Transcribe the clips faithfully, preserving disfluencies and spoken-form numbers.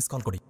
Miss call ಕೊಡಿ.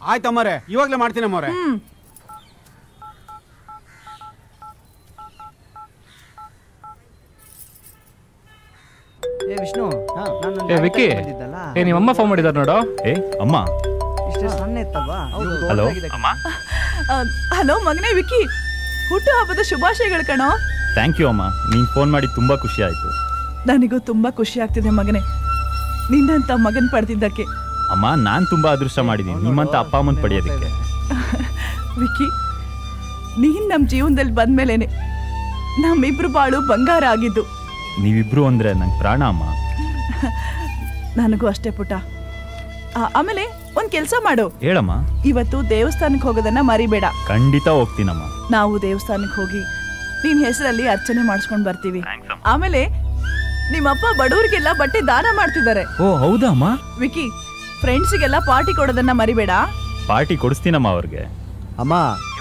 ಆಯ್ತಮ್ಮರೆ, ಇವಾಗಲೇ ಮಾಡ್ತೀನಿ ಅಮ್ಮರೆ. ಏ ವಿಷ್ಣು, ಏ ವಿಕ್ಕಿ, ಏ ನಿಮ್ಮ ಅಮ್ಮ ಫೋನ್ ಮಾಡಿದಾರೆ ನೋಡು. ಏ ಅಮ್ಮ, ಇಷ್ಟೇ ಸಣ್ಣ ಇತ್ತಲ್ವಾ? ಹಲೋ ಅಮ್ಮ. ಹಲೋ ಮಗನೇ ವಿಕ್ಕಿ, ಹುಟ್ಟು ಹಬ್ಬದ ಶುಭಾಶಯಗಳು ಕಣೋ. ಥ್ಯಾಂಕ್ ಯು ಅಮ್ಮ, ನೀನು ಫೋನ್ ಮಾಡಿ ತುಂಬಾ ಖುಷಿ ಆಯ್ತು. ನನಗೂ ತುಂಬಾ ಖುಷಿ ಆಗ್ತಿದೆ ಮಗನೇ, ನಿನ್ನಂತ ಮಗನ್ ಪಡೆದಿದ್ದಕ್ಕೆ. ಅಮ್ಮ, ನಾನು ತುಂಬಾ ಅದೃಷ್ಟ ಮಾಡಿದ್ದೀನಿ ನಿಮ್ಮಂತ ಅಪ್ಪ ಅಮ್ಮನ್ ಪಡೆಯೋದಕ್ಕೆ. ವಿಕ್ಕಿ, ನೀನ್ ನಮ್ಮ ಜೀವನದಲ್ಲಿ ಬಂದ್ಮೇಲೇನೆ ನಮ್ಮಿಬ್ರು ಬಾಳು ಬಂಗಾರ ಆಗಿದ್ದು. ನೀವಿಬ್ರು ಅಂದ್ರೆ ನಂಗೆ ಪ್ರಾಣ ಅಮ್ಮ. ನನಗೂ ಅಷ್ಟೇ ಪುಟ. ಆಮೇಲೆ ಒಂದ್ ಕೆಲ್ಸ ಮಾಡು. ಹೇಳಮ್ಮ. ಇವತ್ತು ದೇವಸ್ಥಾನಕ್ಕೆ ಹೋಗೋದನ್ನ ಮರಿಬೇಡ. ಖಂಡಿತ ಹೋಗ್ತೀನಮ್ಮ. ನಾವು ದೇವಸ್ಥಾನಕ್ಕೆ ಹೋಗಿ ನಿನ್ ಹೆಸರಲ್ಲಿ ಅರ್ಚನೆ ಮಾಡಿಸ್ಕೊಂಡ್ ಬರ್ತೀವಿ. ಆಮೇಲೆ ನಿಮ್ಮಪ್ಪ ಬಡವರಿಗೆಲ್ಲ ಬಟ್ಟೆ ದಾನ ಮಾಡ್ತಿದ್ದಾರೆ. ಓ ಹೌದಾ ಅಮ್ಮ? ವಿಕಿ, ಫ್ರೆಂಡ್ಸಿಗೆಲ್ಲ ಪಾರ್ಟಿ ಕೊಡೋದನ್ನ ಮರಿಬೇಡ. ಪಾರ್ಟಿ ಕೊಡಿಸ್ತೀನಮ್ಮ ಅವ್ರಿಗೆ. ಅಮ್ಮ,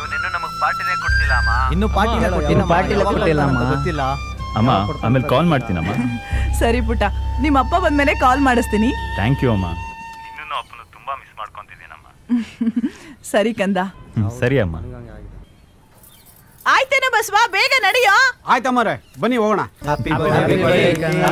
ಇನ್ನು ಪಾರ್ಟಿ ಗೊತ್ತಿಲ್ಲ ಅಮ್ಮ. ಆಮೇಲೆ ಕಾಲ್ ಮಾಡ್ತೀನಮ್ಮ. ಸರಿ ಪುಟ್ಟ, ನಿಮ್ಮ ಅಪ್ಪ ಬಂದ್ಮೇಲೆ ಕಾಲ್ ಮಾಡಿಸ್ತೀನಿ. ಥ್ಯಾಂಕ್ ಯು ಅಮ್ಮ. ನಿನ್ನನ್ನು ಅಪ್ಪನ ತುಂಬಾ ಮಿಸ್ ಮಾಡ್ಕೊಂತಿದ್ದೀನಮ್ಮ. ಸರಿ ಕಂದ. ಸರಿ ಅಮ್ಮ. ಆಯ್ತೇನ ಬಸ್ವಾ, ಬೇಗ ನಡಿಯೋ. ಆಯ್ತಮ್ಮರೆ, ಬನ್ನಿ ಹೋಗೋಣ. ಹ್ಯಾಪಿ ಬರ್ತ್ಡೇ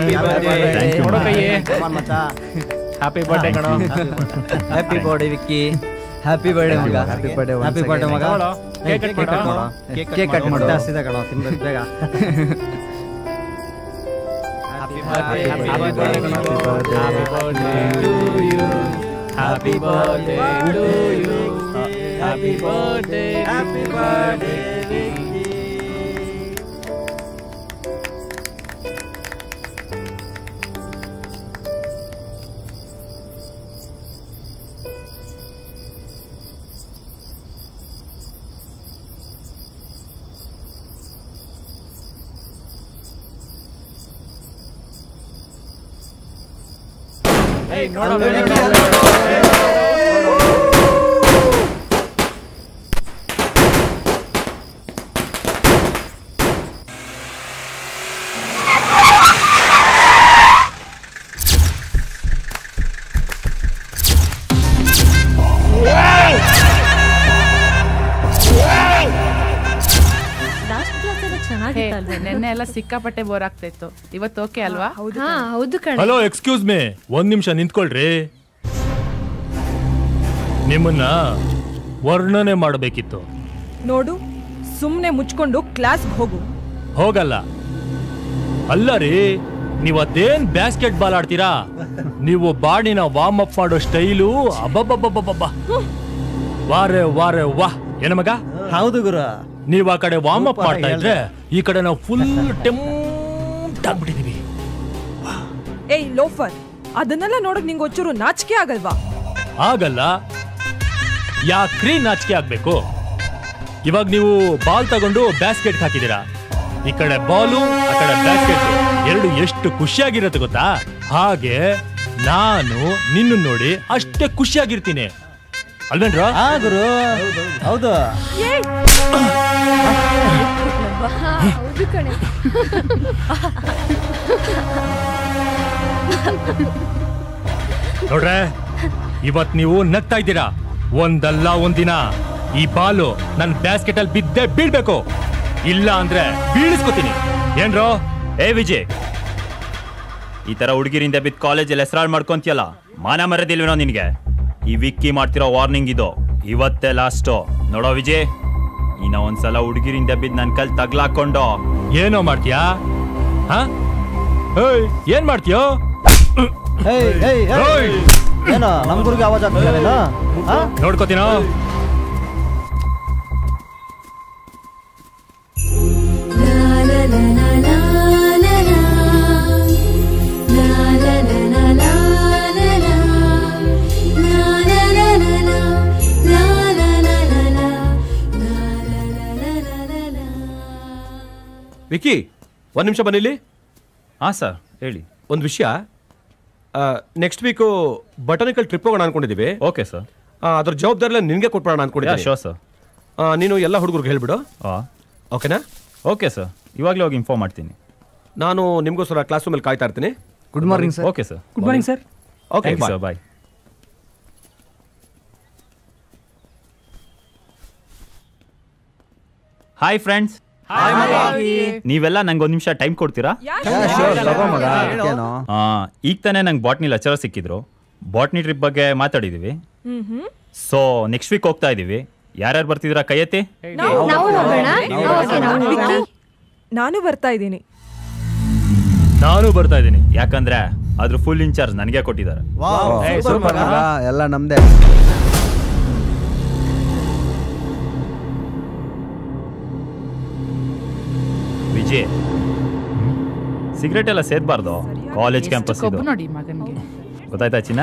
ಹ್ಯಾಪಿ ಬರ್ತ್ಡೇ ಕಣೋ. Happy birthday Vicky. Happy birthday ಮಗ. ಹ್ಯಾಪಿ ಬರ್ತ್ಡೇ ಹ್ಯಾಪಿ ಬರ್ತ್ಡೇ ಮಗ. ಕೇಕ್ ಕಟ್ ಮಾಡು. ಕೇಕ್ ಕಟ್ ಮಾಡು. ಜಾಸ್ತಿ ಕಣೋ, ತಿನ್ಬೇಕು ಬೇಗ. Happy birthday to you. Happy birthday to you. Happy birthday, happy birthday, Vicky. Hey, no, no, no, no, no, no. ನೆನ್ನೆ ಎಲ್ಲ ಸಿಕ್ಕಾಪಟ್ಟೆ ಬೋರ್ ಆಗ್ತಾ ಇತ್ತು. ಇವತ್ತು ಓಕೆ ಅಲ್ವಾ? ಹೌದು ಕಣೆ. ಹಲೋ, ಎಕ್ಸ್ಕ್ಯೂಸ್ ಮೀ, ಒಂದ್ ನಿಮಿಷ ನಿಂತ್ಕೊಳ್ರಿ. ನಿಮ್ಮನ್ನ ವರ್ಣನೆ ಮಾಡಬೇಕಿತ್ತು. ನೋಡು, ಸುಮ್ನೆ ಮುಚ್ಕೊಂಡು ಕ್ಲಾಸ್ ಹೋಗು. ಹೋಗಲ್ಲ. ಅಲ್ಲ ರೀ, ನೀವ್ ಅದೇನ್ ಬ್ಯಾಸ್ಕೆಟ್ ಬಾಲ್ ಆಡ್ತೀರಾ? ನೀವು ಬಾಡಿನ ವಾರ್ಮ್ ಅಪ್ ಮಾಡೋ ಸ್ಟೈಲು ಅಬ್ಬಬ್ಬಬ್ಬಬ್ಬಬ್ಬ, ವಾರೆ ವಾರೆ ವಾಹ್. ಏನ ಮಗ? ಹೌದು ಗುರು. ನೀವ್ ಆ ಕಡೆ ವಾರ್ಮ್ ಅಪ್ ಮಾಡ್ತಾ ಇದ್ರೆ ಈ ಕಡೆ ನಾವು ಫುಲ್ ಟೆಂಪ್ಟ್ ಆಗ್ಬಿಟ್ಟಿದೀವಿ. ಏಯ್ ಲೋಫರ್, ಅದನ್ನೆಲ್ಲ ನೋಡಕ್ ನಿಂಗೆ ಒಂಚೂರು ನಾಚಿಕೆ ಆಗಲ್ವಾ? ಆಗಲ್ಲ. ಯಾಕ್ರಿ ನಾಚಿಕೆ ಆಗ್ಬೇಕು? ಇವಾಗ ನೀವು ಬಾಲ್ ತಗೊಂಡು ಬ್ಯಾಸ್ಕೆಟ್ ಹಾಕಿದೀರಾ. ಈ ಕಡೆ ಬಾಲು, ಆ ಕಡೆ ಬ್ಯಾಸ್ಕೆಟ್, ಎರಡು ಎಷ್ಟು ಖುಷಿಯಾಗಿರುತ್ತೆ ಗೊತ್ತಾ? ಹಾಗೆ ನಾನು ನಿನ್ನ ನೋಡಿ ಅಷ್ಟೇ ಖುಷಿಯಾಗಿರ್ತೀನಿ ಅಲ್ವೇನ್ರ? ಗುರು ಹೌದು. ಹೌದು ಕಣೆ. ನೋಡ್ರೆ, ಇವತ್ ನೀವು ನಗ್ತಾ ಇದ್ದೀರಾ. ಒಂದಲ್ಲ ಒಂದಿನ ಈ ಬಾಲು ನನ್ ಬ್ಯಾಸ್ಕೆಟ್ ಅಲ್ಲಿ ಬಿದ್ದೆ ಬೀಳ್ಬೇಕು. ಇಲ್ಲ ಅಂದ್ರೆ ಬೀಳಿಸ್ಕೊತೀನಿ. ಏನ್ರೋ? ಏ ವಿಜಯ್, ಈ ತರ ಹುಡುಗಿರಿಂದ ಬಿದ್ದು ಕಾಲೇಜಲ್ಲಿ ಹೆಸರಾಳ್ ಮಾಡ್ಕೊಂತಿಯಲ್ಲ, ಮಾನ ಮರದಿಲ್ವೇನೋ ನಿನ್ಗೆ? ಈ ವಿಕ್ಕಿ ಮಾಡ್ತಿರೋ ವಾರ್ನಿಂಗ್ ಇದು, ಇವತ್ತೇ ಲಾಸ್ಟು. ನೋಡೋ ವಿಜಯ್, ಇನ್ನ ಒಂದ್ಸಲ ಹುಡುಗಿರಿಂದ ಬಿದ್ದು ನನ್ ಕಲ್ ತಗ್ಲಾಕೊಂಡು ಏನೋ ಮಾಡ್ತೀಯಾ? ಏನ್ ಮಾಡ್ತೀಯೋ? ಏನೋ ನಮ್ ಗುರುಗೆ ಆವಾಜ್ ಆಗ್ತಿಲ್ಲ. ನೋಡ್ಕೋತೀನೋ. ವಿಕ್ಕಿ, ಒಂದು ನಿಮಿಷ ಬನ್ನಿಲ್ಲಿ. ಹಾಂ ಸರ್, ಹೇಳಿ. ಒಂದು ವಿಷಯ, ನೆಕ್ಸ್ಟ್ ವೀಕು ಬಟಾನಿಕಲ್ ಟ್ರಿಪ್ ಹೋಗೋಣ ಅನ್ಕೊಂಡಿದ್ದೀವಿ. Okay sir. ಅದ್ರ ಜವಾಬ್ದಾರಿ ನಿನಗೆ ಕೊಟ್ಬಿಡೋಣ ಅನ್ಕೊಂಡಿದ್ದೀನಿ. Sure sir. ನೀನು ಎಲ್ಲ ಹುಡುಗರಿಗೆ ಹೇಳ್ಬಿಡು. ಹಾಂ, ಓಕೆನಾ? ಓಕೆ ಸರ್, ಇವಾಗಲೇ ಹೋಗಿ ಇನ್ಫಾರ್ಮ್ ಮಾಡ್ತೀನಿ. ನಾನು ನಿಮಗೋಸ್ಕರ ಕ್ಲಾಸ್ ರೂಮಲ್ಲಿ ಕಾಯ್ತಾ ಇರ್ತೀನಿ. Good morning sir. Okay sir. Good morning sir. Okay sir, bye. Hi friends. ನೀವೆಲ್ಲ ನಂಗೆ ಒಂದ್ ನಿಮಿಷ ಟೈಮ್ ಕೊಡ್ತೀರಾ? ಈಗ ತಾನೇ ನಂಗೆ ಬಾಟ್ನಿ ಲೆಕ್ಚರರ್ ಸಿಕ್ಕಿದ್ರು. ಬಾಟ್ನಿ ಟ್ರಿಪ್ ಬಗ್ಗೆ ಮಾತಾಡಿದೀವಿ. ಸೊ ನೆಕ್ಸ್ಟ್ ವೀಕ್ ಹೋಗ್ತಾ ಇದೀವಿ. ಯಾರ್ಯಾರು ಬರ್ತಿದ್ದೀರಾ ಕೈ ಎತ್ತಿ. ನಾನು ಬರ್ತಾ ಇದ್ದೀನಿ. ನಾನು ಬರ್ತಾ ಇದ್ದೀನಿ. ಯಾಕಂದ್ರೆ ಅದ್ರ ಫುಲ್ ಇನ್ಚಾರ್ಜ್ ನನಗೆ ಕೊಟ್ಟಿದ್ದಾರೆ. ಎಲ್ಲ ನಮ್ದೇ. ವಿಜಯ್, ಸಿಗರೇಟ್ ಎಲ್ಲ ಸೇದ್ಬಾರ್ದು. ಕಾಲೇಜ್ ಕ್ಯಾಂಪಸ್ ಇದು ನೋಡಿ ಮಗನ್ಗೆ. ಗೊತ್ತಾಯ್ತಾ ಚಿನ್ನ?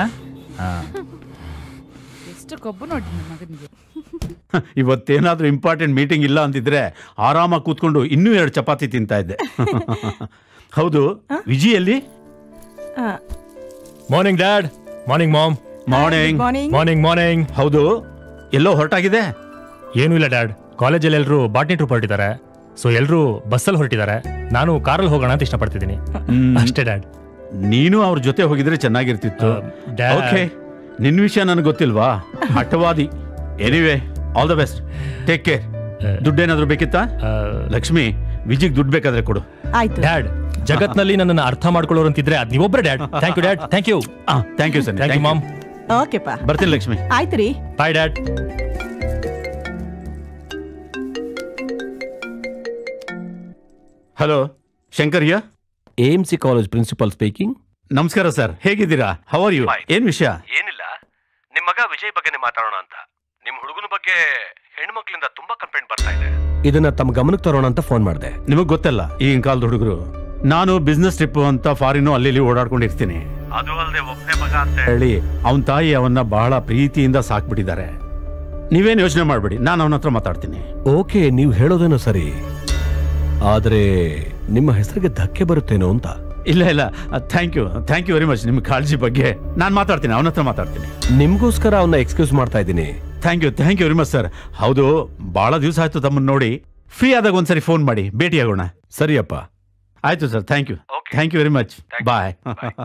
ಎಷ್ಟು ಕೊಬ್ಬು ನೋಡಿ ಮಗನಿಗೆ. ಇವತ್ತೇನಾದ್ರೂ ಇಂಪಾರ್ಟೆಂಟ್ ಮೀಟಿಂಗ್ ಇಲ್ಲ ಅಂತಿದ್ರೆ ಆರಾಮಾಗಿ ಕೂತ್ಕೊಂಡು ಇನ್ನೂ ಎರಡು ಚಪಾತಿ ತಿಂತಾ ಇದ್ದೆ. ಹೌದು, ವಿಜಯಲ್ಲಿ morning dad. Morning mom. Morning morning morning. ಹೌದು, ಎಲ್ಲೋ ಹೊರಟಾಗಿದೆ? ಏನೂ ಇಲ್ಲ ಡ್ಯಾಡ್, ಕಾಲೇಜಲ್ಲಿ ಎಲ್ಲರೂ ಬಾಟ್ನಿ ಟ್ರಿಪ್ ಹೊರಟಿದ್ದಾರೆ. ಸೊ ಎಲ್ಲರೂ ಬಸ್ಸಲ್ಲಿ ಹೊರಟಿದ್ದಾರೆ. ನಾನು ಕಾರಲ್ಲಿ ಹೋಗೋಣ ಅಂತ ಇಷ್ಟಪಡ್ತಿದ್ದೀನಿ ಅಷ್ಟೇ ಡ್ಯಾಡ್. ನೀನು ಅವ್ರ ಜೊತೆ ಹೋಗಿದ್ರೆ ಚೆನ್ನಾಗಿರ್ತಿತ್ತು. ಓಕೆ, ನಿನ್ನ ವಿಷಯ ನನಗೆ ಗೊತ್ತಿಲ್ವಾ? ಹಠವಾದಿ. Anyway, all the best, take care. ದುಡ್ಡೇನಾದ್ರೂ ಬೇಕಿತ್ತಾ? ಲಕ್ಷ್ಮಿ, ವಿಜಿಗ್ ದುಡ್ಡು ಬೇಕಾದ್ರೆ ಕೊಡು. ಆಯ್ತು ಡ್ಯಾಡ್. ಜಗತ್ನಲ್ಲಿ ನನ್ನನ್ನು ಅರ್ಥ ಮಾಡ್ಕೊಳ್ಳೋರು ಅಂತಿದ್ರೆ ಅದ್ ನೀವೊಬ್ಬರೇ dad. Thank you dad. Thank you. Thank you sir. Thank you mom. ಓಕೆಪ್ಪ, ಬರ್ತೀನಿ ಲಕ್ಷ್ಮಿ. ಆಯ್ತು ರೀ. Bye dad. Hello, Shankar here, A M C college principal speaking. ನಮಸ್ಕಾರ ಸರ್, ಹೇಗಿದ್ದೀರಾ? How are you? ಏನ್ ವಿಷಯ? ಏನಿಲ್ಲ, ನಿಮ್ ಮಗ ವಿಜಯ್ ಬಗ್ಗೆನೇ ಮಾತಾಡೋಣ ಅಂತ. ನಿಮ್ ಹುಡುಗನ ಬಗ್ಗೆ ಹೆಣ್ಮಕ್ಳಿಂದ ತುಂಬಾ ಕಂಪ್ಲೇಂಟ್ ಬರ್ತಾ ಇದೆ. ಇದನ್ನ ತಮ್ಮ ಗಮನಕ್ಕೆ ತರೋಣ ಅಂತ ಫೋನ್ ಮಾಡಿದೆ. ನಿಮಗ್ ಗೊತ್ತಲ್ಲ ಈಗಿನ ಕಾಲದ ಹುಡುಗರು. ನಾನು ಬಿಸ್ನೆಸ್ ಟ್ರಿಪ್ ಅಂತ ಫಾರಿನ್ ಅಲ್ಲಿ ಇಲ್ಲಿ ಓಡಾಡ್ಕೊಂಡಿರ್ತೀನಿ. ಅದು ಅಲ್ಲದೆ ಒಬ್ಬನೇ ಮಗ ಅಂತ ಹೇಳಿ ಅವನ ತಾಯಿ ಅವನ್ನ ಬಹಳ ಪ್ರೀತಿಯಿಂದ ಸಾಕ್ಬಿಟ್ಟಿದ್ದಾರೆ. ನೀವೇನು ಯೋಚನೆ ಮಾಡ್ಬೇಡಿ, ನಾನು ಅವನ ಹತ್ರ ಮಾತಾಡ್ತೀನಿ. ಓಕೆ, ನೀವು ಹೇಳೋದೇನೋ ಸರಿ, ಆದ್ರೆ ನಿಮ್ಮ ಹೆಸರಿಗೆ ಧಕ್ಕೆ ಬರುತ್ತೇನೋ ಅಂತ. ಇಲ್ಲ ಇಲ್ಲ, thank you thank you very much ನಿಮ್ಮ ಕಾಳಜಿ ಬಗ್ಗೆ. ನಾನು ಮಾತಾಡ್ತೀನಿ, ಅವನ ಹತ್ರ ಮಾತಾಡ್ತೀನಿ. ನಿಮ್ಗೋಸ್ಕರ ಅವನ್ನ ಎಕ್ಸ್ಕ್ಯೂಸ್ ಮಾಡ್ತಾ ಇದ್ದೀನಿ. Thank you thank you very much sir. ಹೌದು, ಬಹಳ ದಿವಸ ಆಯ್ತು ತಮ್ಮನ್ನ ನೋಡಿ. ಫ್ರೀ ಆದಾಗ ಒಂದ್ಸರಿ ಫೋನ್ ಮಾಡಿ, ಭೇಟಿಯಾಗೋಣ. ಸರಿಯಪ್ಪ. ಆಯ್ತು sir, thank you thank you very much. Bye.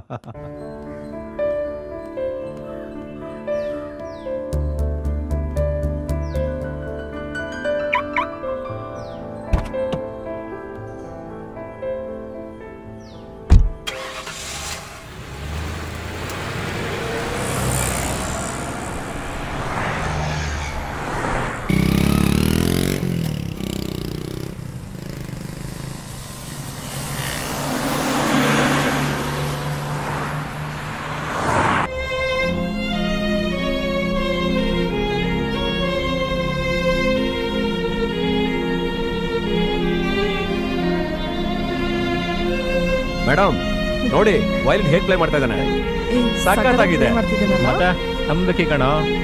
Madam ನೋಡಿ, ವೈಲಿನ್ ಹೇಗ್ ಪ್ಲೇ ಮಾಡ್ತಾ ಇದ್ದಾನೆ. ಸಾಕಾಗಿದೆ. ಮತ್ತೆ ನಮ್ದಕ್ಕೆ ಕಣ.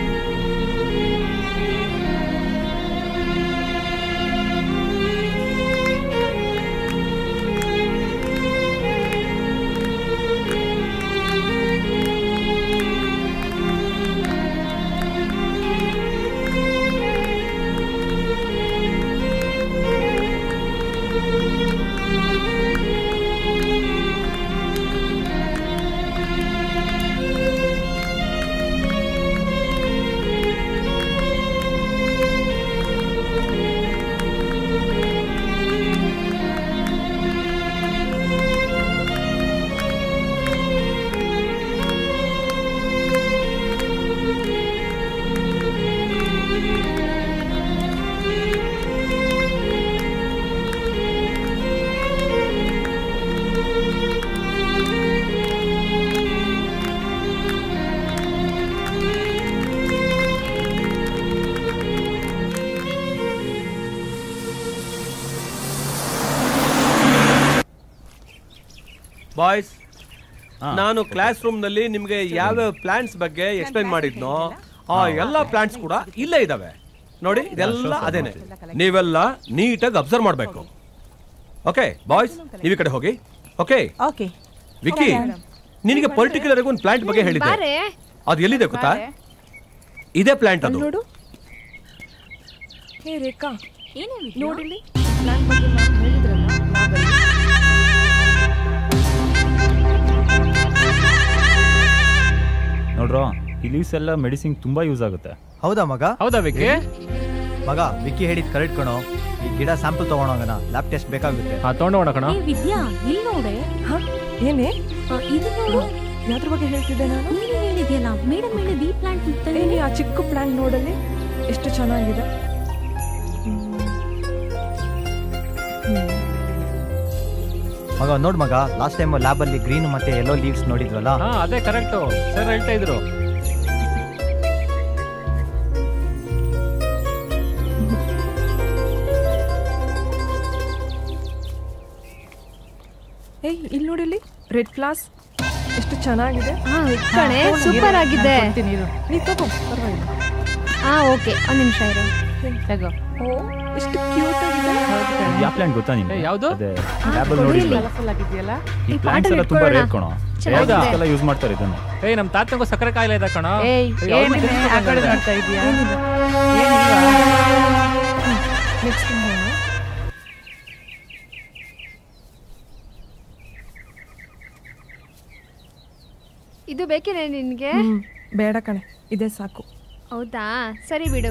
ಬಾಯ್ಸ್, ನಾನು ಕ್ಲಾಸ್ ರೂಮ್ ನಲ್ಲಿ ನಿಮ್ಗೆ ಯಾವ್ಯಾವ ಪ್ಲಾಂಟ್ಸ್ ಬಗ್ಗೆ ಎಕ್ಸ್ಪ್ಲೈನ್ ಮಾಡಿದ್ನೋ ಆ ಎಲ್ಲಾ ಪ್ಲಾಂಟ್ಸ್ ಕೂಡ ಇಲ್ಲೇ ಇದಾವೆ ನೋಡಿ. ಇದೆಲ್ಲ ಅದೇನೆ, ನೀವೆಲ್ಲ ನೀಟಾಗಿ ಅಬ್ಸರ್ವ್ ಮಾಡ್ಬೇಕು. ಓಕೆ ಬಾಯ್ಸ್, ನೀವು ಈ ಕಡೆ ಹೋಗಿ. Okay okay. ವಿಕ್ಕಿ, ನಿನಗೆ ಪರ್ಟಿಕ್ಯುಲರ್ ಆಗಿ ಒಂದು ಪ್ಲಾಂಟ್ ಬಗ್ಗೆ ಹೇಳಿದ್ದೆ, ಅದು ಎಲ್ಲಿದೆ ಗೊತ್ತಾ? ಇದೇ ಪ್ಲಾಂಟ್ ಅದು. ನೋಡು. ಹೇ ರೇಖಾ, ನೋಡಿಲ್ಲಿ ಪ್ಲಾಂಟ್ ಬಗ್ಗೆ ನಾನು ಹೇಳಿದ್ರಲ್ಲ, ನಾವಲ್ಲಿ ನೋಡ್ರೋ, ಈ ಲೀವ್ಸ್ ಎಲ್ಲ ಮೆಡಿಸಿನ್ ತುಂಬಾ ಯೂಸ್ ಆಗುತ್ತೆ. ಹೌದಾ ಮಗ? ಹೌದಾ ವಿಕ್ಕಿ? ಮಗ ವಿಕ್ಕಿ ಹೇಳಿದ್ ಕರೆಕ್ಟ್ ಕಣೋ. ಈ ಗಿಡ ಸ್ಯಾಂಪಲ್ ತಗೊಂಡೋಗೋಣ, ಲ್ಯಾಬ್ ಟೆಸ್ಟ್ ಬೇಕಾಗುತ್ತೆ. ಹಾ ತಗೊಂಡೋಗೋಣ ಕಣ. ವಿದ್ಯಾ ಇಲ್ಲಿ ನೋಡೆ. ಹ ಏನೇ ಇದು ನೋಡು. ಯಾವ್ದ್ರ ಬಗ್ಗೆ ಹೇಳ್ತಿದ್ದೆ ನಾನು? ನೀನು ಹೇಳಿದ್ಯಲ್ಲ ಮೇಡಮ್ ಹೇಳಿದ್ ಈ ಪ್ಲಾಂಟ್. ಏನೇ ಆ ಚಿಕ್ಕ ಪ್ಲಾಂಟ್ ನೋಡಲ್ಲಿ ಎಷ್ಟು ಚೆನ್ನಾಗಿದೆ. ಮಗ ನೋಡ್ ಮಗ, ಲಾಸ್ಟ್ ಟೈಮ್ ಲ್ಯಾಬ್ ಅಲ್ಲಿ ಗ್ರೀನ್ ಮತ್ತೆ ಯೆಲ್ಲೋ ಲೀವ್ಸ್ ನೋಡಿದ್ವಲ್ಲ. ಹಾ ಅದೇ ಕರೆಕ್ಟ್ ಸರ್ ಹೇಳ್ತಾ ಇದ್ರು. ಏಯ್ ಇಲ್ಲಿ ನೋಡಿಲ್ಲಿ ರೆಡ್ ಫ್ಲಾಸ್ ಎಷ್ಟು ಚೆನ್ನಾಗಿದೆ. ಕಣೆ ಸೂಪರ್ ಆಗಿದೆ. ನೀ ತಗೋ ಪರವಾಗಿಲ್ಲ. ಹಾ ಓಕೆ ಒಂದು ನಿಮಿಷ ಇರು. ತಗೋ. ಓ ಎಷ್ಟು ಕ್ಯೂಟ್ ಆಗಿದೆ. ಯಾವ ಪ್ಲಾಂಟ್ ಗೊತ್ತಾ ನಿಮ್ಗೆ? ಯಾವುದು? ಅದೇ ಲ್ಯಾಬ್ ಅಲ್ಲಿ ನೋಡಿದ್ವಿ. ಕಲರ್ಫುಲ್ ಆಗಿದೆಯಲ್ಲ. ಈ ಪ್ಲಾಂಟ್ಸ್ ಎಲ್ಲ ತುಂಬಾ ರೇರ್ ಕಣೋ. ಎಲ್ಲ ಯೂಸ್ ಮಾಡ್ತಾರೆ ಇದನ್ನ. ಏಯ್ ನಮ್ಮ ತಾತನಿಗೂ ಸಕ್ಕರೆ ಕಾಯಿಲೆ ಇದೆ ಕಣ. ಏಯ್ ಏನಿದೆ ಆ ಕಡೆ ಮಾಡ್ತಾ ಇದೀಯಾ? ಏನಿದೆ? ನೆಕ್ಸ್ಟ್ ಇದು ಬೇಕೇನೆ ನಿನ್ಗೆ? ಬೇಡ ಕಣೆ, ಇದೇ ಸಾಕು. ಹೌದಾ ಸರಿ ಬಿಡು.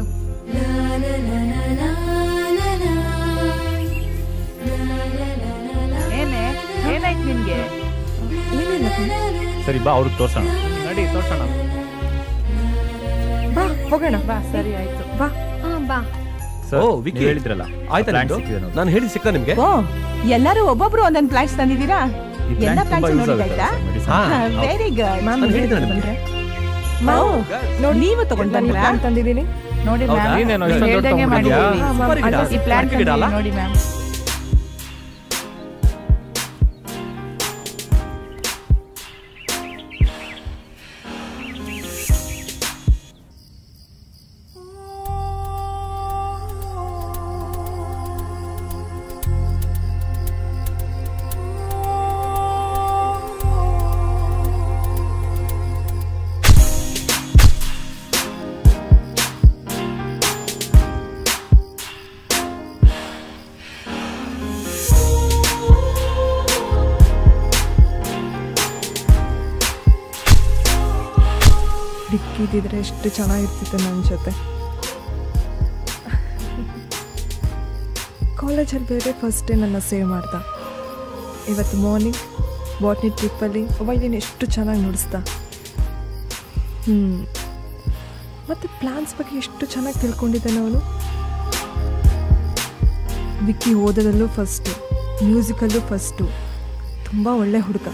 ಏನೇ ಏನಾಯ್ತು ನಿನ್ಗೆ? ಏನಿಲ್ಲ ಸರಿ ಬಾ ಅವ್ರಿಗೆ ತೋರ್ಸೋಣ. ನಡಿ ತೋರ್ಸೋಣ. ಬಾ ಹೋಗೋಣ. ಬಾ ಸರಿ ಆಯ್ತು ಬಾ. ಹಾ ಬಾ. ಓ ವಿಕ್ಕಿ ಹೇಳಿದ್ರಲ್ಲ, ಆಯ್ತಾ ನಾನು ಹೇಳಿ ಸಿಕ್ಕ ನಿಮ್ಗೆ? ಓ ಎಲ್ಲರೂ ಒಬ್ಬೊಬ್ರು ಒಂದೊಂದು ಪ್ಲಾಂಟ್ಸ್ ತಂದಿದ್ದೀರಾ? ಎಲ್ಲ ಪ್ಲಾಂಟ್ಸ್ ನೋಡಿದಾಯ್ತಾ? Very good. ಮ್ಯಾಮ್ ಹೇಳಿದ್ರೆ ನೋಡಿ ನೀವು ತಗೊಂಡ್ ಬಂದ್ರಾ? ಪ್ಲಾಂಟ್ ತಂದಿದ್ದೀನಿ ನೋಡಿ ಹೌದಾ? ಮ್ಯಾಮ್ ನೀನೇನೋ ಇಷ್ಟೊಂದು ದೊಡ್ಡ ಹೇಳ್ದಂಗೆ ತಗೊಂಡ್ಬಂದ್ಯಾ? ಮಾಡಿದ್ದೀವಿ. ಈ ಪ್ಲಾಂಟ್ ನೋಡಿ ಮ್ಯಾಮ್. ಇದ್ದಿದ್ರೆ ಎಷ್ಟು ಚೆನ್ನಾಗಿರ್ತಿತ್ತು ನನ್ನ ಜೊತೆ. ಕಾಲೇಜಲ್ಲಿ ಬೇರೆ ಫಸ್ಟ್ ಡೇ ನನ್ನ ಸೇವ್ ಮಾಡ್ದ. ಇವತ್ತು ಮಾರ್ನಿಂಗ್ ಬಾಟ್ನಿ ಟ್ರಿಪ್ಪಲ್ಲಿ ವೈಲಿನ್ ಎಷ್ಟು ಚೆನ್ನಾಗಿ ನುಡಿಸ್ದ. ಹ್ಞೂ ಮತ್ತು ಪ್ಲಾನ್ಸ್ ಬಗ್ಗೆ ಎಷ್ಟು ಚೆನ್ನಾಗಿ ತಿಳ್ಕೊಂಡಿದ್ದಾನೆ ಅವನು. ವಿಕ್ಕಿ ಓದೋದಲ್ಲೂ ಫಸ್ಟು, ಮ್ಯೂಸಿಕಲ್ಲೂ ಫಸ್ಟು. ತುಂಬ ಒಳ್ಳೆ ಹುಡುಗ.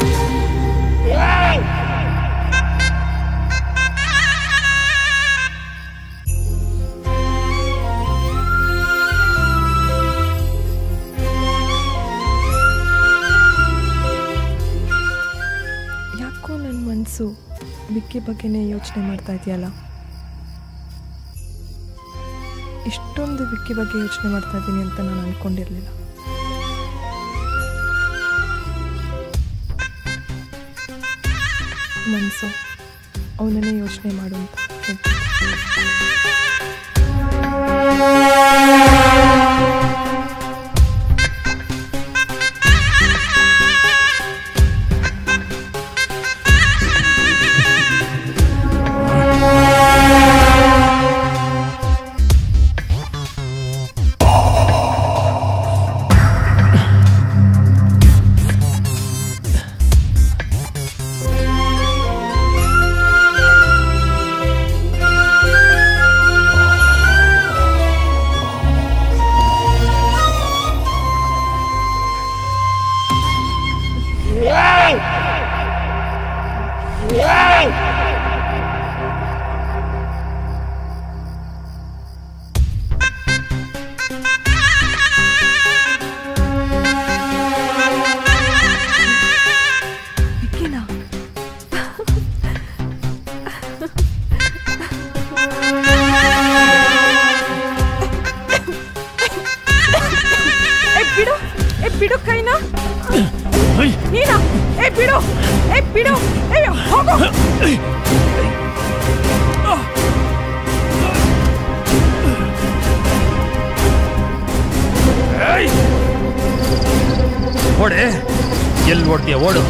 ಮನಸ್ಸು ವಿಕ್ಕಿ ಬಗ್ಗೆನೇ ಯೋಚನೆ ಮಾಡ್ತಾ ಇದೆಯಲ್ಲ. ಇಷ್ಟೊಂದು ವಿಕ್ಕಿ ಬಗ್ಗೆ ಯೋಚನೆ ಮಾಡ್ತಾ ಇದ್ದೀನಿ ಅಂತ ನಾನು ಅಂದ್ಕೊಂಡಿರಲಿಲ್ಲ. ಮನಸ್ಸು ಅವನನ್ನೇ ಯೋಚನೆ ಮಾಡು ಅಂತ ಹೇಳ್ತೀನಿ. ಬಿಡು ಕೈನ ನೀನಾ ಏ ಬಿಡು ಏ ಬಿಡು ಏ ಹೋಗು ಓಡೆ ಎಲ್ಲಿ ಓಡ್ತೀಯ ಓಡು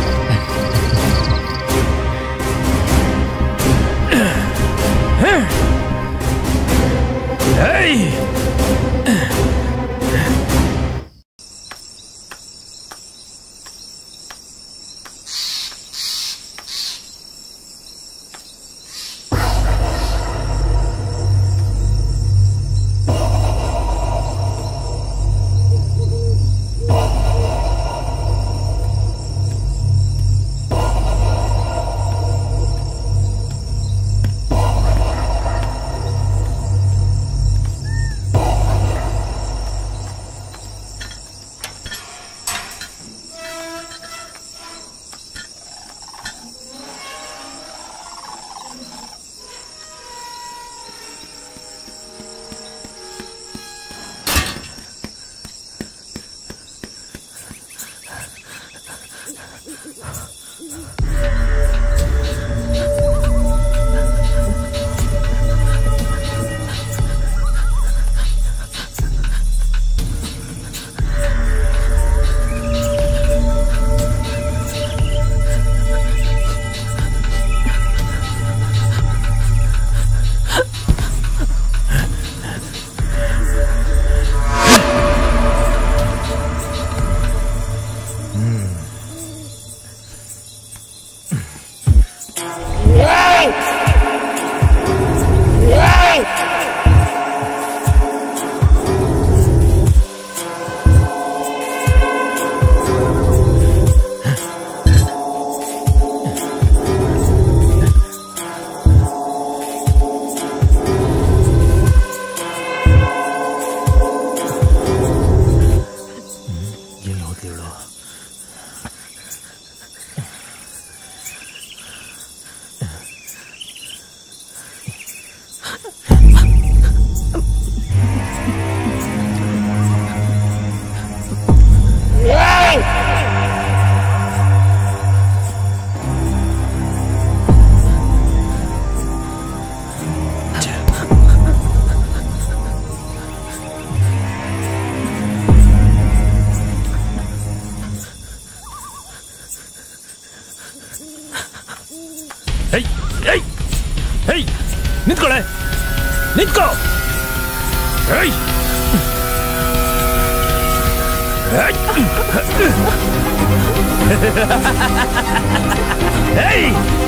ನಿಂತ್ಕೊಳ್ಳೆ ನಿಂತ್ಕೋ ಏಯ್ ಏಯ್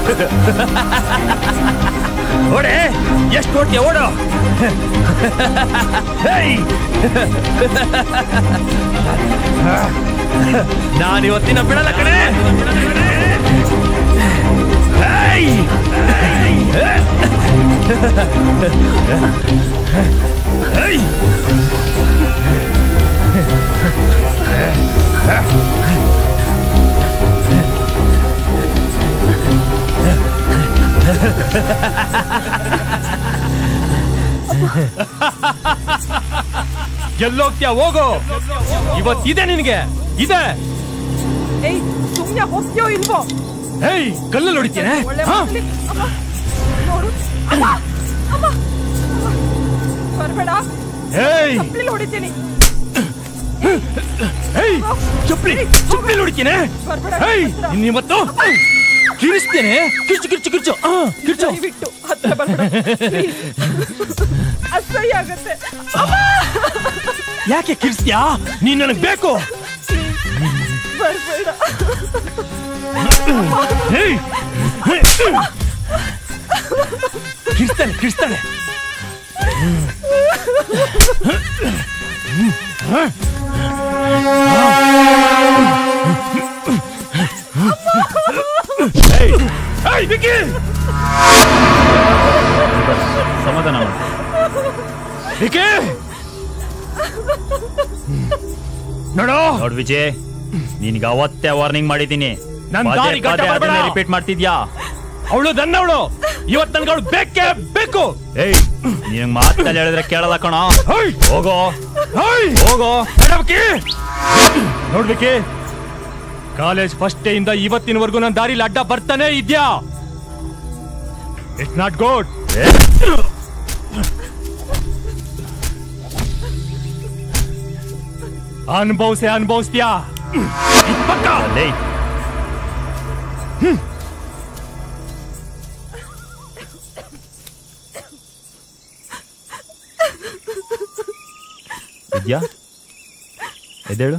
ಓಡೆ ಎಷ್ಟು ಓಡ್ತೀಯ ಓಡು ಏಯ್ ನಾನಿವತ್ತಿನ ಬಿಡಲ್ಲ ಕಣೆ ಏಯ್ ಏಯ್ ಎಲ್ಲೋಗ್ತೀಯ ಹೋಗು ಇವತ್ತಿದೆ ನಿನಗೆ ಇದೆ ಏಯ್ ಸುಮ್ನೆ ಹೋಗ್ತೀಯೋ ಇಲ್ವೋ ಏಯ್ ಕಲ್ಲಲ್ಲಿ ಹೊಡಿತೇನೆ ನೋಡು ಅಮ್ಮ ಅಮ್ಮ ಬರ್ಬೇಡ ಏಯ್ ಚಪ್ಪಲಿ ಹೊಡಿತೀನಿ ಏಯ್ ಚಪ್ಪಲಿ ಚಪ್ಪಲಿ ಹೊಡಿತೇನೆ ಏಯ್ ಇನ್ನಿವತ್ತು ಕಿರಿಸ್ತೇನೆ ಕಿರ್ಚು ಕಿರ್ಚು ಕಿರ್ಚು ಕಿರ್ಚು ಬಿಟ್ಟು ಹತ್ರ ಬರ್ಬೇಡ ಅಸಹ್ಯ ಆಗತ್ತೆ ಯಾಕೆ ಕಿರ್ಸ್ತ್ಯಾ ನೀನ್ ನನಗ್ ಬೇಕು ಬರ್ಬೇಡ ಕಿರ್ಸ್ತಾನೆ ಕಿರ್ಸ್ತಾನೆ ಸಮಾಧಾನ ನೋಡೋ ನೋಡ್ ವಿಜಯ್ ನಿನ್ಗೆ ಅವತ್ತೇ ವಾರ್ನಿಂಗ್ ಮಾಡಿದ್ದೀನಿ ರಿಪೀಟ್ ಮಾಡ್ತಿದ್ಯಾ ಅವಳು ನನ್ನವಳು ಇವತ್ ನನ್ಗೆ ಅವಳು ಬೇಕೇ ಬೇಕು ಏಯ್ ನಿನಗ್ ಮಾತಲ್ಲಿ ಹೇಳಿದ್ರೆ ಕೇಳಲ್ಲ ಕಣ ಹೋಗೋ ಹೋಗೋ ನೋಡ್ಬೇಕಿ ಕಾಲೇಜ್ ಫಸ್ಟ್ ಡೇ ಇಂದ ಇವತ್ತಿನವರೆಗೂ ನನ್ನ ದಾರಿಲಿ ಅಡ್ಡ ಬರ್ತಾನೆ ಇದ್ಯಾ ಇಟ್ಸ್ ನಾಟ್ ಗುಡ್ ಅನುಭವಿಸೆ ಅನುಭವಿಸ್ತೀಯಾ ಪಕ್ಕ ವಿದ್ಯಾ ಎದ್ದೇಳು,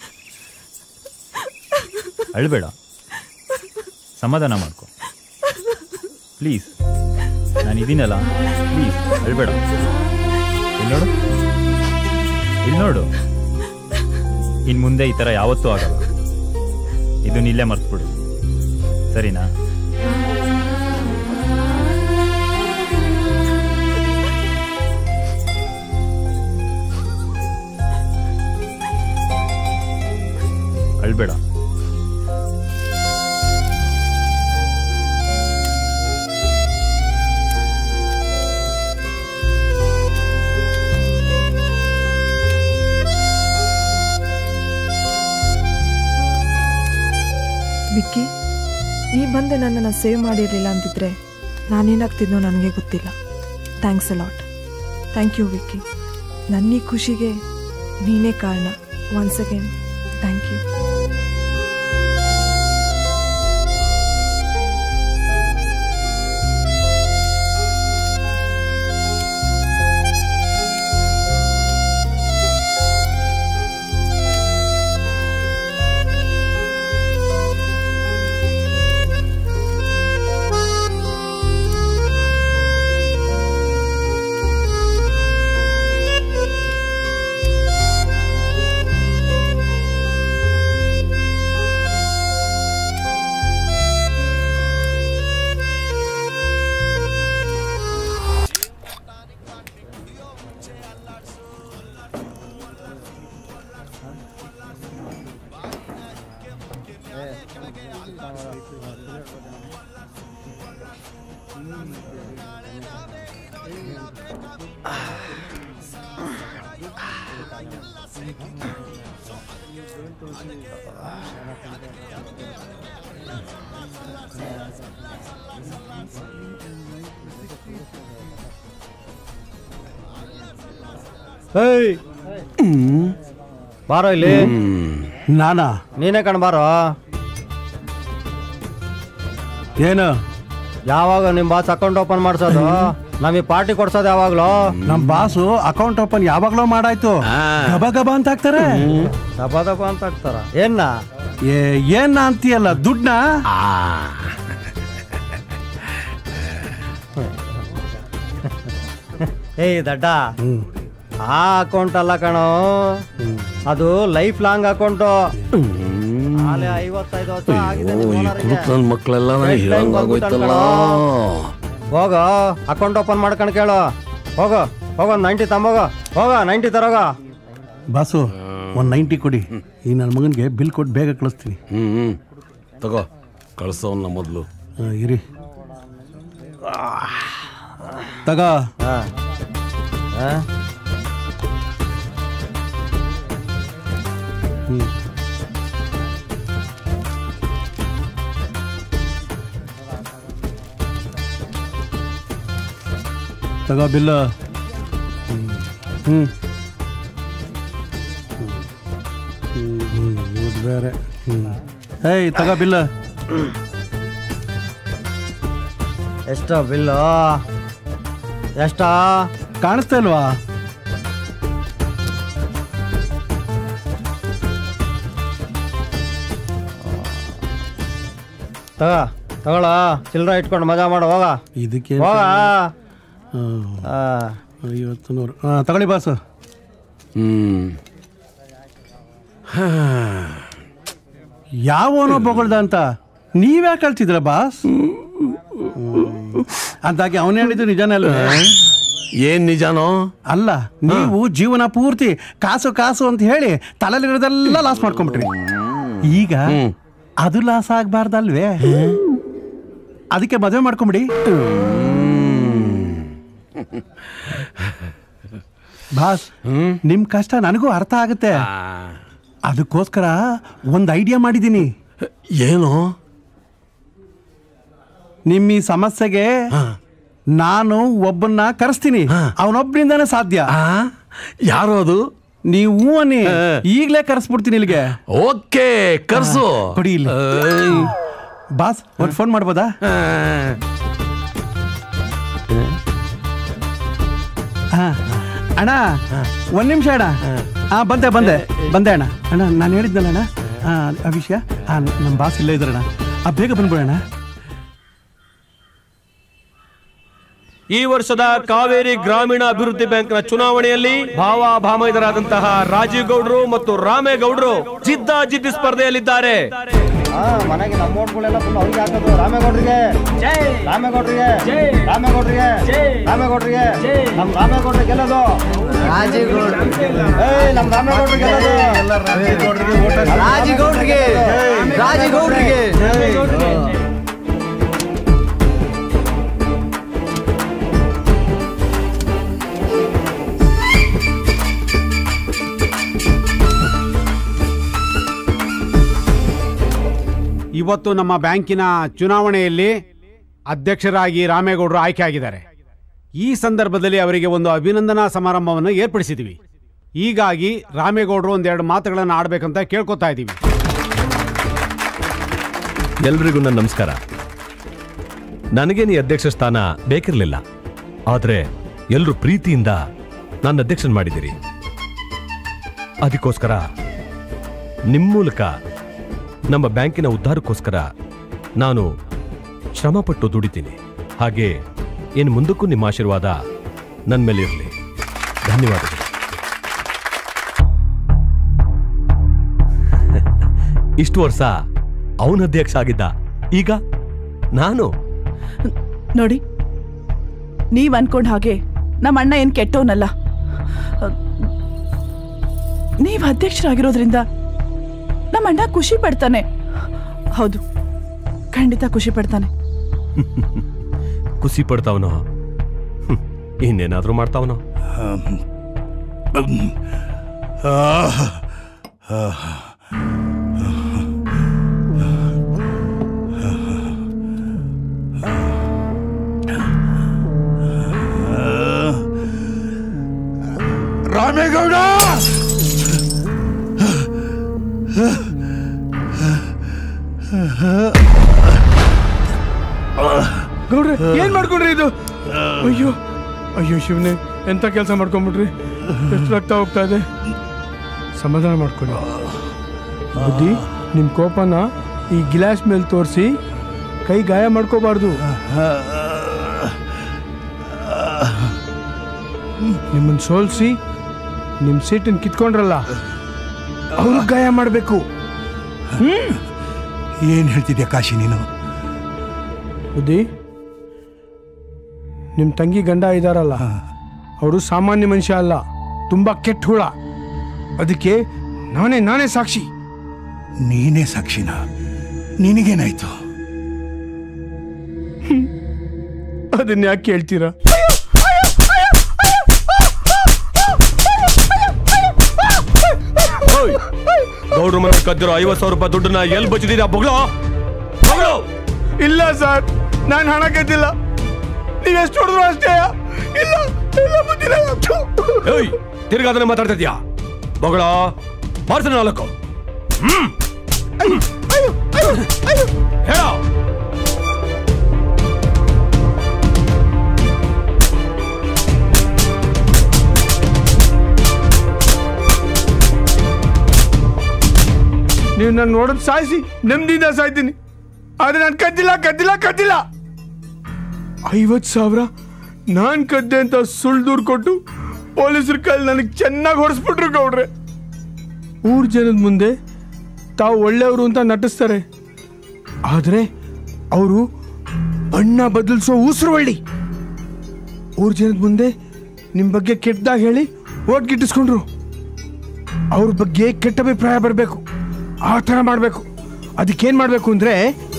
ಅಳ್ಬೇಡ, ಸಮಾಧಾನ ಮಾಡ್ಕೊ ಪ್ಲೀಸ್. ನಾನು ಇದೀನಲ್ಲ, ಪ್ಲೀಸ್ ಅಳ್ಬೇಡ. ಇಲ್ಲಿ ನೋಡು, ಇಲ್ಲಿ ನೋಡು. ಇನ್ನು ಮುಂದೆ ಈ ಥರ ಯಾವತ್ತೂ ಆಗಲ್ಲ. ಇದನ್ನ ಇಲ್ಲೇ ಮರ್ತ್ಬಿಡು, ಸರಿನಾ? ಅಳ್ಬೇಡ. ವಿಕ್ಕಿ, ನೀ ಬಂದು ನನ್ನನ್ನು ಸೇವ್ ಮಾಡಿರಲಿಲ್ಲ ಅಂತಿದ್ರೆ ನಾನೇನಾಗ್ತಿದ್ನೋ ನನಗೆ ಗೊತ್ತಿಲ್ಲ. Thanks a lot. Thank you Vicky. ನನ್ನ ಈ ಖುಷಿಗೆ ನೀನೇ ಕಾರಣ. Once again thank you. ಬಾರೋ ಇಲ್ಲಿ. ನಾನಾ? ನೀನೇ ಕಣ್ ಬಾರೋ. ಏನು? ಯಾವಾಗ ನಿಮ್ ಬಾಸ್ ಅಕೌಂಟ್ ಓಪನ್ ಮಾಡ್ಸೋದು? ನಮಗೆ ಪಾರ್ಟಿ ಕೊಡ್ಸೋದು ಯಾವಾಗ್ಲೂ? ನಮ್ ಬಾಸು ಅಕೌಂಟ್ ಓಪನ್ ಯಾವಾಗ್ಲೋ ಮಾಡಾಯ್ತು. ಗಬ ಗಬ ಅಂತ ಹಾಕ್ತಾರೆ. ದಬ ದಬ ಅಂತ ಹಾಕ್ತಾರ. ಏನ್ನ ಏನ ಅಂತೀಯಲ್ಲ, ದುಡ್ನ? ಏಯ್ ದಡ್ಡ, ಆ ಅಕೌಂಟ್ ಅಲ್ಲ ಕಣೋ, ಅದು ಲೈಫ್ ಲಾಂಗ್ ಅಕೌಂಟು. ಐವತ್ತೈದು ವರ್ಷ ಆಗಿದೆ. ಮಕ್ಕಳೆಲ್ಲ ಹೋಗ ಅಕೌಂಟ್ ಓಪನ್ ಮಾಡ್ಕೊಂಡು ಕೇಳು. ಹೋಗೋ ಹೋಗೋ ನೈಂಟಿ ತಂಬೋಗ. ಹೋಗ ನೈಂಟಿ ತರೋಗ. ಬಾಸು ಒಂದ್ ನೈಂಟಿ ಕೊಡಿ. ಈ ನನ್ನ ಮಗನಿಗೆ ಬಿಲ್ ಕೊಟ್ಟು ಬೇಗ ಕಳಿಸ್ತೀನಿ. ಹ್ಮ್ ತಗೋ, ಕಳ್ಸೋನ್ನ ಮೊದಲು. ಇರಿ ತಗೋ. ಹ್ಮ್ ತಗೋ ಬಿಲ್ಲ. ಹ್ಮ್ ಹ್ಮ್ ಬೇರೆ. ಹ್ಮ್ ಏಯ್ ತಗೋ ಬಿಲ್ಲ. ಎಷ್ಟೋ ಬಿಲ್ಲು? ಎಷ್ಟ ಕಾಣಿಸ್ತಾ ಇಲ್ವಾ? ತಗ ತಗೊಳ, ಚಿಲ್ಲರ ಇಟ್ಕೊಂಡು ಮಜಾ ಮಾಡು. ಹೋಗ ಇದಕ್ಕೆ ಹೋಗ. ಐವತ್ತು ನೂರು ತಗೊಳ್ಳಿ ಬಾಸು. ಹ್ಮ್ ಯಾವನೋ ಬೊಗಳ್ದ ಅಂತ ನೀವ್ಯಾಕೆ ಕಳ್ತಿದ್ರ ಬಾಸ್? ಅಂತಾಗಿ ಅವನು ಹೇಳಿದ್ದು ನಿಜಾನೇ ಅಲ್ವ? ಏನ್ ನಿಜಾನೋ? ಅಲ್ಲ, ನೀವು ಜೀವನ ಪೂರ್ತಿ ಕಾಸು ಕಾಸು ಅಂತ ಹೇಳಿ ತಲೆಲಿರೋದೆಲ್ಲ ಲಾಸ್ ಮಾಡ್ಕೊಂಡ್ಬಿಟ್ರಿ. ಈಗ ಅದು ಲಾಸ್ ಆಗ್ಬಾರ್ದಲ್ವೇ? ಅದಕ್ಕೆ ಮದುವೆ ಮಾಡ್ಕೊಂಬಿಡಿ. ಬಾಸ್, ನಿಮ್ ಕಷ್ಟ ನನಗೂ ಅರ್ಥ ಆಗುತ್ತೆ. ಅದಕ್ಕೋಸ್ಕರ ಒಂದು ಐಡಿಯಾ ಮಾಡಿದ್ದೀನಿ. ಏನು? ನಿಮ್ಮ ಈ ಸಮಸ್ಯೆಗೆ ನಾನು ಒಬ್ಬನ್ನ ಕರೆಸ್ತೀನಿ. ಅವನೊಬ್ಬರಿಂದಾನೇ ಸಾಧ್ಯ. ಯಾರು ಅದು? ನೀವು ಅನ್ನಿ, ಈಗಲೇ ಕರೆಸ್ಬಿಡ್ತೀನಿ ಇಲ್ಲಿಗೆ. ಓಕೆ, ಕರ್ಸು. ಕೊಡಿ ಇಲ್ಲಿ. ಬಾಸ್, ಒಂದು ಫೋನ್ ಮಾಡ್ಬೋದಾ? ಹಾ ಅಣ್ಣ ಒಂದ್ ನಿಮಿಷ ಅಣ್ಣ. ಹಾ ಬಂದೆ ಬಂದೆ ಬಂದೆ ಅಣ್ಣ. ಅಣ್ಣ ನಾನು ಹೇಳಿದ್ನಲ್ಲ ಅಣ್ಣ ಆ ವಿಷಯ. ಹಾ ನಮ್ಮ ಬಾಸ್ ಇಲ್ಲೇ ಇದ್ರಣ್ಣ. ಆ ಬೇಗ ಬಂದ್ಬಿಡೋಣ. ಈ ವರ್ಷದ ಕಾವೇರಿ ಗ್ರಾಮೀಣ ಅಭಿವೃದ್ಧಿ ಬ್ಯಾಂಕ್ನ ಚುನಾವಣೆಯಲ್ಲಿ ಭಾವ ಭಾಮೈದರಾದಂತಹ ರಾಜೀವ್ ಗೌಡ್ರು ಮತ್ತು ರಾಮೇಗೌಡ್ರು ಜಿದ್ದ ಜಿದ್ದಿ ಸ್ಪರ್ಧೆಯಲ್ಲಿದ್ದಾರೆ. ಮನೆಗೆ ನಮ್ಮ ಓಟ್ಗಳೆಲ್ಲ ಫುಲ್ ಅವ್ರಿಗೆ ಹಾಕೋದು. ರಾಮೇಗೌಡ್ರಿಗೆ ರಾಮೇಗೌಡ್ರಿಗೆ ರಾಮೇಗೌಡ್ರಿಗೆ ರಾಮೇಗೌಡ್ರಿಗೆ ನಮ್ ರಾಮೇಗೌಡ್ರಿಗೆ ಗೆಲ್ಲೋದು. ನಮ್ ರಾಮೇಗೌಡ್ರಿಗೆ ಗೆಲ್ಲೋದು. ರಾಜೀಗೌಡ್ರಿಗೆ ರಾಜೀಗೌಡ್ರಿಗೆ ಇವತ್ತು ನಮ್ಮ ಬ್ಯಾಂಕಿನ ಚುನಾವಣೆಯಲ್ಲಿ ಅಧ್ಯಕ್ಷರಾಗಿ ರಾಮೇಗೌಡರು ಆಯ್ಕೆ ಆಗಿದ್ದಾರೆ. ಈ ಸಂದರ್ಭದಲ್ಲಿ ಅವರಿಗೆ ಒಂದು ಅಭಿನಂದನಾ ಸಮಾರಂಭವನ್ನು ಏರ್ಪಡಿಸಿದ್ದೀವಿ. ಹೀಗಾಗಿ ರಾಮೇಗೌಡರು ಒಂದೆರಡು ಮಾತುಗಳನ್ನು ಆಡಬೇಕಂತ ಕೇಳ್ಕೊತಾ ಇದ್ದೀವಿ. ಎಲ್ರಿಗೂ ನನ್ನ ನಮಸ್ಕಾರ. ನನಗೇನು ಅಧ್ಯಕ್ಷ ಸ್ಥಾನ ಬೇಕಿರಲಿಲ್ಲ, ಆದರೆ ಎಲ್ಲರೂ ಪ್ರೀತಿಯಿಂದ ನನ್ನ ಅಧ್ಯಕ್ಷನ್ ಮಾಡಿದ್ದೀರಿ. ಅದಕ್ಕೋಸ್ಕರ ನಿಮ್ಮ ಮೂಲಕ ನಮ್ಮ ಬ್ಯಾಂಕಿನ ಉದ್ಧಾರಕ್ಕೋಸ್ಕರ ನಾನು ಶ್ರಮಪಟ್ಟು ದುಡಿತೀನಿ. ಹಾಗೆ ಇನ್ನು ಮುಂದಕ್ಕೂ ನಿಮ್ಮ ಆಶೀರ್ವಾದ ನನ್ನ ಮೇಲೆ ಇರಲಿ. ಧನ್ಯವಾದಗಳು. ಇಷ್ಟು ವರ್ಷ ಅವನ ಅಧ್ಯಕ್ಷ ಆಗಿದ್ದ, ಈಗ ನಾನು. ನೋಡಿ, ನೀವ್ ಅನ್ಕೊಂಡ್ ಹಾಗೆ ನಮ್ಮ ಅಣ್ಣ ಏನ್ ಕೆಟ್ಟವನಲ್ಲ. ನೀವ್ ಅಧ್ಯಕ್ಷರಾಗಿರೋದ್ರಿಂದ ನಮ್ಮ ಅಣ್ಣ ಖುಷಿ ಪಡ್ತಾನೆ. ಹೌದು, ಖಂಡಿತ ಖುಷಿ ಪಡ್ತಾನೆ. ಖುಷಿ ಪಡ್ತಾವನೋ ಇನ್ನೇನಾದ್ರೂ ಮಾಡ್ತಾವನೋ? ರಾಮೇಗೌಡ ಗೌಡ್ರೆ, ಏನ್ ಮಾಡ್ಕೊಂಡ್ರಿ ಇದು? ಅಯ್ಯೋ ಅಯ್ಯೋ ಶಿವನೇ, ಎಂತ ಕೆಲಸ ಮಾಡ್ಕೊಂಡ್ಬಿಟ್ರಿ. ಎಷ್ಟು ರಕ್ತ ಹೋಗ್ತಾ ಇದೆ. ಸಮಾಧಾನ ಮಾಡ್ಕೊಳ್ಳಿ. ಬುದ್ಧಿ, ನಿಮ್ ಕೋಪನ ಈ ಗಿಲಾಸ್ ಮೇಲೆ ತೋರಿಸಿ ಕೈ ಗಾಯ ಮಾಡ್ಕೋಬಾರ್ದು. ನಿಮ್ಮನ್ನ ಸೋಲ್ಸಿ ನಿಮ್ ಸೀಟನ್ ಕಿತ್ಕೊಂಡ್ರಲ್ಲ, ಅವ್ರಿಗೆ ಗಾಯ ಮಾಡ್ಬೇಕು. ಏನ್ ಹೇಳ್ತಿದ್ಯಾ ಕಾಶಿ ನೀನು? ಬುದ್ಧಿ, ನಿಮ್ಮ ತಂಗಿ ಗಂಡ ಇದ್ದಾರಲ್ಲ, ಅವರು ಸಾಮಾನ್ಯ ಮನುಷ್ಯ ಅಲ್ಲ, ತುಂಬಾ ಕೆಟ್ಟ ಹುಳ. ಅದಕ್ಕೆ ನಾನೇ ನಾನೇ ಸಾಕ್ಷಿ. ನೀನೇ ಸಾಕ್ಷಿನ? ನಿನಗೇನಾಯ್ತು? ಅದನ್ನ ಯಾಕೆ ಹೇಳ್ತೀರಾ? ಗೌಡ್ರ ಮನೆ ಕದ್ದಿರೋ ಐವತ್ತು ಸಾವಿರ ರೂಪಾಯಿ ದುಡ್ಡನ್ನ ಎಲ್ಲಿ ಬಚ್ಚಿದ್ದೀರಾ? ಬೊಗಳು ಇಲ್ಲ ಸರ್, ನಾನು ಹಣ ಗೆದ್ದಿಲ್ಲ. ನೀವ್ ಎಷ್ಟು ಹೊಡೆದ್ರು ಅಷ್ಟೇ. ಇಲ್ಲ ಇಲ್ಲ ಬುದ್ಧಿಲ್ಲ. ತಿರ್ಗಾ ಅದನ್ನ ಮಾತಾಡ್ತಾ ಇದೀಯಾ? ಬೊಗಳ ಮಾಡ್ತಾನೆ ನಾಲ್ಕು. ಹ್ಮ್ ಹೇಳ. ನೀವು ನಾನು ನೋಡೋದು ಸಾಯಿಸಿ ನೆಮ್ಮದಿಯಿಂದ ಸಾಯ್ತೀನಿ. ಆದ್ರೆ ನಾನು ಕದ್ದಿಲ್ಲ ಕದ್ದಿಲ್ಲ ಕದ್ದಿಲ್ಲ. ಐವತ್ತು ಸಾವಿರ ನಾನ್ ಕದ್ದೆ ಅಂತ ಸುಳ್ಳು ದೂರು ಕೊಟ್ಟು ಪೊಲೀಸರ ಕೈಲಿ ನನಗೆ ಚೆನ್ನಾಗಿ ಹೊಡೆಸ್ಬಿಟ್ರು ಗೌಡ್ರೆ. ಊರ್ ಜನದ ಮುಂದೆ ತಾವು ಒಳ್ಳೆಯವರು ಅಂತ ನಟಿಸ್ತಾರೆ, ಆದ್ರೆ ಅವರು ಬಣ್ಣ ಬದಲಿಸೋ ಉಸಿರುವಳ್ಳಿ. ಊರ್ ಜನದ ಮುಂದೆ ನಿಮ್ ಬಗ್ಗೆ ಕೆಟ್ಟದಾಗ ಹೇಳಿ ಓಟ್ ಗಿಟ್ಟಿಸ್ಕೊಂಡ್ರು. ಅವ್ರ ಬಗ್ಗೆ ಕೆಟ್ಟ ಅಭಿಪ್ರಾಯ ಬರಬೇಕು, ಆ ಥರ ಮಾಡಬೇಕು. ಅದಕ್ಕೇನ್ ಮಾಡಬೇಕು ಅಂದ್ರೆ,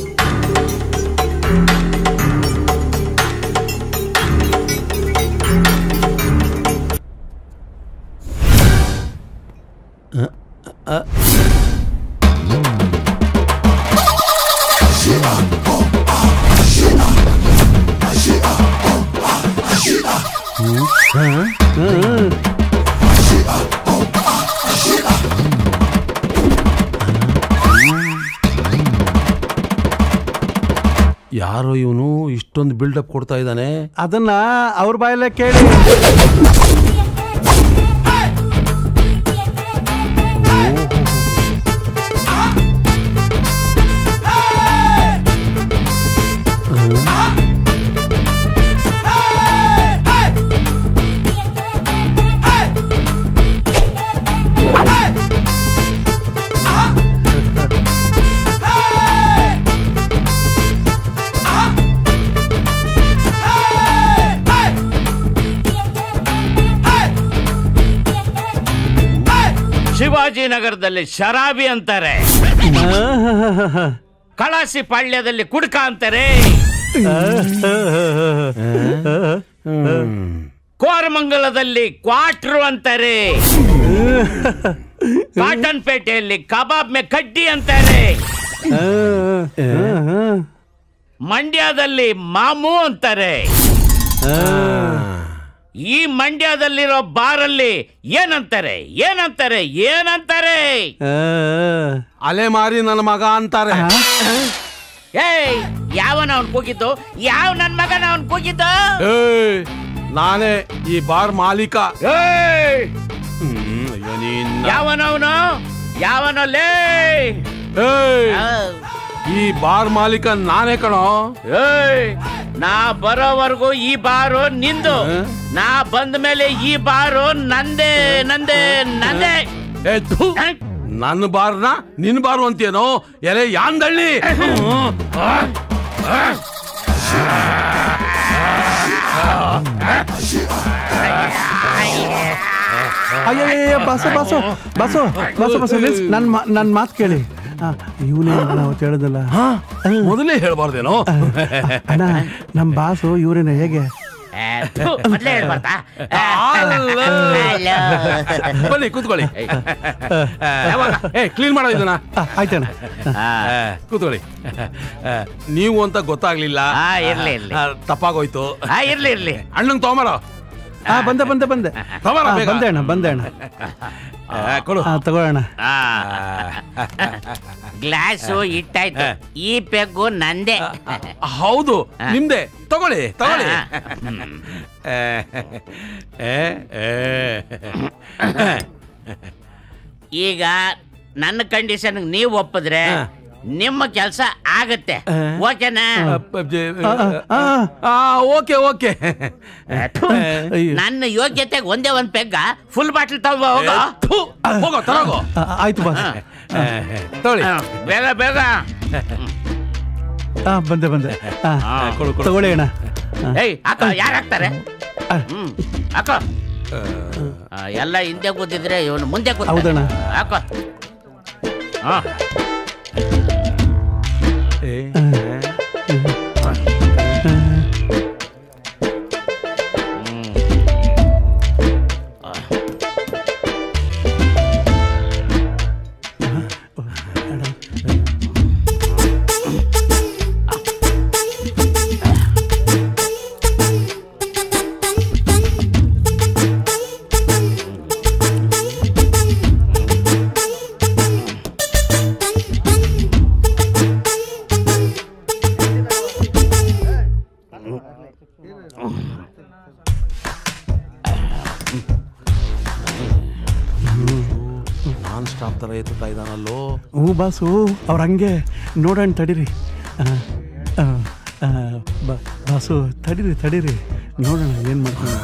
ಯಾರೋ ಇವನು ಇಷ್ಟೊಂದು ಬಿಲ್ಡಪ್ ಕೊಡ್ತಾ ಇದ್ದಾನೆ. ಅದನ್ನ ಅವ್ರ ಬಾಯಲ್ಲೇ ಕೇಳಿ. ಶಿವಾಜಿನಗರದಲ್ಲಿ ಶರಾಬಿ ಅಂತಾರೆ, ಕಳಾಸಿ ಪಾಳ್ಯದಲ್ಲಿ ಕುಡ್ಕ ಅಂತಾರೆ, ಕೋರಮಂಗಲದಲ್ಲಿ ಕ್ವಾಟ್ರು ಅಂತಾರೆ, ಕಾಟನ್ ಪೇಟೆಯಲ್ಲಿ ಕಬಾಬ್ ಮೇ ಕಡ್ಡಿ ಅಂತಾರೆ, ಮಂಡ್ಯದಲ್ಲಿ ಮಾಮು ಅಂತಾರೆ. ಈ ಮಂಡ್ಯದಲ್ಲಿರೋ ಬಾರಲ್ಲಿ ಏನಂತಾರೆ ಏನಂತಾರೆ ಏನಂತಾರೆ? ಅಲೆ ಮಾರಿ ನನ್ನ ಮಗ ಅಂತಾರೆ. ಏಯ್, ಯಾವನ ಅವನ್ ಕೂಗಿದ್ದು? ಯಾವ ನನ್ ಮಗನ ಅವನ್ ಕೂಗಿದ್ದು? ಏಯ್, ನಾನೇ ಈ ಬಾರ್ ಮಾಲೀಕ. ಯಾವನವನು? ಯಾವನಲ್ಲೇ? ಈ ಬಾರ್ ಮಾಲೀಕ ನಾನೇ ಕಣೋ. ಏಯ್, ನಾ ಬರೋವರೆಗೂ ಈ ಬಾರು ನಿಂದು, ನಾ ಬಂದ ಮೇಲೆ ಈ ಬಾರು ನಂದೇ ನಂದೇ ನಂದೇ. ನನ್ನ ಬಾರ್ನ ನಿನ್ ಬಾರು ಅಂತೇನೋ? ಎಲೆ ಯಾಂದಳ್ಳಿ. ಅಯ್ಯಯ್ಯ boss boss boss boss boss ನಿಲ್ಸ್. ನನ್ನ ನನ್ನ ಮಾತು ಕೇಳಿ. ಇವನೇ ನಾವು ಹೇಳಿದಲ್ಲ, ಮೊದಲೇ ಹೇಳ್ಬಾರ್ದೇನೋ? ಅಣ್ಣ ನಮ್ಮ ಬಾಸು ಇವರೇನ ಹೇಗೆ? ಬನ್ನಿ ಕೂತ್ಕೊಳ್ಳಿ. ಕ್ಲೀನ್ ಮಾಡೋ ಇದನ್ನ. ಆಯ್ತಣ್ಣ, ಕೂತ್ಕೊಳ್ಳಿ. ನೀವು ಅಂತ ಗೊತ್ತಾಗ್ಲಿಲ್ಲ, ತಪ್ಪಾಗೋಯ್ತು. ಇರ್ಲಿ ಇರ್ಲಿ. ಅಣ್ಣಂಗ್ ತಗೊಂಬಾರೋ. ಹಾ ಬಂದೆ ಬಂದೆ ಬಂದೆ ಬಂದೆ ಅಣ್ಣ ಬಂದೆ ಅಣ್ಣ ಕೊಡು. ತಗೊಳ್ಳೋಣ. ಗ್ಲಾಸು ಇಟ್ಟಾಯ್ತು, ಈ ಪೆಗ್ಗು ನಂದೆ. ಹೌದು, ನಿಮ್ದೆ. ತಗೊಳ್ಳಿ ತಗೊಳ್ಳಿ. ಈಗ ನನ್ನ ಕಂಡೀಷನ್ ನೀವು ಒಪ್ಪಿದ್ರೆ ನಿಮ್ಮ ಕೆಲಸ ಆಗತ್ತೆ. ಓಕೆನಾ? Okay okay. ನನ್ನ ಯೋಗ್ಯತೆಗೆ ಒಂದೇ ಒಂದ್ ಪೆಗ್ಗ ಫುಲ್ ಬಾಟಲ್ ತಗೋ. ಹೋಗೋ ತರಗೋ. ಆಯ್ತು ಬಾಸ್, ಬೇಗ ಬೇಗ. ಹಾ ಬಂದೆ ಬಂದೆ. ತಗೊಳ್ಳಿ ಅಣ್ಣ. ಏಯ್ ಅಕ್ಕ, ಯಾರು ಹಾಕ್ತಾರೆ? ಹ್ಮ್ ಅಕ್ಕ, ಎಲ್ಲ ಹಿಂದೆ ಕೂತಿದ್ರೆ ಇವನು ಮುಂದೆ ಕೂತ. ಹೌದಣ್ಣ. ಅಕ್ಕ ಹಾ ನಾನ್ ಸ್ಟಾಪ್ ತರ ಎತ್ತುತ್ತಾ ಇದ್ದಾನಲ್ಲೋ. ಹ್ಞೂ ಬಾಸು, ಅವ್ರ ಹಂಗೆ ನೋಡೋಣ. ತಡೀರಿ ಬಾಸು, ತಡೀರಿ ತಡೀರಿ, ನೋಡೋಣ ಏನು ಮಾಡ್ಕೊಂಡು.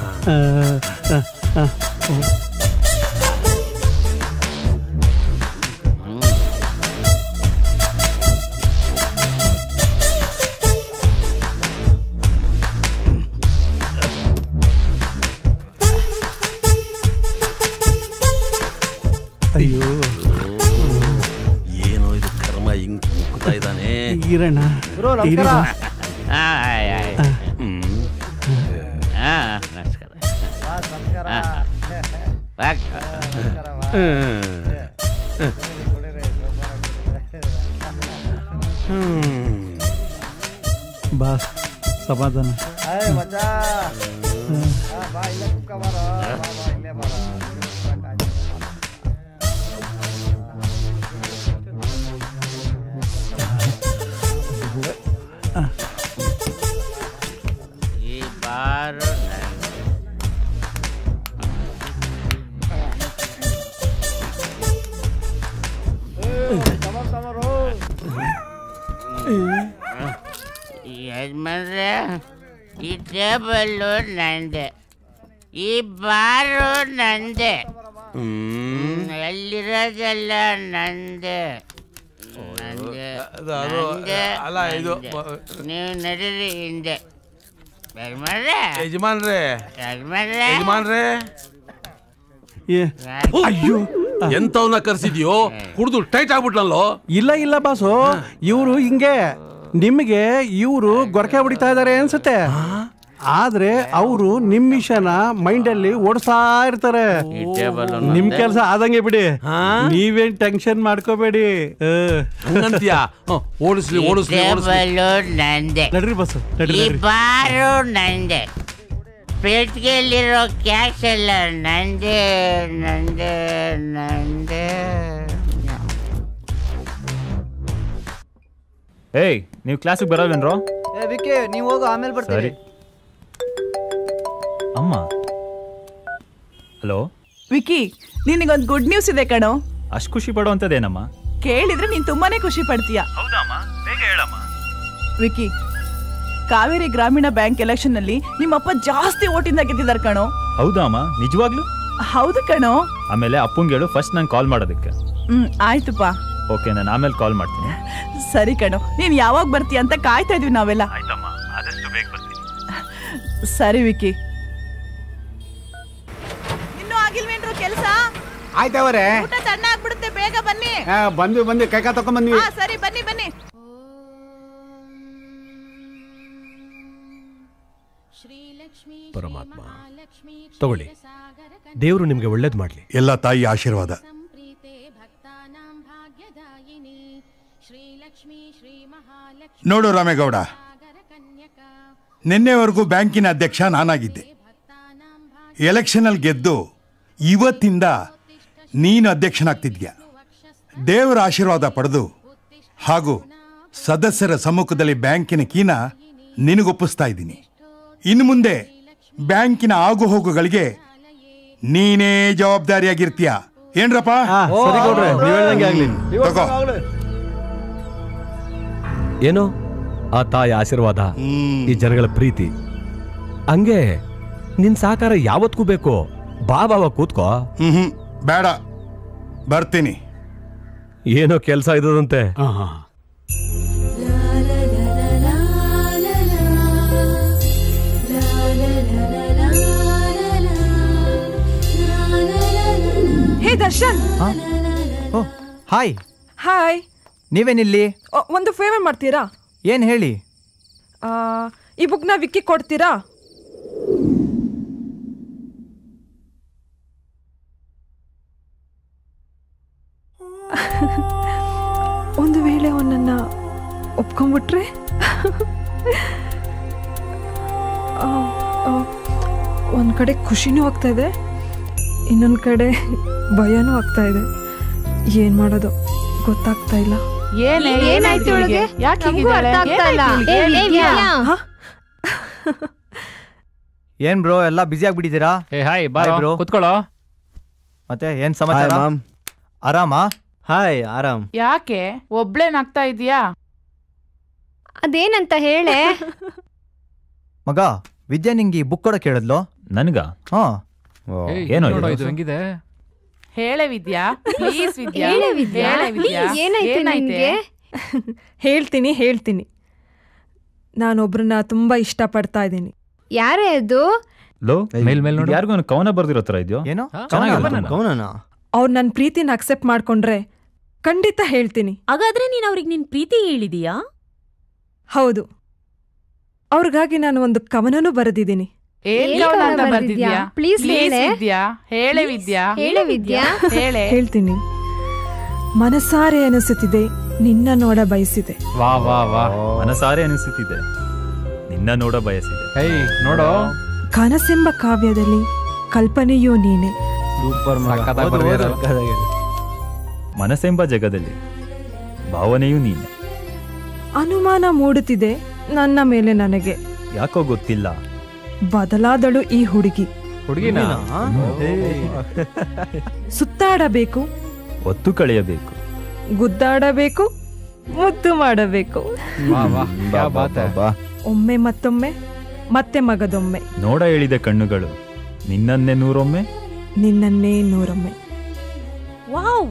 ಅಯ್ಯೋ, ಏನೋ ಇದು ಕರ್ಮ ಹಿಂಗ್ ಮುಗ್ತಾ ಇದ್ದಾನೆ. ಈರಣ್ಣ ಬಾಸ್ ಸಮಾಧಾನ. ಈ ಬಾರು ಯಜಮಾನ್ರೆ, ಈ ಟೇಬಲ್ಲು ನಂದೆ, ಈ ಬಾರು ನಂದೆ, ಎಲ್ಲಿರೋದೆಲ್ಲ ನಂದೆ ನಂದೆ ನಂದೆ. ನೀವು ನಡೀರಿ ಹಿಂದೆ. ಯಜಮಾನ್ರೆ ಯಜಮಾನ್ರೆ ಯಜಮಾನ್ರೆ ಯಜಮಾನ್ರೆ ಅಯ್ಯೋ ಎಂತವನ್ನ ಕರ್ಸಿದ್ಯೋ ಕುಡ್ದು ಟೈಟ್ ಆಗ್ಬಿಟ್ಲಲ್ಲೋ. ಇಲ್ಲ ಇಲ್ಲ ಬಾಸು, ಇವರು ಹಿಂಗೆ ನಿಮಗೆ ಇವರು ಗೊರಕೆ ಹೊಡಿತಾ ಇದಾರೆ ಅನ್ಸುತ್ತೆ, ಆದ್ರೆ ಅವರು ನಿಮ್ ವಿಷಯನ ಮೈಂಡ್ ಅಲ್ಲಿ ಓಡಿಸ್ತಾ ಇರ್ತಾರೆ. ನಿಮ್ ಕೆಲಸ ಆದಂಗೆ ಬಿಡಿ, ನೀವೇನ್ ಟೆನ್ಷನ್ ಮಾಡ್ಕೋಬೇಡಿ. ಓಡಿಸ್ಲಿ ಓಡಿಸ್ಲಿ ನಂದೆ, ನಡ್ರಿ ಬಸ್ ಈ ಬಾರು ನಂದೆ, ಪೆಟ್ಟಿಗೆಯಲ್ಲಿರೋ ಕ್ಯಾಶ್ ಎಲ್ಲ ನಂದೆ ನಂದೆ ನಂದೆ. ಏಯ್, ನೀವು ಕ್ಲಾಸಿಗೆ ಬರಲ್ವೇನ್ರೋ? ಏ ವಿಕಿ, ನೀವು ಹೋಗು, ಆಮೇಲೆ ಬರ್ತೀವಿ. ಅಮ್ಮ. ಹಲೋ ವಿಕಿ, ನಿನಗೊಂದು ಗುಡ್ ನ್ಯೂಸ್ ಇದೆ ಕಣೋ. ಅಷ್ಟು ಖುಷಿ ಪಡುವಂಥದ್ದೇನಮ್ಮ? ಕೇಳಿದ್ರೆ ನೀನ್ ತುಂಬಾನೇ ಖುಷಿ ಪಡ್ತೀಯ. ಹೌದಮ್ಮ, ಬೇಗ ಹೇಳಮ್ಮ. ವಿಕಿ, ಕಾವೇರಿ ಗ್ರಾಮೀಣ ಬ್ಯಾಂಕ್ ಎಲೆಕ್ಷನ್ ನಲ್ಲಿ ನಿಮ್ಮಪ್ಪ ಜಾಸ್ತಿ ಓಟಿಂದ ಗೆದ್ದಿದ್ದಾರೆ ಕಣೋ. ಹೌದಾ ಅಮ್ಮ, ನಿಜವಾಗ್ಲೂ? ಹೌದು ಕಣೋ. ಆಮೇಲೆ ಅಪ್ಪಂಗೆ ಹೇಳು ಫಸ್ಟ್ ನಂಗೆ ಕಾಲ್ ಮಾಡೋದಕ್ಕೆ. ಹ್ಮ್ ಆಯ್ತುಪ್ಪ. ಓಕೆ, ನಾನು ಆಮೇಲೆ ಕಾಲ್ ಮಾಡ್ತೀನಿ. ಸರಿ ಕಣೋ, ನೀನ್ ಯಾವಾಗ ಬರ್ತೀಯ ಅಂತ ಕಾಯ್ತಾ ಇದೀವಿ ನಾವೆಲ್ಲ. ಆಯ್ತಮ್ಮ, ಆದಷ್ಟು ಬೇಗ ಬರ್ತೀನಿ. ಸರಿ ವಿಕಿ. ಇನ್ನೂ ಆಗಿಲ್ವೇನ್ರು ಕೆಲಸ? ಆಯ್ತವರೇ, ಊಟ ತಣ್ಣ ಆಗ್ಬಿಡುತ್ತೆ, ಬೇಗ ಬನ್ನಿ. ಬಂದ್ವಿ ಬಂದ್ವಿ, ಕೈ ಕಾ ತಕೊಂಡ್ ಬಂದ್ವಿ. ಹಾ ಸರಿ, ಬನ್ನಿ ಬನ್ನಿ. ಪರಮಾತ್ಮ ತಗೊಳ್ಳಿ, ದೇವರು ನಿಮ್ಗೆ ಒಳ್ಳೇದು ಮಾಡ್ಲಿ. ಎಲ್ಲ ತಾಯಿ ಆಶೀರ್ವಾದ. ನೋಡು ರಾಮೇಗೌಡ, ನಿನ್ನೆವರೆಗೂ ಬ್ಯಾಂಕಿನ ಅಧ್ಯಕ್ಷ ನಾನಾಗಿದ್ದೆ. ಎಲೆಕ್ಷನಲ್ಲಿ ಗೆದ್ದು ಇವತ್ತಿಂದ ನೀನು ಅಧ್ಯಕ್ಷನಾಗ್ತಿದ್ಯಾ. ದೇವರ ಆಶೀರ್ವಾದ ಪಡೆದು ಹಾಗೂ ಸದಸ್ಯರ ಸಮ್ಮುಖದಲ್ಲಿ ಬ್ಯಾಂಕಿನ ಕೀನ ನಿನಗೊಪ್ಪಿಸ್ತಾ ಇದ್ದೀನಿ. ಇನ್ನು ಮುಂದೆ ಬ್ಯಾಂಕಿನ ಆಗುಹೋಗುಗಳಿಗೆ ನೀನೇ ಜವಾಬ್ದಾರಿಯಾಗಿರ್ತೀಯ. ಏನ್ರಪ್ಪ? ಏನೋ ಆ ತಾಯಿ ಆಶೀರ್ವಾದ, ಈ ಜನಗಳ ಪ್ರೀತಿ, ಹಂಗೆ ನಿನ್ ಸಹಕಾರ ಯಾವತ್ಗೂ ಬೇಕು. ಬಾ ಬಾವ ಕೂತ್ಕೋ. ಹ್ಮ್ ಬೇಡ, ಬರ್ತೀನಿ. ಏನೋ ಕೆಲಸ ಇದ್ದದಂತೆ. ಹೇ ದರ್ಶನ್. ಹಾಯ್. ಹಾಯ್. ನೀವೇನಿಲ್ಲಿ? ಒಂದು ಫೇವರ್ ಮಾಡ್ತೀರಾ? ಏನ್ ಹೇಳಿ? ಈ ಬುಕ್ನ ವಿಕ್ಕಿ ಕೊಡ್ತೀರಾ? ಒಂದು ವೇಳೆ ಅವನನ್ನ ಒಪ್ಕೊಂಡ್ಬಿಟ್ರೆ ಒಂದ್ ಕಡೆ ಖುಷಿನೂ ಆಗ್ತಾ ಇದೆ, ಇನ್ನೊಂದ್ ಕಡೆ ಭಯನೂ ಆಗ್ತಾ ಇದೆ. ಏನ್ ಮಾಡೋದು ಗೊತ್ತಾಗ್ತಾ ಇಲ್ಲ. ಏನಾಯ್ತು ಇವಳಿಗೆ? ಯಾಕೆ ಅರ್ಥ ಆಗ್ತಾ ಇಲ್ಲ. ಏನ್ ಬ್ರೋ ಎಲ್ಲ ಬಿಸಿ ಆಗ್ಬಿಟ್ಟಿದ್ದೀರಾ? ಏ ಹಾಯ್ ಬ್ರೋ, ಕುತ್ಕೊಳ್ಳೋ. ಮತ್ತೆ ಏನ್ ಸಮಾಚಾರ? ಆರಾಮಾ? ಹಾಯ್, ಆರಾಮ್. ಯಾಕೆ ಒಬ್ಳೇನಾಗ್ತಾ ಇದೀಯಾ? ಅದೇನಂತ ಹೇಳೆ. ಮಗ ವಿದ್ಯಾ ನಿಂಗೆ ಬುಕ್ ಕೊಡಕ್ ಹೇಳಿದ್ಲು. ನನ್ಗ? ಹಾ. ಏನೋ ಇದು ಹೆಂಗಿದೆ? ಹೇಳೆ ವಿದ್ಯಾ, ಪ್ಲೀಸ್ ವಿದ್ಯಾ. ಹೇಳೆ ವಿದ್ಯಾ, ಏನಾಯ್ತು ನಿನ್ಗೆ? ಹೇಳ್ತೀನಿ ಹೇಳ್ತೀನಿ ನಾನೊಬ್ರನ್ನ ತುಂಬಾ ಇಷ್ಟಪಡ್ತಾ ಇದ್ದೀನಿ. ಯಾರೇ ಅದು? ಲೋ, ಮೇಲ್ ಮೇಲ್ ನೋಡಿ, ಯಾರಿಗೂ ಕವನ ಬರ್ದಿರೋ ತರ ಇದೆಯೋ? ಏನೋ ಕವನ. ಅವ್ರು ನನ್ನ ಪ್ರೀತಿನ ಅಕ್ಸೆಪ್ಟ್ ಮಾಡ್ಕೊಂಡ್ರೆ ಖಂಡಿತ ಹೇಳ್ತೀನಿ. ಹಾಗಾದ್ರೆ ನೀನ್ ಅವ್ರಿಗೆ ನಿನ್ ಪ್ರೀತಿ ಹೇಳಿದೀಯಾ? ಹೌದು, ಅವ್ರಿಗಾಗಿ ನಾನು ಒಂದು ಕವನನೂ ಬರೆದಿದ್ದೀನಿ. ಹೇಳ್ತೀನಿ. ಮನಸಾರೆ ಅನಿಸುತ್ತಿದೆ ನಿನ್ನ ನೋಡ ಬಯಸಿದೆ. ವಾ ವಾ ವಾ, ಮನಸಾರೆ ಅನಿಸುತ್ತಿದೆ ನಿನ್ನ ನೋಡ ಬಯಸಿದೆ. ಏಯ್ ನೋಡೋ, ಕನಸೆಂಬ ಕಾವ್ಯದಲ್ಲಿ ಕಲ್ಪನೆಯೂ ನೀನೆ. ಮನಸ್ಸೆಂಬ ಜಗದಲ್ಲಿ ಭಾವನೆಯೂ ನೀನೆ. ಅನುಮಾನ ಮೂಡುತ್ತಿದೆ ನನ್ನ ಮೇಲೆ ನನಗೆ. ಯಾಕೋ ಗೊತ್ತಿಲ್ಲ, ಬದಲಾದಳು ಈ ಹುಡುಗಿ. ಹುಡುಗಿನ ಸುತ್ತಾಡಬೇಕು, ಒತ್ತು ಕಳೆಯಬೇಕು, ಗುದ್ದಾಡಬೇಕು, ಮುದ್ದು ಮಾಡಬೇಕು. ಒಮ್ಮೆ ಮತ್ತೊಮ್ಮೆ, ಮತ್ತೆ ಮಗದೊಮ್ಮೆ. ನೋಡ ಹೇಳಿದ ಕಣ್ಣುಗಳು ನಿನ್ನನ್ನೇ ನೂರೊಮ್ಮೆ, ನಿನ್ನನ್ನೇ ನೂರೊಮ್ಮೆ. ವಾವ್,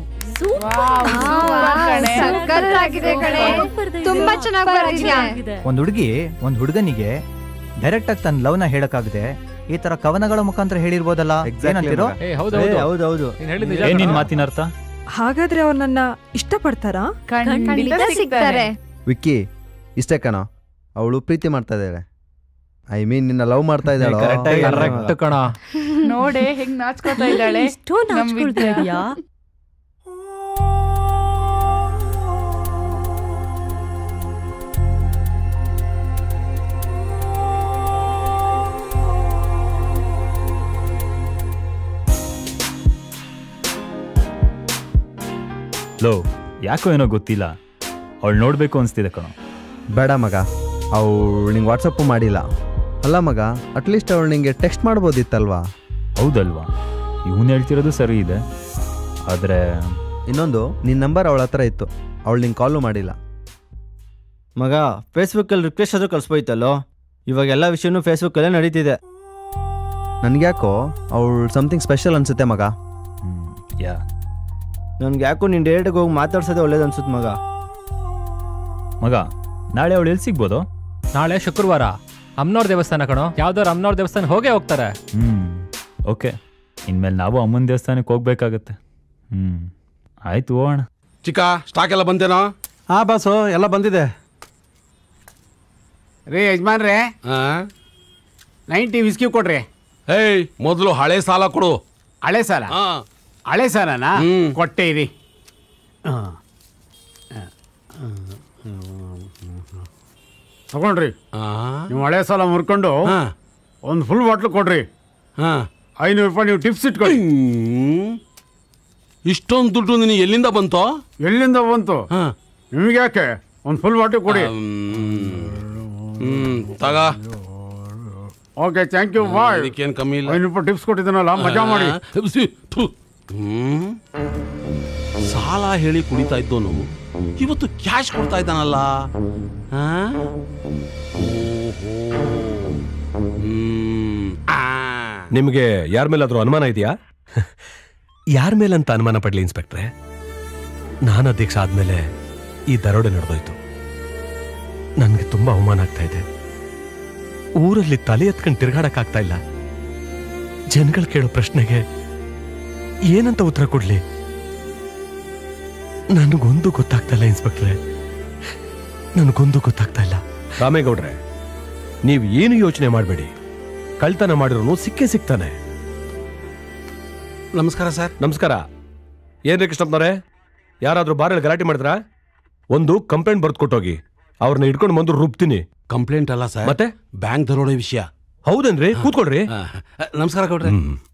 ತುಂಬಾ ಚೆನ್ನಾಗಿ. ಒಂದ್ ಹುಡುಗಿ ಒಂದ್ ಹುಡುಗನಿಗೆ ಡೈರೆಕ್ಟ್ ಆಗಿ ತನ್ನ ಲವ್ನ ಹೇಳಕ್ಕಾಗದೆ ಈ ತರ ಕವನಗಳ ಮುಖಾಂತರ ಹೇಳಿರ್ಬೋದಲ್ಲ. ಏನಂತೀರೋ? ಹೌದೌದು. ಏನ್ ನಿನ್ ಮಾತಿನ ಅರ್ಥ? ಹಾಗಾದ್ರೆ ಅವ್ರು ನನ್ನ ಇಷ್ಟಪಡ್ತಾರಾ? ಖಂಡಿತ ಸಿಗ್ತಾರೆ. ವಿಕ್ಕಿ ಇಷ್ಟೇ ಕಣ, ಅವಳು ಪ್ರೀತಿ ಮಾಡ್ತಾ ಇದ್ದಾಳೆ. ಐ ಮೀನ್ ನಿನ್ನ ಲವ್ ಮಾಡ್ತಾ ಇದ್ದಾಳೆ. ಕಣ ನೋಡೆ ಹೆಂಗ್ ನಾಚ್ಕೋತಾ ಇದ್ದಾಳೆ. ಲೋ ಯಾಕೋ ಏನೋ ಗೊತ್ತಿಲ್ಲ, ಅವಳು ನೋಡ್ಬೇಕು ಅನ್ಸ್ತಿದೆ ಕಣೋ. ಬೇಡ ಮಗ, ಅವಳು ನಿಂಗೆ ವಾಟ್ಸಪ್ಪು ಮಾಡಿಲ್ಲ ಅಲ್ಲ ಮಗ, ಅಟ್ಲೀಸ್ಟ್ ಅವಳು ನಿಂಗೆ ಟೆಕ್ಸ್ಟ್ ಮಾಡ್ಬೋದಿತ್ತಲ್ವಾ? ಹೌದಲ್ವಾ, ಇವನು ಹೇಳ್ತಿರೋದು ಸರಿ ಇದೆ. ಆದರೆ ಇನ್ನೊಂದು, ನಿನ್ನ ನಂಬರ್ ಅವಳ ಹತ್ರ ಇತ್ತು, ಅವಳು ನಿಂಗೆ ಕಾಲು ಮಾಡಿಲ್ಲ. ಮಗ ಫೇಸ್ಬುಕ್ಕಲ್ಲಿ ರಿಕ್ವೆಸ್ಟ್ ಆದರೂ ಕಳಿಸ್ಬೋಯ್ತಲ್ಲೋ. ಇವಾಗ ಎಲ್ಲ ವಿಷಯನೂ ಫೇಸ್ಬುಕ್ಕಲ್ಲೇ ನಡೀತಿದೆ. ನನಗ್ಯಾಕೋ ಅವಳು ಸಮಥಿಂಗ್ ಸ್ಪೆಷಲ್ ಅನ್ಸುತ್ತೆ ಮಗ. ಯಾ ನನ್ಗೆ ಯಾಕೋ ನೀನು ಡೈರೆಕ್ಟಾಗಿ ಹೋಗಿ ಮಾತಾಡ್ಸೋದೇ ಒಳ್ಳೇದು ಅನ್ಸುತ್ತೆ ಮಗ. ಮಗ ನಾಳೆ ಅವಳು ಎಲ್ಲಿ ಸಿಗ್ಬೋದು? ನಾಳೆ ಶುಕ್ರವಾರ ಅಮ್ಮನವ್ರ ದೇವಸ್ಥಾನ ಕಣೋ. ಯಾವ್ದಾರು ಅಮ್ಮನವ್ರ ದೇವಸ್ಥಾನ ಹೋಗೇ ಹೋಗ್ತಾರೆ. ಹ್ಮ್ ಓಕೆ, ಇನ್ಮೇಲೆ ನಾವು ಅಮ್ಮನ ದೇವಸ್ಥಾನಕ್ಕೆ ಹೋಗ್ಬೇಕಾಗತ್ತೆ. ಹ್ಮ್ ಆಯ್ತು ಹೋಗೋಣ. ಚಿಕ್ಕ ಸ್ಟಾಕ್ ಎಲ್ಲ ಬಂತೇನೋ? ಹಾ ಬಾಸು, ಎಲ್ಲ ಬಂದಿದೆ. ರೇ ಯಜಮಾನ್ರೇ, ನೈಂಟಿ ವಿಸ್ಕಿ ಕೊಡ್ರಿ. ಏಯ್ ಮೊದಲು ಹಳೆ ಸಾಲ ಕೊಡು. ಹಳೆ ಸಾಲ? ಹಳೆ ಸಾಲನಾ? ಕೊಟ್ಟೆ ಇರಿ. ತಗೊಂಡ್ರಿ, ನೀವು ಹಳೆ ಸಾಲ ಮುರ್ಕೊಂಡು ಒಂದು ಫುಲ್ ಬಾಟ್ಲು ಕೊಡ್ರಿ. ಐನೂರು ರೂಪಾಯಿ ನೀವು ಟಿಪ್ಸ್ ಇಟ್ಕೊಳ್ಳಿ. ಇಷ್ಟೊಂದು ದುಡ್ಡು ನಿನಗೆ ಎಲ್ಲಿಂದ ಬಂತು? ಎಲ್ಲಿಂದ ಬಂತು ನಿಮಗೆ? ಯಾಕೆ ಒಂದು ಫುಲ್ ಬಾಟ್ಲು ಕೊಡಿ. ಹ್ಮ್ ತಗ. Okay thank you. ಬಾಯ್. ಇದಕ್ಕೇನು ಕಮ್ಮಿ ಇಲ್ಲ. ಐನೂರು ರೂಪಾಯಿ ಟಿಪ್ಸ್ ಕೊಟ್ಟಿದ್ದೀನಲ್ಲ, ಮಜಾ ಮಾಡಿ. ಹ್ಮ್ ಸಾಲ ಹೇಳಿ ಕುಡಿತಾ ಇದ್ದೋನು ಇವತ್ತು ಕ್ಯಾಶ್ ಕೊಡ್ತಾ ಇದ್ದಾನಲ್ಲ. ನಿಮಗೆ ಯಾರ ಮೇಲಾದ್ರೂ ಅನುಮಾನ ಇದೆಯಾ? ಯಾರ ಮೇಲಂತ ಅನುಮಾನ ಪಡ್ಲಿ ಇನ್ಸ್ಪೆಕ್ಟ್ರೆ? ನಾನು ಅಧ್ಯಕ್ಷ ಆದ್ಮೇಲೆ ಈ ದರೋಡೆ ನಡೆದೋಯ್ತು. ನನಗೆ ತುಂಬಾ ಅವಮಾನ ಆಗ್ತಾ ಇದೆ. ಊರಲ್ಲಿ ತಲೆ ಎತ್ಕೊಂಡು ತಿರ್ಗಾಡಕ್ಕಾಗ್ತಾ ಇಲ್ಲ. ಜನಗಳು ಕೇಳೋ ಪ್ರಶ್ನೆಗೆ ಏನಂತ ಉತ್ತರ ಕೊಡ್ಲಿ ನನಗೊಂದು ಗೊತ್ತಾಗ್ತಾ ಇಲ್ಲ ಇನ್ಸ್ಪೆಕ್ಟ್ರೆ, ನನಗೊಂದು ಗೊತ್ತಾಗ್ತಾ ಇಲ್ಲ. ರಾಮೇಗೌಡ್ರೆ, ನೀವು ಏನು ಯೋಚನೆ ಮಾಡಬೇಡಿ, ಕಳ್ತನ ಮಾಡಿರೋನು ಸಿಕ್ಕೇ ಸಿಗ್ತಾನೆ. ನಮಸ್ಕಾರ ಸರ್. ನಮಸ್ಕಾರ. ಏನ್ರಿ ಕೃಷ್ಣಪ್ಪನವ್ರೆ, ಯಾರಾದ್ರೂ ಬಾರಲ್ಲಿ ಗಲಾಟೆ ಮಾಡಿದ್ರಾ? ಒಂದು ಕಂಪ್ಲೇಂಟ್ ಬರ್ದು ಕೊಟ್ಟೋಗಿ, ಅವ್ರನ್ನ ಹಿಡ್ಕೊಂಡು ಬಂದು ರುಬ್ತೀನಿ. ಕಂಪ್ಲೇಂಟ್ ಅಲ್ಲ ಸರ್, ಮತ್ತೆ ಬ್ಯಾಂಕ್ ದರೋಡೆ ವಿಷಯ. ಹೌದೇನ್ರಿ? ಕೂತ್ಕೊಳ್ರಿ. ನಮಸ್ಕಾರ ಗೌಡ್ರೆ.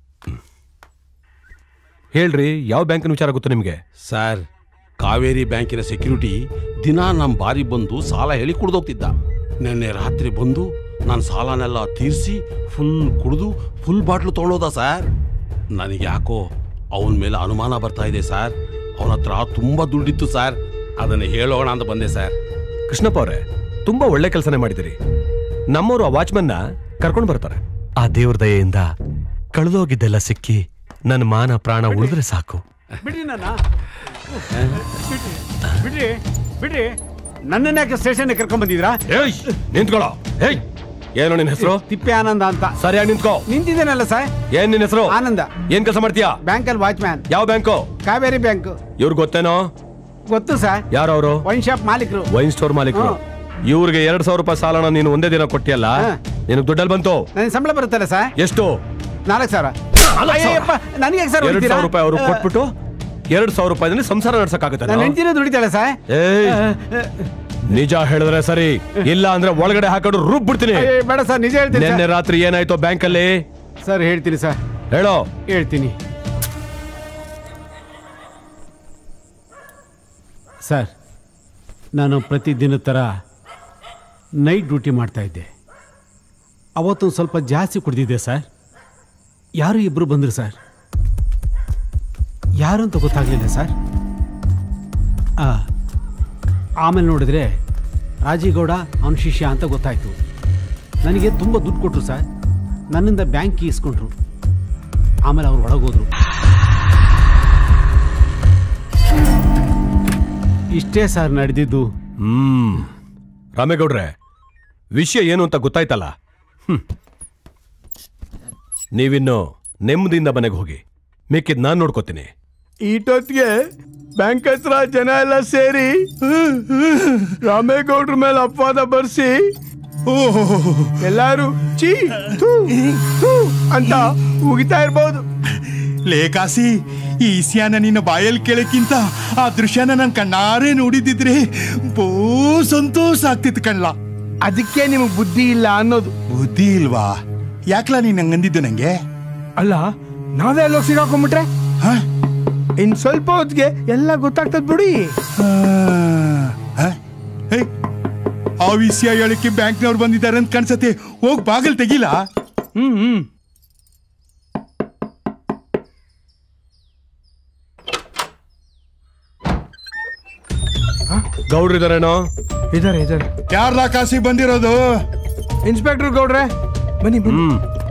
ಹೇಳ್ರಿ, ಯಾವ ಬ್ಯಾಂಕಿನ ವಿಚಾರ ಗೊತ್ತು ನಿಮ್ಗೆ? ಸರ್, ಕಾವೇರಿ ಬ್ಯಾಂಕಿನ ಸೆಕ್ಯೂರಿಟಿ ದಿನ ನಮ್ಮ ಬಾರಿ ಬಂದು ಸಾಲ ಹೇಳಿ ಕುಡ್ದೋಗ್ತಿದ್ದ. ನಿನ್ನೆ ರಾತ್ರಿ ಬಂದು ನಾನು ಸಾಲನೆಲ್ಲ ತೀರಿಸಿ ಫುಲ್ ಕುಡಿದು ಫುಲ್ ಬಾಟ್ಲು ತೊಗೊಳೋದ ಸರ್. ನನಗೆ ಯಾಕೋ ಅವನ ಮೇಲೆ ಅನುಮಾನ ಬರ್ತಾ ಇದೆ ಸರ್. ಅವನ ಹತ್ರ ತುಂಬಾ ದುಡ್ಡಿತ್ತು ಸರ್, ಅದನ್ನು ಹೇಳೋಣ ಅಂತ ಬಂದೆ ಸರ್. ಕೃಷ್ಣಪ್ಪ ಅವರೇ, ತುಂಬಾ ಒಳ್ಳೆ ಕೆಲಸನೇ ಮಾಡಿದಿರಿ. ನಮ್ಮವರು ಆ ವಾಚ್ಮನ್ನ ಕರ್ಕೊಂಡು ಬರ್ತಾರೆ. ಆ ದೇವ್ರ ದಯೆಯಿಂದ ಕಳೆದೋಗಿದ್ದೆಲ್ಲ ಸಿಕ್ಕಿ ನನ್ನ ಮಾನ ಪ್ರಾಣ ಉಳಿದ್ರೆ ಸಾಕು. ಬಿಡ್ರಿ ನನ್ನ, ಬಿಡ್ರಿ ಬಿಡ್ರಿ ನನ್ನನ್ನ ಯಾಕೆ ಸ್ಟೇಷನ್ ಕರ್ಕೊಂಡ್ ಬಂದಿದ್ರಾ? ನಿಂತ್ಕೊಳ್ಳೋ. ಹೇಯ್, ಏನು ನಿನ್ನ ಹೆಸರು? ತಿಪ್ಪೆ ಆನಂದ ಅಂತ. ಸರಿಯಾಗಿ ನಿಂತ್ಕೋ. ನಿಂತಿದ್ದೇನಲ್ಲ ಸರ್. ಏನ್ ನಿನ್ನ ಹೆಸರು? ಆನಂದ. ಏನ್ ಕೆಲಸ ಮಾಡ್ತೀಯಾ? ಬ್ಯಾಂಕಲ್ಲಿ ವಾಚ್ಮ್ಯಾನ್. ಯಾವ ಬ್ಯಾಂಕು? ಕಾವೇರಿ ಬ್ಯಾಂಕ್. ಇವ್ರು ಗೊತ್ತೇನೋ? ಗೊತ್ತು ಸರ್. ಯಾರು ಅವರು? ವೈನ್ ಶಾಪ್ ಮಾಲೀಕರು. ವೈನ್ ಸ್ಟೋರ್ ಮಾಲೀಕರು. ಇವ್ರಿಗೆ ಎರಡ್ ಸಾವಿರ ರೂಪಾಯಿ ಸಾಲನ ನೀನು ಒಂದೇ ದಿನ ಕೊಟ್ಟಿಯಲ್ಲ, ನಿನಗೆ ದುಡ್ಡಲ್ಲಿ ಬಂತು? ನನಗೆ ಸಂಬಳ ಬರುತ್ತಲ್ಲ ಸರ್. ಎಷ್ಟು? ನಾಲ್ಕು ಸಾವಿರ. ನನಗೆ ಎರಡ್ ಸಾವಿರ ರೂಪಾಯಿ ಅವರು ಕೊಟ್ಬಿಟ್ಟು ಎರಡ್ ಸಾವಿರ ರೂಪಾಯಿ ಸಂಸಾರ ನಡ್ಸಕ್ಕಾಗುತ್ತೆ? ನಾನು ಹೆಂಡ್ತಿನ ದುಡಿತಾಳೆ ಸರ್. ನಿಜ ಹೇಳಿದ್ರೆ ಸರಿ, ಇಲ್ಲ ಅಂದ್ರೆ ಒಳಗಡೆ ಹಾಕೊಂಡು ರುಬ್ ಬಿಡ್ತೀನಿ. ಬೇಡ ಸರ್, ನಿಜ ಹೇಳ್ತೀನಿ. ನಿನ್ನೆ ರಾತ್ರಿ ಏನಾಯ್ತು ಬ್ಯಾಂಕಲ್ಲಿ? ಸರ್ ಹೇಳ್ತೀನಿ ಸರ್. ಹೇಳೋ. ಹೇಳ್ತೀನಿ ಸರ್. ನಾನು ಪ್ರತಿದಿನ ಥರ ನೈಟ್ ಡ್ಯೂಟಿ ಮಾಡ್ತಾ ಇದ್ದೆ. ಅವತ್ತು ಸ್ವಲ್ಪ ಜಾಸ್ತಿ ಕುಡಿದಿದ್ದೆ ಸರ್. ಯಾರು ಇಬ್ಬರು ಬಂದರು ಸರ್. ಯಾರು ಅಂತ ಗೊತ್ತಾಗಲಿಲ್ಲ ಸರ್. ಆಮೇಲೆ ನೋಡಿದ್ರೆ ರಾಜೀಗೌಡ ಅವನ ಶಿಷ್ಯ ಅಂತ ಗೊತ್ತಾಯಿತು. ನನಗೆ ತುಂಬ ದುಡ್ಡು ಕೊಟ್ಟರು ಸರ್. ನನ್ನಿಂದ ಬ್ಯಾಂಕ್ ಇಸ್ಕೊಂಡ್ರು. ಆಮೇಲೆ ಅವ್ರು ಒಳಗೋದ್ರು. ಇಷ್ಟೇ ಸರ್ ನಡೆದಿದ್ದು. ಹ್ಮ್ ರಾಮೇಗೌಡ್ರೆ, ವಿಷಯ ಏನು ಅಂತ ಗೊತ್ತಾಯ್ತಲ್ಲ? ಹ್ಮ್ ನೀವಿನ್ನು ನೆಮ್ಮದಿಯಿಂದ ಮನೆಗೆ ಹೋಗಿ ಮಿಕ್ಕಿದ್ ನಾನ್ ನೋಡ್ಕೋತೀನಿ. ಈಟೊತ್ತಿಗೆ ಬ್ಯಾಂಕ್ ಹತ್ರ ಜನ ಎಲ್ಲ ಸೇರಿ ರಾಮೇಗೌಡ್ರ ಮೇಲೆ ಅಪವಾದ ಬರ್ಸಿ ಎಲ್ಲಾರು ಚೀ ಥೂ, ಥೂ ಅಂತ ಉಗಿತಾ ಇರ್ಬೋದು. ಲೇಕಾಸಿ ಈ ಇಸ್ಯಾನ ನಿನ್ನ ಬಾಯಲ್ಲಿ ಕೇಳಕ್ಕಿಂತ ಆ ದೃಶ್ಯನ ನನ್ ಕಣ್ಣಾರೆ ನೋಡಿದಿದ್ರೆ ಬೋ ಸಂತೋಷ ಆಗ್ತಿತ್ತು ಕಣ್ಲ. ಅದಕ್ಕೆ ನಿಮಗ್ ಬುದ್ಧಿ ಇಲ್ಲ ಅನ್ನೋದು. ಬುದ್ಧಿ ಇಲ್ವಾ? ಯಾಕ್ಲಾ ನೀನ್ ಹಂಗಂದಿದ್ದು ನಂಗೆ? ಅಲ್ಲ ನಾವೇ ಅಲ್ಲೋಗಿ ಸಿಗಾಕೊಂಡ್ಬಿಟ್ರೆ ಇನ್ ಸ್ವಲ್ಪ ಹೊತ್ತಿಗೆ ಎಲ್ಲ ಗೊತ್ತಾಗ್ತದ ಬಿಡಿ. ಆ ವಿಷಯ ಹೇಳಕ್ಕೆ ಬ್ಯಾಂಕ್ನವ್ರು ಬಂದಿದ್ದಾರೆ ಅಂತ ಕಾಣಿಸತ್ತೆ. ಹೋಗ್ ಬಾಗಲ್ ತೆಗಿಲ್ಲ. ಹ್ಮ್ ಹ್ಮ್ ಗೌಡ್ರು ಇದಾರೇನೋ? ಇದಾರೆ ಇದಾರೆ. ಯಾರ್ಲಾ ಕಾಸಿ ಬಂದಿರೋದು? ಇನ್ಸ್ಪೆಕ್ಟರ್ ಗೌಡ್ರೆ ಬನ್ನಿ ಬನ್ನಿ.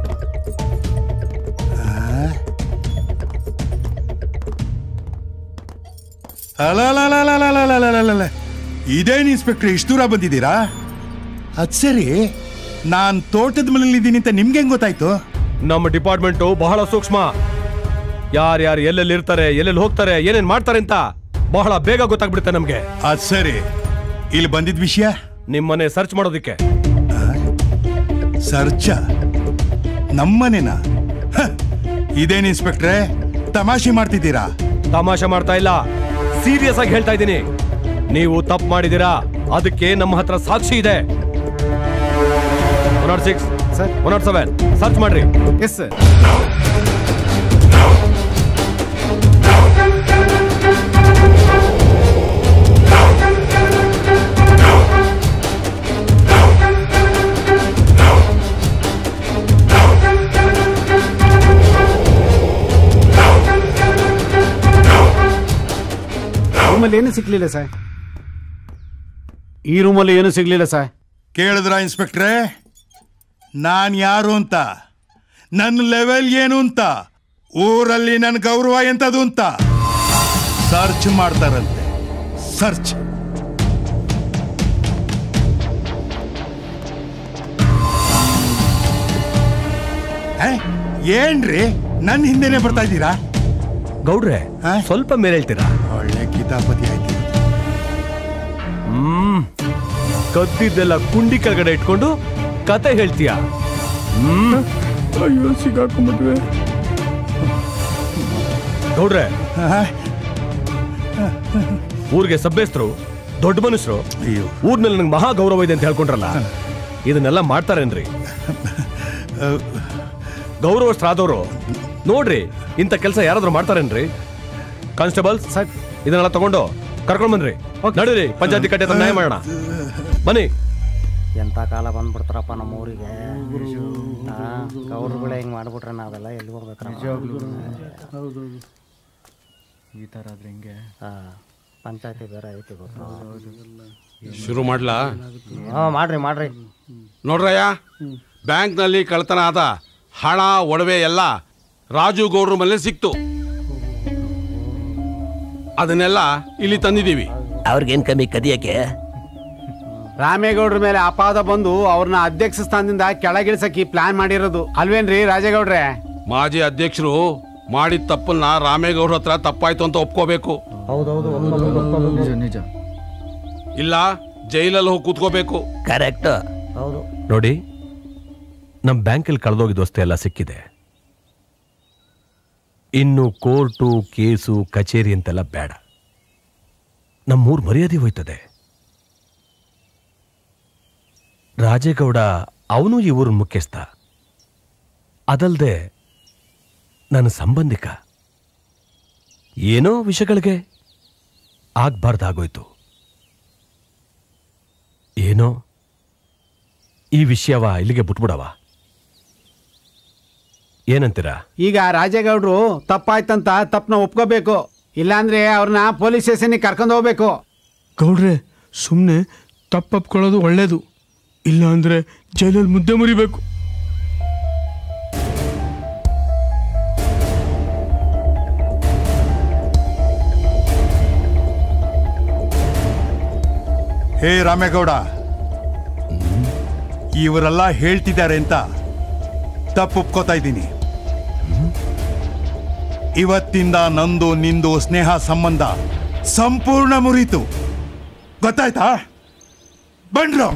ಅಲ್ಲ ಇದೇನು ಇನ್ಸ್ಪೆಕ್ಟರ್ ಇಷ್ಟು ದೂರ ಬಂದಿದ್ದೀರಾ? ಅದ್ ಸರಿ, ನಾನ್ ತೋಟದ ಮನೇಲಿದ್ದೀನಿ ಅಂತ ನಿಮ್ಗೆ ಹೆಂಗ್ ಗೊತ್ತಾಯ್ತು? ನಮ್ಮ ಡಿಪಾರ್ಟ್ಮೆಂಟು ಬಹಳ ಸೂಕ್ಷ್ಮ. ಯಾರ್ಯಾರು ಎಲ್ಲೆಲ್ಲಿ ಇರ್ತಾರೆ, ಎಲ್ಲೆಲ್ಲಿ ಹೋಗ್ತಾರೆ, ಏನೇನ್ ಮಾಡ್ತಾರೆ ಅಂತ ಬಹಳ ಬೇಗ ಗೊತ್ತಾಗ್ಬಿಡುತ್ತೆ ನಮ್ಗೆ. ಅದ್ ಸರಿ, ಇಲ್ಲಿ ಬಂದಿದ್ ವಿಷಯ ನಿಮ್ಮನೆ ಸರ್ಚ್ ಮಾಡೋದಿಕ್ಕೆ. ಸರ್ಚ? ನಮ್ಮನೆನ? ಇದೇನು ಇನ್ಸ್ಪೆಕ್ಟ್ರೆ ತಮಾಷೆ ಮಾಡ್ತಿದ್ದೀರಾ? ತಮಾಷೆ ಮಾಡ್ತಾ ಇಲ್ಲ, ಸೀರಿಯಸ್ ಆಗಿ ಹೇಳ್ತಾ ಇದ್ದೀನಿ. ನೀವು ತಪ್ಪು ಮಾಡಿದ್ದೀರಾ, ಅದಕ್ಕೆ ನಮ್ಮ ಹತ್ರ ಸಾಕ್ಷಿ ಇದೆ. One nought six one nought seven search ಮಾಡ್ರಿ. Yes sir. ರೂಮಲ್ಲಿ ಏನು ಸಿಗ್ಲಿಲ್ಲ ಸರ್. ಈ ರೂಮಲ್ಲಿ ಏನು ಸಿಗ್ಲಿಲ್ಲ ಸರ್. ಕೇಳಿದ್ರ ಇನ್ಸ್ಪೆಕ್ಟ್ರೆ ನಾನ್ ಯಾರು ಅಂತ, ನನ್ನ ಲೆವೆಲ್ ಏನು ಅಂತ, ಊರಲ್ಲಿ ನನ್ನ ಗೌರವ ಎಂತದು ಅಂತ ಸರ್ಚ್ ಮಾಡ್ತಾರಂತೆ. ಸರ್ಚ್ ಏನ್ರಿ ನನ್ನ ಹಿಂದೆನೆ ಬರ್ತಾ ಇದ್ದೀರಾ? ಗೌಡ್ರೆ ಸ್ವಲ್ಪ ಮೇಲೆ ಹೇಳ್ತೀರಾ? ಒಳ್ಳೆ ಕಿತಾಪತಿ ಆಯ್ತು. ಹ್ಮ್ ಕದ್ದಿದ್ದೆಲ್ಲ ಕುಂಡಿ ಕೆಳಗಡೆ ಇಟ್ಕೊಂಡು ಕತೆ ಹೇಳ್ತೀಯ? ಹ್ಮ್ ಅಯ್ಯೋ ಸಿಗಾಕೊಂಡ್ಬಿಟ್ವೆ. ಗೌಡ್ರೆ ಊರಿಗೆ ಸಭ್ಯಸ್ಥರು, ದೊಡ್ಡ ಮನುಷ್ಯರು, ಊರ್ನಲ್ಲಿ ನಂಗೆ ಮಹಾ ಗೌರವ ಇದೆ ಅಂತ ಹೇಳ್ಕೊಂಡ್ರಲ್ಲ, ಇದನ್ನೆಲ್ಲ ಮಾಡ್ತಾರೇನ್ರಿ? ಗೌರವಸ್ಥರಾದವರು ನೋಡ್ರಿ, ಇಂಥ ಕೆಲಸ ಯಾರಾದ್ರೂ ಮಾಡ್ತಾರೇನ್ರಿ? ಕಾನ್ಸ್ಟೇಬಲ್ ಇದನ್ನೆಲ್ಲ ತಗೊಂಡು ಕರ್ಕೊಂಡ್ ಬನ್ರಿ. ನಡೀರಿ, ಪಂಚಾಯತಿ ಕಟ್ಟೆ ನ್ಯಾಯ ಮಾಡೋಣ. ಬನ್ನಿ. ಎಂತ ಕಾಲ ಬಂದ್ಬಿಡ್ತಾರಪ್ಪ ನಮ್ಮ ಊರಿಗೆ. ಗೌಡ್ರುಗಳೇ ಹಿಂಗ್ ಮಾಡ್ಬಿಟ್ರೆ ನಾವೆಲ್ಲ ಎಲ್ಲಿ ಹೋಗ್ಬೇಕ್ರ? ಈ ತರ ಆದ್ರೆ ಹಿಂಗೆ ಪಂಚಾಯತಿ ಬೇರೆ ಐತಿ ಗೊತ್ತ. ಶುರು ಮಾಡ್ಲಾ? ಹಾ ಮಾಡ್ರಿ ಮಾಡ್ರಿ. ನೋಡ್ರಯ್ಯ, ಬ್ಯಾಂಕ್ನಲ್ಲಿ ಕಳ್ತನ ಆದ ಹಣ ಒಡವೆ ಎಲ್ಲ ರಾಜು ಗೌಡ್ರ ಮೇಲೆ ಸಿಕ್ತು. ಅದನ್ನೆಲ್ಲ ಇಲ್ಲಿ ತಂದಿದ್ದೀವಿ. ಅವ್ರಿಗೇನ್ ಕಮ್ಮಿ ಕದಿಯಕ್ಕೆ? ರಾಮೇಗೌಡ್ರ ಮೇಲೆ ಅಪಾದ ಬಂದು ಅವ್ರನ್ನ ಅಧ್ಯಕ್ಷ ಸ್ಥಾನದಿಂದ ಕೆಳಗಿಳಿಸಕ್ಕೆ ಪ್ಲಾನ್ ಮಾಡಿರೋದು ಅಲ್ವೇನ್ರಿ ರಾಜೇಗೌಡ್ರೆ? ಮಾಜಿ ಅಧ್ಯಕ್ಷರು ಮಾಡಿದ ತಪ್ಪನ್ನ ರಾಮೇಗೌಡ್ರ ಹತ್ರ ತಪ್ಪಾಯ್ತು ಅಂತ ಒಪ್ಕೋಬೇಕು. ನಿಜ. ಇಲ್ಲ ಜೈಲಲ್ಲಿ ಹೋಗಿ ಕೂತ್ಕೋಬೇಕು. ಕರೆಕ್ಟ್. ಹೌದು. ನೋಡಿ, ನಮ್ ಬ್ಯಾಂಕಲ್ಲಿ ಕಳೆದೋಗಿದ ವಸ್ತು ಎಲ್ಲ ಸಿಕ್ಕಿದೆ. ಇನ್ನು ಕೋರ್ಟು, ಕೇಸು, ಕಚೇರಿ ಅಂತೆಲ್ಲ ಬೇಡ. ನಮ್ಮೂರ್ ಮರ್ಯಾದೆ ಹೋಯ್ತದೆ. ರಾಜೇಗೌಡ ಅವನು ಈ ಊರಿನ ಮುಖ್ಯಸ್ಥ, ಅದಲ್ದೆ ನನ್ನ ಸಂಬಂಧಿಕ. ಏನೋ ವಿಷಯಗಳಿಗೆ ಆಗ್ಬಾರ್ದಾಗೋಯ್ತು. ಏನೋ ಈ ವಿಷಯವ ಇಲ್ಲಿಗೆ ಬಿಟ್ಬಿಡವ. ಏನಂತೀರಾ? ಈಗ ರಾಜೇಗೌಡ್ರು ತಪ್ಪಾಯ್ತಂತ ತಪ್ಪನ ಒಪ್ಕೋಬೇಕು, ಇಲ್ಲಾಂದ್ರೆ ಅವ್ರನ್ನ ಪೊಲೀಸ್ ಸ್ಟೇಷನ್ಗೆ ಕರ್ಕೊಂಡು ಹೋಗ್ಬೇಕು. ಗೌಡ್ರೆ ಸುಮ್ಮನೆ ತಪ್ಪಪ್ಕೊಳ್ಳೋದು ಒಳ್ಳೇದು, ಇಲ್ಲ ಅಂದ್ರೆ ಜೈಲಲ್ಲಿ ಮುದ್ದೆ ಮುರಿಬೇಕು. ಹೇ ರಾಮೇಗೌಡ, ಇವರೆಲ್ಲ ಹೇಳ್ತಿದ್ದಾರೆ ಅಂತ ತಪ್ಪು ಒಪ್ಕೋತಾ ಇದ್ದೀನಿ. ಇವತ್ತಿಂದ ನಂದು ನಿಂದು ಸ್ನೇಹ ಸಂಬಂಧ ಸಂಪೂರ್ಣ ಮುರಿತು. ಗೊತ್ತಾಯ್ತಾ? ಬಂಡ್ರು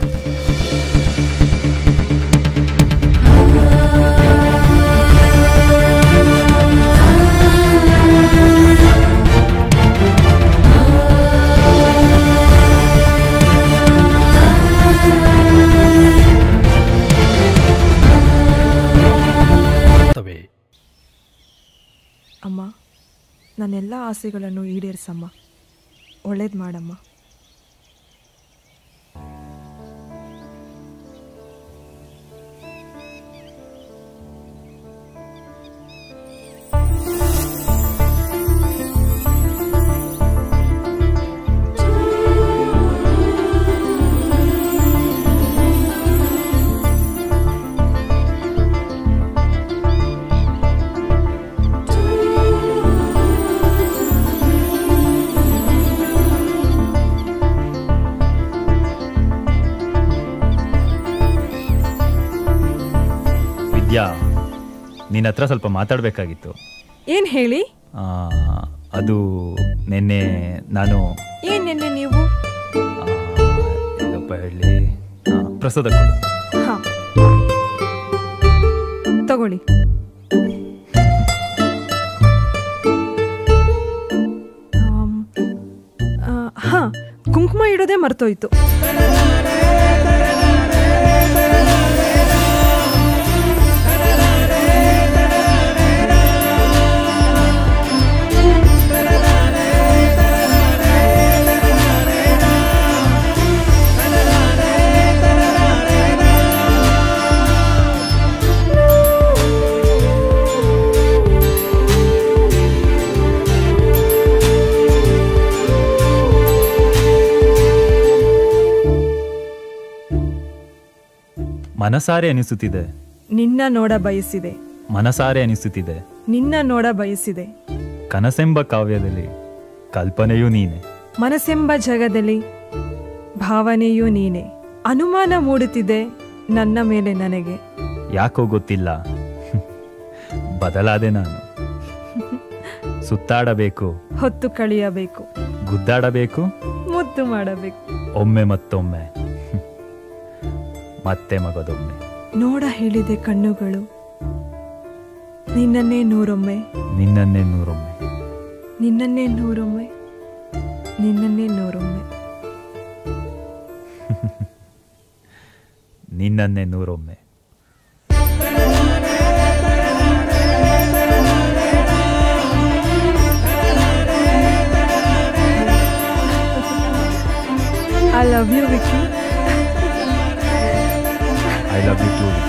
ಅಮ್ಮ, ನನ್ನೆಲ್ಲ ಆಸೆಗಳನ್ನು ಈಡೇರಿಸಮ್ಮ. ಒಳ್ಳೇದು ಮಾಡಮ್ಮ. ಯಾ ನಿನ್ನ ಹತ್ರ ಸ್ವಲ್ಪ ಮಾತಾಡಬೇಕಾಗಿತ್ತು. ಏನ್ ಹೇಳಿ? ಅದು ನಿನ್ನೆ ನಾನು ಏನ್ ನಿನ್ನೆ ನೀವು ಏನಪ್ಪ ಹೇಳಿ ಪ್ರಸಾದ ಕೊಡು. ಹಾ ತಗೊಳ್ಳಿ. ಹಾ ಕುಂಕುಮ ಇಡೋದೇ ಮರ್ತೋಯ್ತು. ಮನಸಾರೆ ಅನಿಸುತ್ತಿದೆ. ನಿನ್ನ ನೋಡ ಬಯಸಿದೆ. ಮನಸಾರೆ ಅನಿಸುತ್ತಿದೆ. ನಿನ್ನ ನೋಡ ಬಯಸಿದೆ. ಕನಸೆಂಬ ಕಾವ್ಯದಲ್ಲಿ ಕಲ್ಪನೆಯೂ ನೀನೆ. ಮನಸ್ಸೆಂಬ ಜಗದಲ್ಲಿ ಭಾವನೆಯೂ ನೀನೆ. ಅನುಮಾನ ಮೂಡುತ್ತಿದೆ ನನ್ನ ಮೇಲೆ ನನಗೆ. ಯಾಕೋ ಗೊತ್ತಿಲ್ಲ, ಬದಲಾದೆ ನಾನು. ಸುತ್ತಾಡಬೇಕು, ಹೊತ್ತು ಕಳೆಯಬೇಕು, ಗುದ್ದಾಡಬೇಕು, ಮುದ್ದು ಮಾಡಬೇಕು. ಒಮ್ಮೆ ಮತ್ತೊಮ್ಮೆ, ಮತ್ತೆ ಮಗದೊಮ್ಮೆ. ನೋಡ ಹೇಳಿದೆ ಕಣ್ಣುಗಳು ನಿನ್ನನ್ನೇ ನೂರೊಮ್ಮೆ. ನಿನ್ನನ್ನೇ ನೂರೊಮ್ಮೆ. ನಿನ್ನನ್ನೇ ನೂರೊಮ್ಮೆ. ನಿನ್ನನ್ನೇ ನೂರೊಮ್ಮೆ. ನಿನ್ನನ್ನೇ ನೂರೊಮ್ಮೆ. I love you, Vicky. I love you too, Vicky.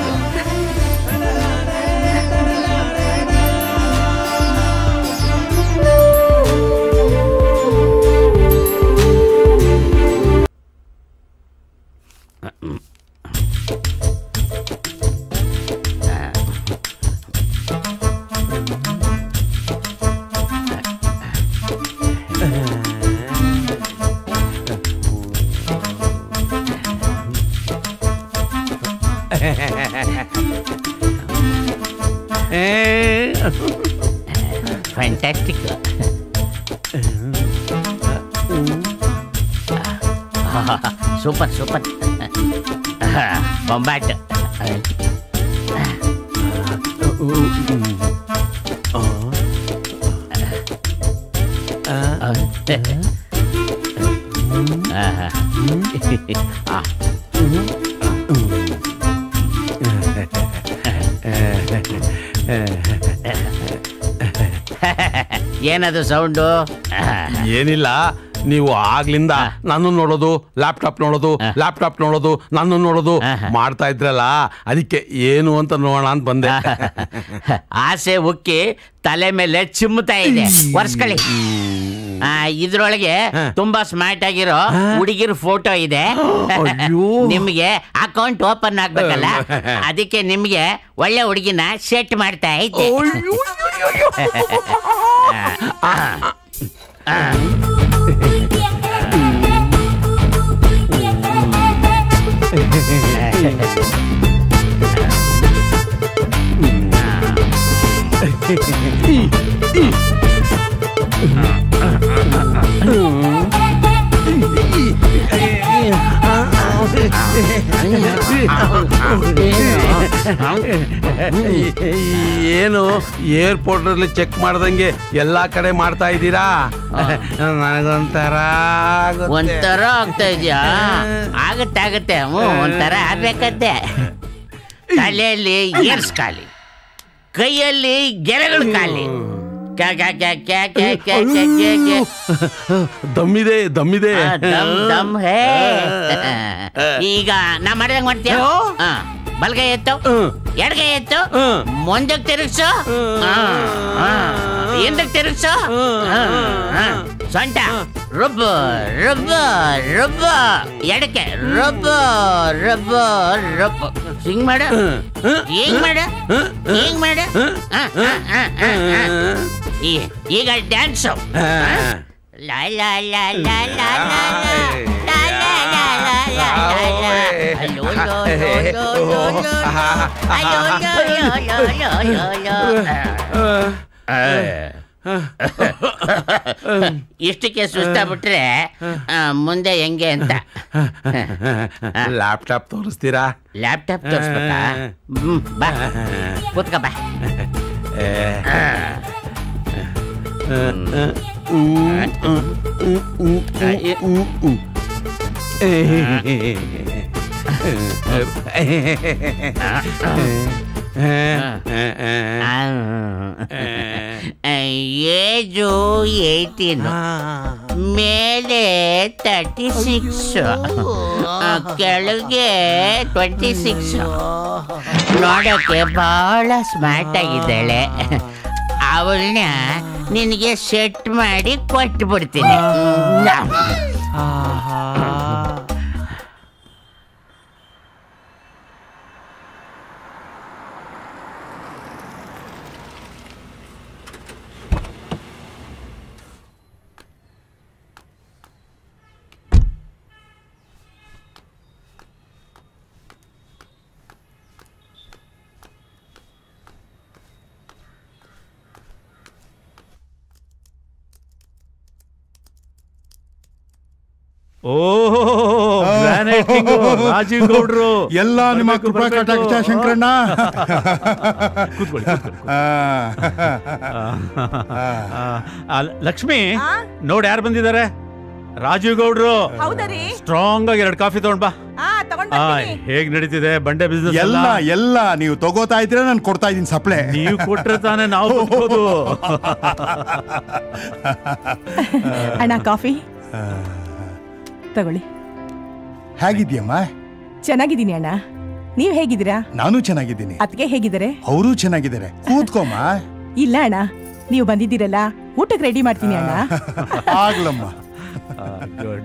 Fantastic. Super, super. Bombat. ಏನದು ಸೌಂಡು? ಏನಿಲ್ಲ, ನೀವು ಆಗ್ಲಿಂದ ನಾನು ನೋಡೋದು, ಲ್ಯಾಪ್ಟಾಪ್ ನೋಡೋದು, ಲ್ಯಾಪ್ಟಾಪ್ ನೋಡೋದು, ನಾನು ನೋಡೋದು ಮಾಡ್ತಾ ಇದ್ರಲ್ಲ, ಅದಕ್ಕೆ ಏನು ಅಂತ ನೋಡೋಣ ಅಂತ ಬಂದೆ. ಆಸೆ ಉಕ್ಕಿ ತಲೆ ಮೇಲೆ ಚಿಮ್ಮುತ್ತಾ ಇದೆ. ಒರ್ಸ್ಕೊಳ್ಳಿ. ಇದ್ರೊಳಗೆ ತುಂಬಾ ಸ್ಮಾರ್ಟ್ ಆಗಿರೋ ಹುಡುಗಿರ ಫೋಟೋ ಇದೆ. ನಿಮ್ಗೆ ಅಕೌಂಟ್ ಓಪನ್ ಆಗ್ಬೇಕಲ್ಲ, ಅದಕ್ಕೆ ನಿಮ್ಗೆ ಒಳ್ಳೆ ಹುಡುಗಿನ ಸೆಟ್ ಮಾಡ್ತಾ ಐತೆ. ಏನು ಏರ್ಪೋರ್ಟ್ ಅಲ್ಲಿ ಚೆಕ್ ಮಾಡ್ದಂಗೆ ಎಲ್ಲಾ ಕಡೆ ಮಾಡ್ತಾ ಇದ್ದೀರಾ? ನನಗೊಂಥರ ಒಂಥರ ಆಗ್ತಾ ಇದೆಯಾ? ಆಗತ್ತೆ ಆಗತ್ತೆ ಹ್ಞೂ ಒಂಥರ ಆಗ್ಬೇಕತ್ತೆ. ತಲೆಯಲ್ಲಿ ಏರ್ಸ್ ಖಾಲಿ, ಕೈಯಲ್ಲಿ ಗೆರೆಗಳು ಖಾಲಿ. ದಮ್ಮಿದೆ ದಮ್ಮಿದೆ ದಮ್ ದಮ್ ಹೇ. ಈಗ ನಾ ಮಾಡಿದಂಗ ಮಾಡ್ತೀಯ? ಬಲ್ಗೈ ಎತ್ತು, ಎಡಗೈ ಎತ್ತು, ಮುಂದಕ್ಕೆ ತಿರುಗಿಸು, ಹಿಂದಕ್ಕೆ ತಿರುಗಿಸು, ಸೊಂಟ ರುಬ್ಬ ರುಬ್ಬ ರುಬ್ಬ, ಎಡಕ್ಕೆ ರುಬ್ಬ ರುಬ್ಬ ರುಬ್ಬ. ಹಿಂಗ್ ಮಾಡ, ಹಿಂಗ್ ಮಾಡ, ಹಿಂಗ್ ಮಾಡ. ಈಗ ಡ್ಯಾನ್ಸು. ಲಾ ಲಾ ಲಾ ಲಾ ಲಾ ಲಾ ಲಾ ಲಾ ಲಾ ಲಾ ಲಾ ಲಾ. ಅಯ್ಯೋ ಲೋ ಲೋ ಲೋ ಲೋ, ಅಯ್ಯೋ ಲೋ ಲೋ ಲೋ ಲೋ ಲೋ. ಇಷ್ಟಕ್ಕೆ ಸುಸ್ತಾಗ್ಬಿಟ್ರೆ ಮುಂದೆ ಹೆಂಗೆ ಅಂತ. ಲ್ಯಾಪ್ಟಾಪ್ ತೋರಿಸ್ತೀರಾ? ಲ್ಯಾಪ್ಟಾಪ್ ತೋರಿಸ್ಬೇಕಾ? ಬಾ ಕೂತ್ಕ ಬಾ. ಏಜು ಏಯ್ಟೀನ್, ಮೇಲೆ ತರ್ಟಿ ಸಿಕ್ಸ್, ಕೆಳಗೆ ಟ್ವೆಂಟಿ ಸಿಕ್ಸ್. ನೋಡೋಕ್ಕೆ ಬಹಳ ಸ್ಮಾರ್ಟ್ ಆಗಿದ್ದಾಳೆ. ಅವಳನ್ನ ನಿನಗೆ ಸೆಟ್ ಮಾಡಿ ಕೊಟ್ಟು ಬಿಡ್ತೀನಿ. ರಾಜೀವ್ ಗೌಡ್ರು ಎಲ್ಲ ನಿಮ್ಮ ಕೃಪಾ ಕಟಾಕ್ಷ ಶಂಕರಣ್ಣ. ಲಕ್ಷ್ಮಿ ನೋಡಿ ಯಾರು ಬಂದಿದ್ದಾರೆ? ರಾಜೀವ್ ಗೌಡ್ರು. ಸ್ಟ್ರಾಂಗ್ ಆಗಿ ಎರಡು ಕಾಫಿ ತಗೊಂಡ್ ಬಾ. ಹೇಗ್ ನಡೀತಿದೆ ಬಂಡೆ ಬಿಸ್ನೆಸ್? ಎಲ್ಲ ಎಲ್ಲ ನೀವು ತಗೋತಾ ಇದ್ರೆ ನಾನು ಕೊಡ್ತಾ ಇದೀನಿ ಸಪ್ಲೈ. ನೀವು ಕೊಟ್ರೆ ತಾನೇ ನಾವು ಬದುಕೋದು. ಅಣ್ಣ ಕಾಫಿ ತಗೊಳ್ಳಿ. ಹೇಗಿದ್ಯಮ್ಮ? ಚೆನ್ನಾಗಿದ್ದೀನಿ ಅಣ್ಣ, ನೀವ್ ಹೇಗಿದ್ದೀರಾ? ನಾನು ಚೆನ್ನಾಗಿದ್ದೀನಿ. ಅದಕ್ಕೆ ಹೇಗಿದ್ದಾರೆ? ಅವರು ಚೆನ್ನಾಗಿದ್ದಾರೆ. ಕೂತ್ಕೋಮ್ಮ. ಇಲ್ಲ ಅಣ್ಣ, ನೀವು ಬಂದಿದ್ದೀರಲ್ಲ, ಊಟಕ್ಕೆ ರೆಡಿ ಮಾಡ್ತೀನಿ ಅಣ್ಣ. ಆಗ್ಲಮ್ಮ. ಗುಡ್.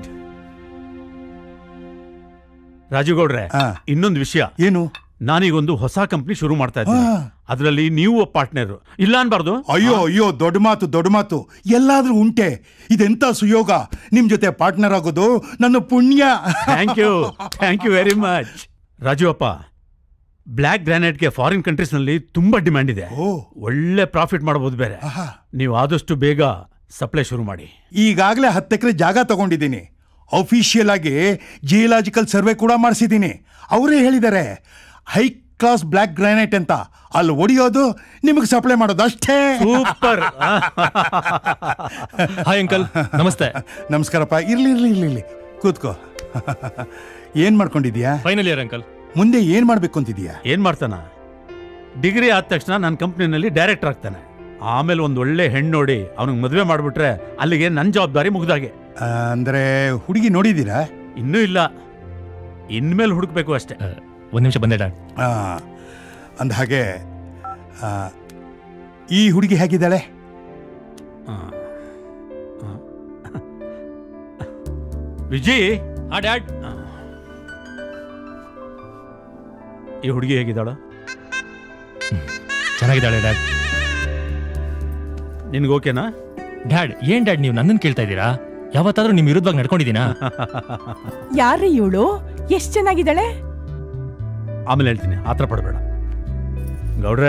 ರಾಜೀವ್ ಗೌಡ್ರೆ, ಇನ್ನೊಂದು ವಿಷಯ. ಏನು? ನಾನೀಗೊಂದು ಹೊಸ ಕಂಪ್ನಿ ಶುರು ಮಾಡ್ತಾ ಇದ್ದೀನಿ. ಅದರಲ್ಲಿ ನೀವು ಪಾರ್ಟ್ನರ್ ಇಲ್ಲ ಅನ್ಬಾರ್ದು. ಅಯ್ಯೋ ಅಯ್ಯೋ, ದೊಡ್ಡ ಮಾತು ದೊಡ್ಡ ಮಾತು. ಎಲ್ಲಾದ್ರೂ ಉಂಟೆ. ಇದೆಂತ ಸುಯೋಗ ನಿಮ್ ಜೊತೆ ಪಾರ್ಟ್ನರ್ ಆಗೋದು, ನನ್ನ ಪುಣ್ಯ. Thank you thank you very much. Raju ಅಪ್ಪ, ಬ್ಲ್ಯಾಕ್ ಗ್ರಾನೈಟ್ಗೆ ಫಾರಿನ್ ಕಂಟ್ರೀಸ್ ನಲ್ಲಿ ತುಂಬಾ ಡಿಮ್ಯಾಂಡ್ ಇದೆ. ಒಳ್ಳೆ ಪ್ರಾಫಿಟ್ ಮಾಡಬಹುದು. ಬೇರೆ ನೀವು ಆದಷ್ಟು ಬೇಗ ಸಪ್ಲೈ ಶುರು ಮಾಡಿ. ಈಗಾಗಲೇ ಹತ್ತು ಎಕರೆ ಜಾಗ ತಗೊಂಡಿದ್ದೀನಿ. ಅಫಿಷಿಯಲ್ ಆಗಿ ಜಿಯೋಲಾಜಿಕಲ್ ಸರ್ವೆ ಕೂಡ ಮಾಡಿಸಿದ್ದೀನಿ. ಅವರೇ ಹೇಳಿದ್ದಾರೆ ಹೈ ಕ್ಲಾಸ್ ಬ್ಲ್ಯಾಕ್ ಗ್ರಾನೈಟ್ ಅಂತ. ಅಲ್ಲಿ ಒಡೆಯೋದು, ನಿಮಗೆ ಸಪ್ಲೈ ಮಾಡೋದು ಅಷ್ಟೇ. ಸೂಪರ್. ಹಾಯ್ ಅಂಕಲ್, ನಮಸ್ತೆ. ನಮಸ್ಕಾರಪ್ಪ. ಇರ್ಲಿ ಇರ್ಲಿ ಇರ್ಲಿ ಇರ್ಲಿ ಕೂತ್ಕೋ. ಏನ್ ಮಾಡ್ಕೊಂಡಿದ್ಯಾ? Final year uncle. ಮುಂದೆ ಏನ್ ಮಾಡ್ಬೇಕು ಅಂತಿದ್ಯಾ? ಏನ್ ಮಾಡ್ತಾನ? ಡಿಗ್ರಿ ಆದ ತಕ್ಷಣ ನನ್ನ ಕಂಪ್ನಿನಲ್ಲಿ ಡೈರೆಕ್ಟರ್ ಆಗ್ತಾನೆ. ಆಮೇಲೆ ಒಂದ್ ಒಳ್ಳೆ ಹೆಣ್ಣು ನೋಡಿ ಅವನಿಗೆ ಮದುವೆ ಮಾಡ್ಬಿಟ್ರೆ ಅಲ್ಲಿಗೆ ನನ್ನ ಜವಾಬ್ದಾರಿ ಮುಗ್ದಾಗೆ. ಅಂದ್ರೆ ಹುಡುಗಿ ನೋಡಿದೀರಾ? ಇನ್ನೂ ಇಲ್ಲ, ಇನ್ಮೇಲೆ ಹುಡುಕ್ಬೇಕು ಅಷ್ಟೇ. ಒಂದ್ ನಿಮಿಷ ಬಂದೆ ಡಾಡ್. ಅಂದ ಹಾಗೆ ಈ ಹುಡುಗಿ ಹೇಗಿದ್ದಾಳೆ? ವಿಜಿ. ಹಾ ಡ್ಯಾಡ್. ಈ ಹುಡುಗಿ ಹೇಗಿದ್ದಾಳ? ಚೆನ್ನಾಗಿದ್ದಾಳೆ ಡ್ಯಾಡ್. ನಿನ್ಗೆ ಓಕೆನಾ? ಡ್ಯಾಡ್, ಏನ್ ಡ್ಯಾಡ್ ನೀವು ನನ್ನನ್ನು ಕೇಳ್ತಾ ಇದ್ದೀರಾ? ಯಾವತ್ತಾದ್ರೂ ನಿಮ್ ವಿರುದ್ಧವಾಗಿ ನಡ್ಕೊಂಡಿದ್ದೀನಾ? ಯಾರು ಇವಳು? ಎಷ್ಟ್ ಚೆನ್ನಾಗಿದ್ದಾಳೆ. ಆಮೇಲೆ ಹೇಳ್ತೀನಿ, ಆತರ ಪಡಬೇಡ. ಗೌಡ್ರೆ,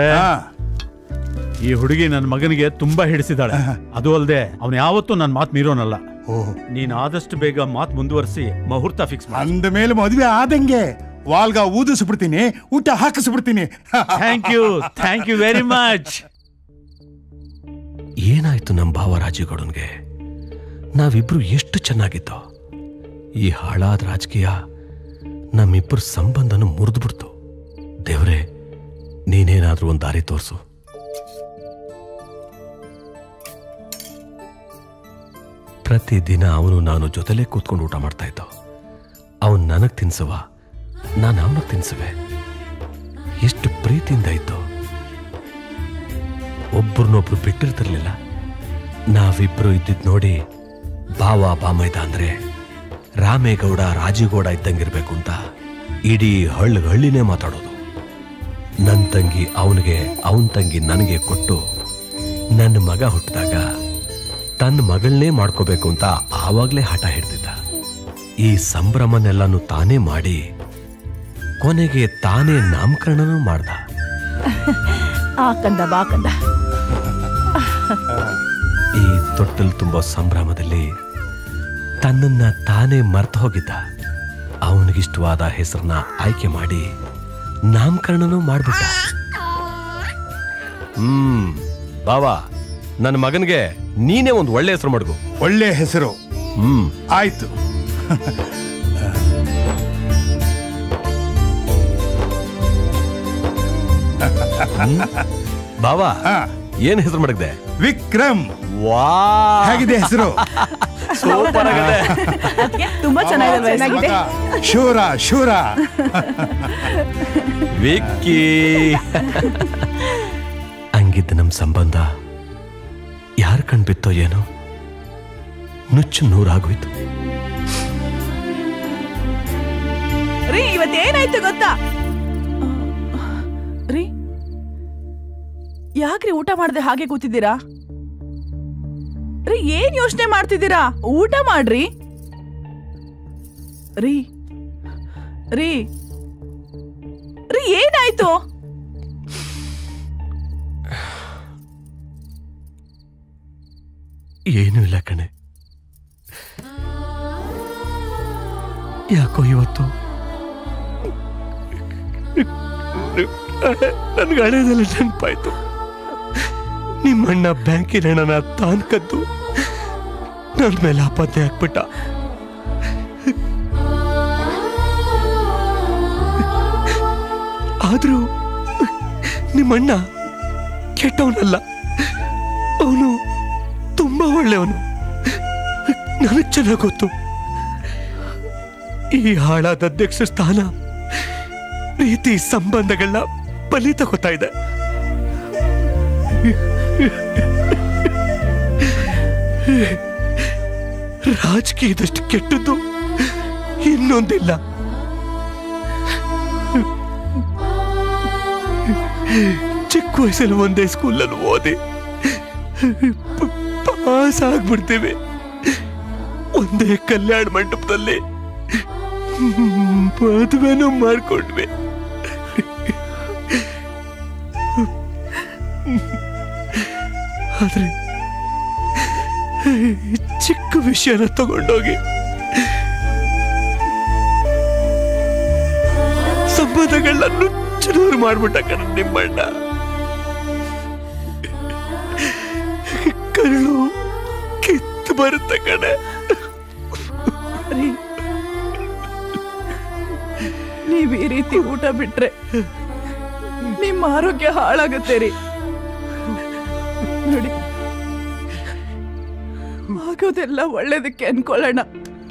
ಈ ಹುಡುಗಿ ನನ್ನ ಮಗನಿಗೆ ತುಂಬಾ ಹಿಡಿಸಿದಾಳೆ. ಅದು ಅಲ್ಲದೆ ಅವನು ಯಾವತ್ತೂ ನನ್ನ ಮಾತು ಮೀರೋನಲ್ಲ. ನೀನ್ ಆದಷ್ಟು ಬೇಗ ಮಾತು ಮುಂದುವರಿಸಿ ಮುಹೂರ್ತ ಫಿಕ್ಸ್ ಮಾಡಿ. ಅಂದ ಮೇಲೆ ಮದುವೆ ಆದಂಗೆ ವಾಲ್ಗ ಊದಿಸ್ಬಿಡ್ತೀನಿ, ಊಟ ಹಾಕಿಸ್ಬಿಡ್ತೀನಿ. Thank you thank you very much. ಏನಾಯ್ತು ನಮ್ಮ ಭಾವ ರಾಜೇಗೌಡನ್ಗೆ? ನಾವಿಬ್ರು ಎಷ್ಟು ಚೆನ್ನಾಗಿದ್ದೋ. ಈ ಹಾಳಾದ ರಾಜಕೀಯ ನಮ್ಮಿಬ್ಬರ ಸಂಬಂಧನ ಮುರಿದ್ಬಿಡ್ತು. ದೇವ್ರೆ, ನೀನೇನಾದ್ರೂ ಒಂದು ದಾರಿ ತೋರಿಸು. ಪ್ರತಿದಿನ ಅವನು ನಾನು ಜೊತೆಲೇ ಕೂತ್ಕೊಂಡು ಊಟ ಮಾಡ್ತಾ ಇದ್ದೋ. ಅವನು ನನಗೆ ತಿನ್ಸುವ, ನಾನು ಅವನಿಗೆ ತಿನ್ಸುವೆ. ಎಷ್ಟು ಪ್ರೀತಿಯಿಂದ ಇದ್ದೋ. ಒಬ್ಬರನ್ನೊಬ್ರು ಬಿಟ್ಟಿರ್ತಿರ್ಲಿಲ್ಲ. ನಾವಿಬ್ರು ಇದ್ದಿದ್ ನೋಡಿ ಭಾವ ಬಾಮೈದ ಅಂದ್ರೆ ರಾಮೇಗೌಡ ರಾಜೇಗೌಡ ಇದ್ದಂಗಿರ್ಬೇಕು ಅಂತ ಇಡೀ ಹಳ್ಳಿ ಹಳ್ಳಿನೇ ಮಾತಾಡೋದು. ನನ್ನ ತಂಗಿ ಅವನಿಗೆ, ಅವನ ತಂಗಿ ನನಗೆ ಕೊಟ್ಟು ನನ್ನ ಮಗ ಹುಟ್ಟಿದಾಗ ತನ್ನ ಮಗಳನ್ನೇ ಮಾಡ್ಕೋಬೇಕು ಅಂತ ಆವಾಗಲೇ ಹಠ ಹಿಡ್ತಿದ್ದ. ಈ ಸಂಭ್ರಮನೆಲ್ಲಾನು ತಾನೇ ಮಾಡಿ ಕೊನೆಗೆ ತಾನೇ ನಾಮಕರಣನೂ ಮಾಡ್ದ. ಆ ಕಂದ ಬಾ ಕಂದ. ಈ ತೊಟ್ಟಲು ತುಂಬೋ ಸಂಭ್ರಮದಲ್ಲಿ ತನ್ನನ್ನ ತಾನೇ ಮರ್ತು ಹೋಗಿದ್ದ. ಅವನಿಗಿಷ್ಟವಾದ ಹೆಸರನ್ನ ಆಯ್ಕೆ ಮಾಡಿ ನಾಮಕರಣನೂ ಮಾಡ್ಬಿಟ್ಟ. ಹ್ಮ್ ಬಾವಾ, ನನ್ನ ಮಗನ್ಗೆ ನೀನೇ ಒಂದು ಒಳ್ಳೆ ಹೆಸರು ಮಾಡ್ಕೊ. ಒಳ್ಳೆ ಹೆಸರು. ಹ್ಮ್ ಆಯ್ತು. ಬಾವಾ, ಏನ್ ಹೆಸರು ಮಾಡಕ್ದೆ? ವಿಕ್ರಮ್. ವಾ, ಹೇಗಿದೆ ಹೆಸರು? ಸೂಪರ್ ಆಗಿದೆ. ತುಂಬಾ ಚೆನ್ನಾಗಿದೆ. ಶೂರ ಶೂರ. ವಿಕ್ಕಿ. ಹಂಗಿದ್ದ ನಮ್ ಸಂಬಂಧ ಯಾರ ಕಣ್ಬಿತ್ತೋ ಏನೋ, ನುಚ್ಚು ನೂರಾಗೋಯ್ತು. ರೀ, ಇವತ್ತೇನಾಯ್ತು ಗೊತ್ತಾ ರೀ? ಯಾಕ್ರಿ ಊಟ ಮಾಡದೆ ಹಾಗೆ ಕೂತಿದ್ದೀರಾ? ರೀ, ಏನ್ ಯೋಚನೆ ಮಾಡ್ತಿದ್ದೀರಾ? ಊಟ ಮಾಡ್ರಿ. ರೀ ರೀ ರೀ ಏನಾಯ್ತು? ಏನೂ ಇಲ್ಲ ಕಣೆ. ಯಾಕೋ ಇವತ್ತು ನನ್ಗೆ ಹಳೆದೆಲ್ಲ ನೆನಪಾಯ್ತು. ನಿಮ್ಮಣ್ಣ ಬ್ಯಾಂಕಿನ ಹಣನ ತಾನ್ ಕದ್ದು ನನ್ನ ಮೇಲೆ ಆಪಾದನೆ ಹಾಕ್ಬಿಟ್ಟ. ಆದ್ರೂ ನಿಮ್ಮಣ್ಣ ಕೆಟ್ಟವನಲ್ಲ, ಅವನು ತುಂಬಾ ಒಳ್ಳೆಯವನು. ನನಗ್ ಚೆನ್ನಾಗ್ ಗೊತ್ತು. ಈ ಹಾಳಾದ ಅಧ್ಯಕ್ಷ ಸ್ಥಾನ ಪ್ರೀತಿ ಸಂಬಂಧಗಳನ್ನ ಬಲಿ ತಗೋತಾ ಇದೆ. ರಾಜಕೀಯದಷ್ಟು ಕೆಟ್ಟದ್ದು ಇನ್ನೊಂದಿಲ್ಲ. ಚಿಕ್ಕ ವಯಸ್ಸಲ್ಲಿ ಒಂದೇ ಸ್ಕೂಲಲ್ಲಿ ಓದಿ ಪಾಸ್ ಆಗ್ಬಿಡ್ತೇವೆ. ಒಂದೇ ಕಲ್ಯಾಣ ಮಂಟಪದಲ್ಲಿ ಮದುವೆನೂ ಮಾಡ್ಕೊಂಡ್ವಿ. ಆದ್ರೆ ಚಿಕ್ಕ ವಿಷಯನ ತಗೊಂಡೋಗಿ ಸಂಬಂಧಗಳನ್ನ ನುಚ್ಚುನೂರು ಮಾಡ್ಬಿಟ್ಟ ಕಣ ನಿಮ್ಮಣ್ಣ. ಕರುಳು ಕಿತ್ತು ಬರುತ್ತೆ ಕಣೆ. ನೀವ್ ಈ ರೀತಿ ಊಟ ಬಿಟ್ರೆ ನಿಮ್ಮ ಆರೋಗ್ಯ ಹಾಳಾಗುತ್ತೆ ರೀ. ನೋಡಿ, ಆಗೋದೆಲ್ಲ ಒಳ್ಳೇದಕ್ಕೆ ಅನ್ಕೊಳ್ಳೋಣ.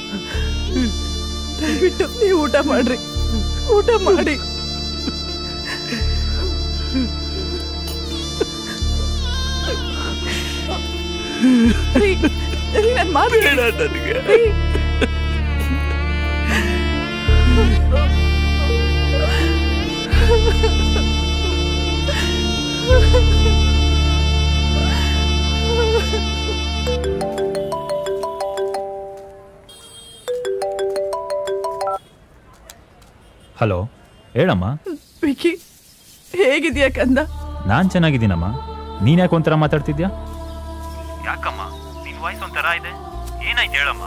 ದಯವಿಟ್ಟು ನೀವು ಊಟ ಮಾಡ್ರಿ, ಊಟ ಮಾಡಿ. ರೀ, ರೀ, ನನ್ ಮಾತು ನನಗೆ ಹಲೋ, ಹೇಳಮ್ಮ. ವಿಕಿ, ಹೇಗಿದ್ಯಾ ಕಂದ? ನಾನ್ ಚೆನ್ನಾಗಿದ್ದೀನಮ್ಮ. ನೀನ್ ಯಾಕೆ ಒಂಥರ ಮಾತಾಡ್ತಿದ್ಯಾ? ಯಾಕಮ್ಮ, ನಿನ್ ವಾಯ್ಸ್ ಒಂಥರ ಇದೆ. ಏನಾಯ್ತು ಹೇಳಮ್ಮ.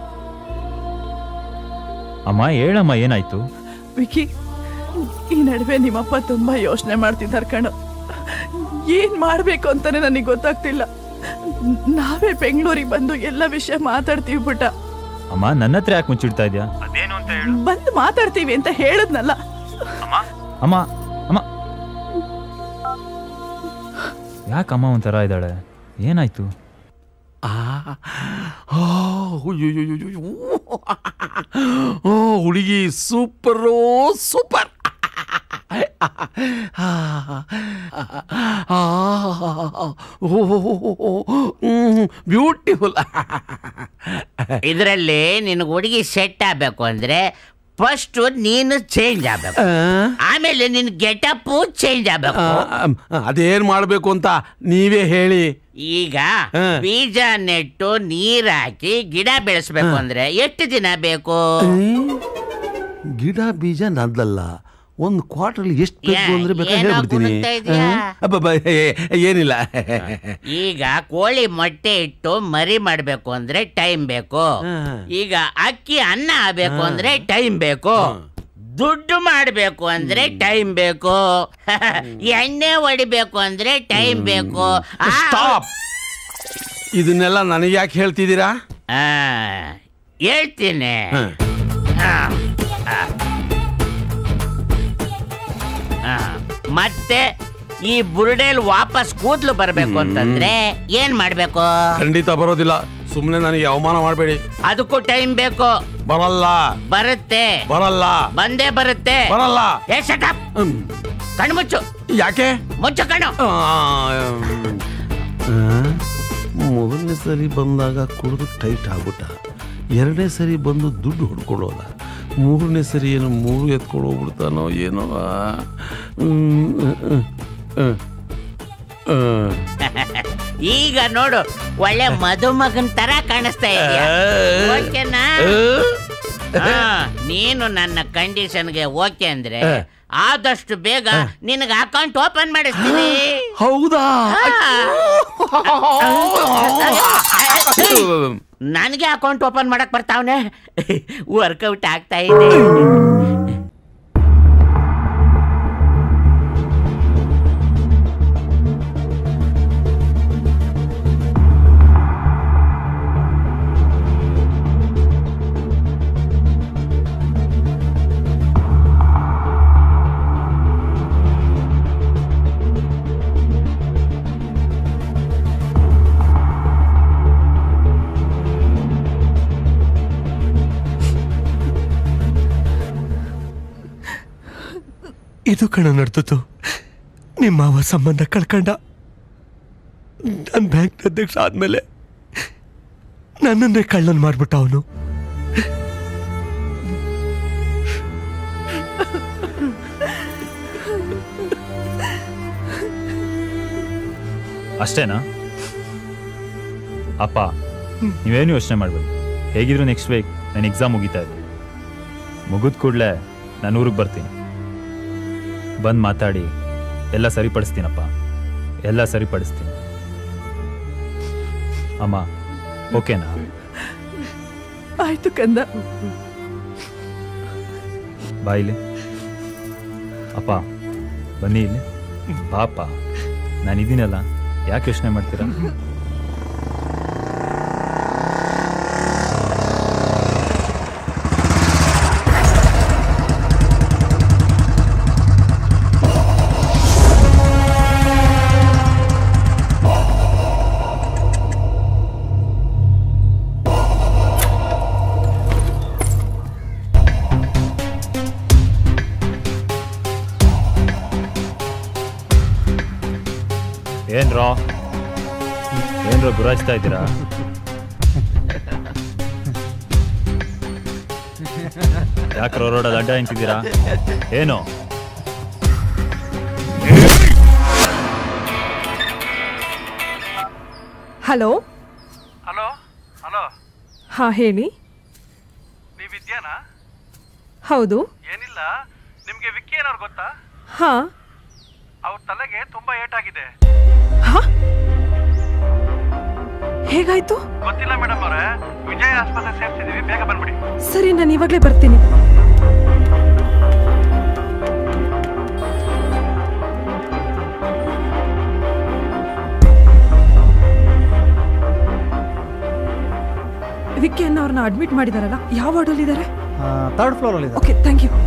ಅಮ್ಮ ಹೇಳಮ್ಮ ಏನಾಯ್ತು. ವಿಕಿ, ಈ ನಡುವೆ ನಿಮ್ಮಪ್ಪ ತುಂಬಾ ಯೋಚನೆ ಮಾಡ್ತಿದ್ದಾರೆ ಕಣೋ. ಏನ್ ಮಾಡ್ಬೇಕು ಅಂತಾನೆ ನನಗೆ ಗೊತ್ತಾಗ್ತಿಲ್ಲ. ನಾವೇ ಬೆಂಗಳೂರಿಗೆ ಬಂದು ಎಲ್ಲ ವಿಷಯ ಮಾತಾಡ್ತೀವಿ ಪುಟ್ಟ. ಅಮ್ಮ ನನ್ನ ಹತ್ರ ಯಾಕೆ ಮುಚ್ಚಿಡ್ತಾ ಇದ್ಯಾ. ಅದೇನು ಅಂತ ಹೇಳು. ಬಂದು ಮಾತಾಡ್ತೀವಿ ಅಂತ ಹೇಳದ್ನಲ್ಲ. ಅಮ್ಮ ಅಮ್ಮ ಅಮ್ಮ ಯಾಕಮ್ಮ ಒಂಥರ ಇದ್ದಾಳೆ, ಏನಾಯ್ತು. ಓ ಹುಡುಗಿ ಸೂಪರು ಸೂಪರ್. ಬ್ಯೂಟಿಫುಲ್. ಇದರಲ್ಲಿ ನಿನಗೆ ಹುಡುಗಿ ಸೆಟ್ ಆಗ್ಬೇಕು ಅಂದ್ರೆ ಫಸ್ಟ್ ನೀನು ಚೇಂಜ್ ಆಗ್ಬೇಕು, ಆಮೇಲೆ ನಿನ್ ಗೆಟಪ್ ಚೇಂಜ್ ಆಗ್ಬೇಕು. ಅದೇನ್ ಮಾಡ್ಬೇಕು ಅಂತ ನೀವೇ ಹೇಳಿ. ಈಗ ಬೀಜ ನೆಟ್ಟು ನೀರ್ ಹಾಕಿ ಗಿಡ ಬೆಳೆಸ್ಬೇಕು ಅಂದ್ರೆ ಎಷ್ಟು ದಿನ ಬೇಕು. ಗಿಡ ಬೀಜ ನದ್ದಲ್ಲ, ಒಂದು ಕ್ವಾರ್ಟರ್ ಎಷ್ಟು ಬೇಕು ಅಂದ್ರೆ ಬೇಕಾದ್ರೆ ಹೇಳ್ಬಿಡ್ತೀನಿ. ಏನಿಲ್ಲ. ಈಗ ಕೋಳಿ ಮೊಟ್ಟೆ ಇಟ್ಟು ಮರಿ ಮಾಡ್ಬೇಕು ಅಂದ್ರೆ ಟೈಮ್ ಬೇಕು. ಈಗ ಅಕ್ಕಿ ಅನ್ನ ಆಗ್ಬೇಕು ಅಂದ್ರೆ ಟೈಮ್ ಬೇಕು. ದುಡ್ಡು ಮಾಡಬೇಕು ಅಂದ್ರೆ ಟೈಮ್ ಬೇಕು. ಎಣ್ಣೆ ಹೊಡಿಬೇಕು ಅಂದ್ರೆ ಟೈಮ್ ಬೇಕು. ಸ್ಟಾಪ್. ಇದನ್ನೆಲ್ಲ ನನಗೆ ಯಾಕೆ ಹೇಳ್ತಿದ್ದೀರಾ. ಹೇಳ್ತೀನಿ. ಮತ್ತೆ ಈ ಬುರುಡೇಲ್ ವಾಪಸ್ ಕೂದ್ಲು ಬರ್ಬೇಕು ಅಂತಂದ್ರೆ ಏನ್ ಮಾಡ್ಬೇಕು. ಖಂಡಿತ ಬರೋದಿಲ್ಲ. ಸುಮ್ನೆ ನನಗೆ ಅವಮಾನ ಮಾಡಬೇಡಿ. ಅದಕ್ಕೂ ಟೈಮ್ ಬೇಕು. ಬರಲ್ಲ. ಬರುತ್ತೆ. ಬರಲ್ಲ. ಬಂದೇ ಬರುತ್ತೆ. ಬರಲ್ಲ. ಏ ಶಟ್ ಅಪ್. ಕಣ್ಣು ಮುಚ್ಚು. ಯಾಕೆ ಮುಚ್ಚು ಕಣ್ಣು. ಮೊದಲನೇ ಸರಿ ಬಂದಾಗ ಕುಡಿದು ಟೈಟ್ ಆಗ್ಬಿಟ್ಟ, ಎರಡನೇ ಸರಿ ಬಂದು ದುಡ್ಡು ಹೊಡ್ಕೊಳ್ಳೋಲ್ಲ, ಮೂರನೇ ಸರಿ ಏನು ಮೂರು ಎತ್ಕೊಂಡು ಹೋಗ್ಬಿಡ್ತಾನೋ ಏನೋ. ಈಗ ನೋಡು, ಒಳ್ಳೆ ಮಧುಮಗನ್ ತರ ಕಾಣಿಸ್ತಾ ಇದೆಯಾ. ಓಕೆನಾ? ನೀನು ನನ್ನ ಕಂಡೀಷನ್ಗೆ ಓಕೆ ಅಂದ್ರೆ ಆದಷ್ಟು ಬೇಗ ನಿನಗೆ ಅಕೌಂಟ್ ಓಪನ್ ಮಾಡಿಸ್ತೀನಿ. ಹೌದಾ? ನನಗೆ ಅಕೌಂಟ್ ಓಪನ್ ಮಾಡಕ್ ಬರ್ತಾವನೆ. ವರ್ಕೌಟ್ ಆಗ್ತಾ ಇದೆ. ಇದು ಕಣ ನಡೆದಿತ್ತು. ನಿಮ್ಮ ಮಾವ ಸಂಬಂಧ ಕಳ್ಕಂಡ. ನನ್ನ ಬ್ಯಾಂಕ್ ಅಧ್ಯಕ್ಷ ಆದ್ಮೇಲೆ ನನ್ನನ್ನೇ ಕಳ್ಳನ್ ಮಾಡ್ಬಿಟ್ಟ ಅವನು. ಅಷ್ಟೇನಾ ಅಪ್ಪ? ನೀವೇನು ಯೋಚನೆ ಮಾಡ್ಬೇಡಿ. ಹೇಗಿದ್ರು ನೆಕ್ಸ್ಟ್ ವೀಕ್ ನನ್ನ ಎಕ್ಸಾಮ್ ಮುಗಿತಾ ಇದೆ. ಮುಗಿದ ಕೂಡಲೇ ನಾನು ಊರಿಗೆ ಬರ್ತೀನಿ. ಬಂದು ಮಾತಾಡಿ ಎಲ್ಲ ಸರಿಪಡಿಸ್ತೀನಪ್ಪ, ಎಲ್ಲ ಸರಿಪಡಿಸ್ತೀನಿ. ಅಮ್ಮ ಓಕೆನಾ? ಆಯ್ತು ಕಂದ. ಬಾ ಇಲ್ಲಿ. ಅಪ್ಪ ಬನ್ನಿ ಇಲ್ಲಿ. ಪಾಪ ನಾನಿದ್ದೀನಲ್ಲ, ಯಾಕೆ ಯೋಚನೆ ಮಾಡ್ತೀರಾ? ಏನ್ರೋ ಏನ್ರೋ ಗುರಾಯಿಸ್ತಾ ಇದ್ದೀರಾ? ಯಾಕೆ ರೋಡಲ್ಲಿ ಅಡ್ಡ ನಿಂತಿದ್ದೀರಾ? ಏನು ಹಲೋ ಹಲೋ ಹಲೋ ಹಾಂ ಹೇಳಿ. ನೀವಿದ್ಯಾನಾ? ಹೌದು. ಏನಿಲ್ಲ, ನಿಮ್ಗೆ ವಿಕ್ಕಿ ಏನವ್ರು ಗೊತ್ತಾ? ಹಾಂ. ಅವ್ರ ತಲೆಗೆ ತುಂಬಾ ಏಟಾಗಿದೆ. ಹೇಗಾಯ್ತು? ಗೊತ್ತಿಲ್ಲ ಮೇಡಮ್ ಅವರೇ, ವಿಜಯ ಆಸ್ಪತ್ರೆ ಸೇರ್ಸಿದೀವಿ, ಬೇಗ ಬಂದ್ಬಿಡಿ. ಸರಿ, ನಾನು ಇವಾಗಲೇ ಬರ್ತೀನಿ. ವಿಕ್ಕಿ ಅನ್ನ ಅವ್ರನ್ನ ಅಡ್ಮಿಟ್ ಮಾಡಿದಾರಲ್ಲ, ಯಾವ ವಾರ್ಡಲ್ಲಿ ಇದ್ದಾರೆ? ಥರ್ಡ್ ಫ್ಲೋರ್ ಅಲ್ಲಿ. Okay, thank you.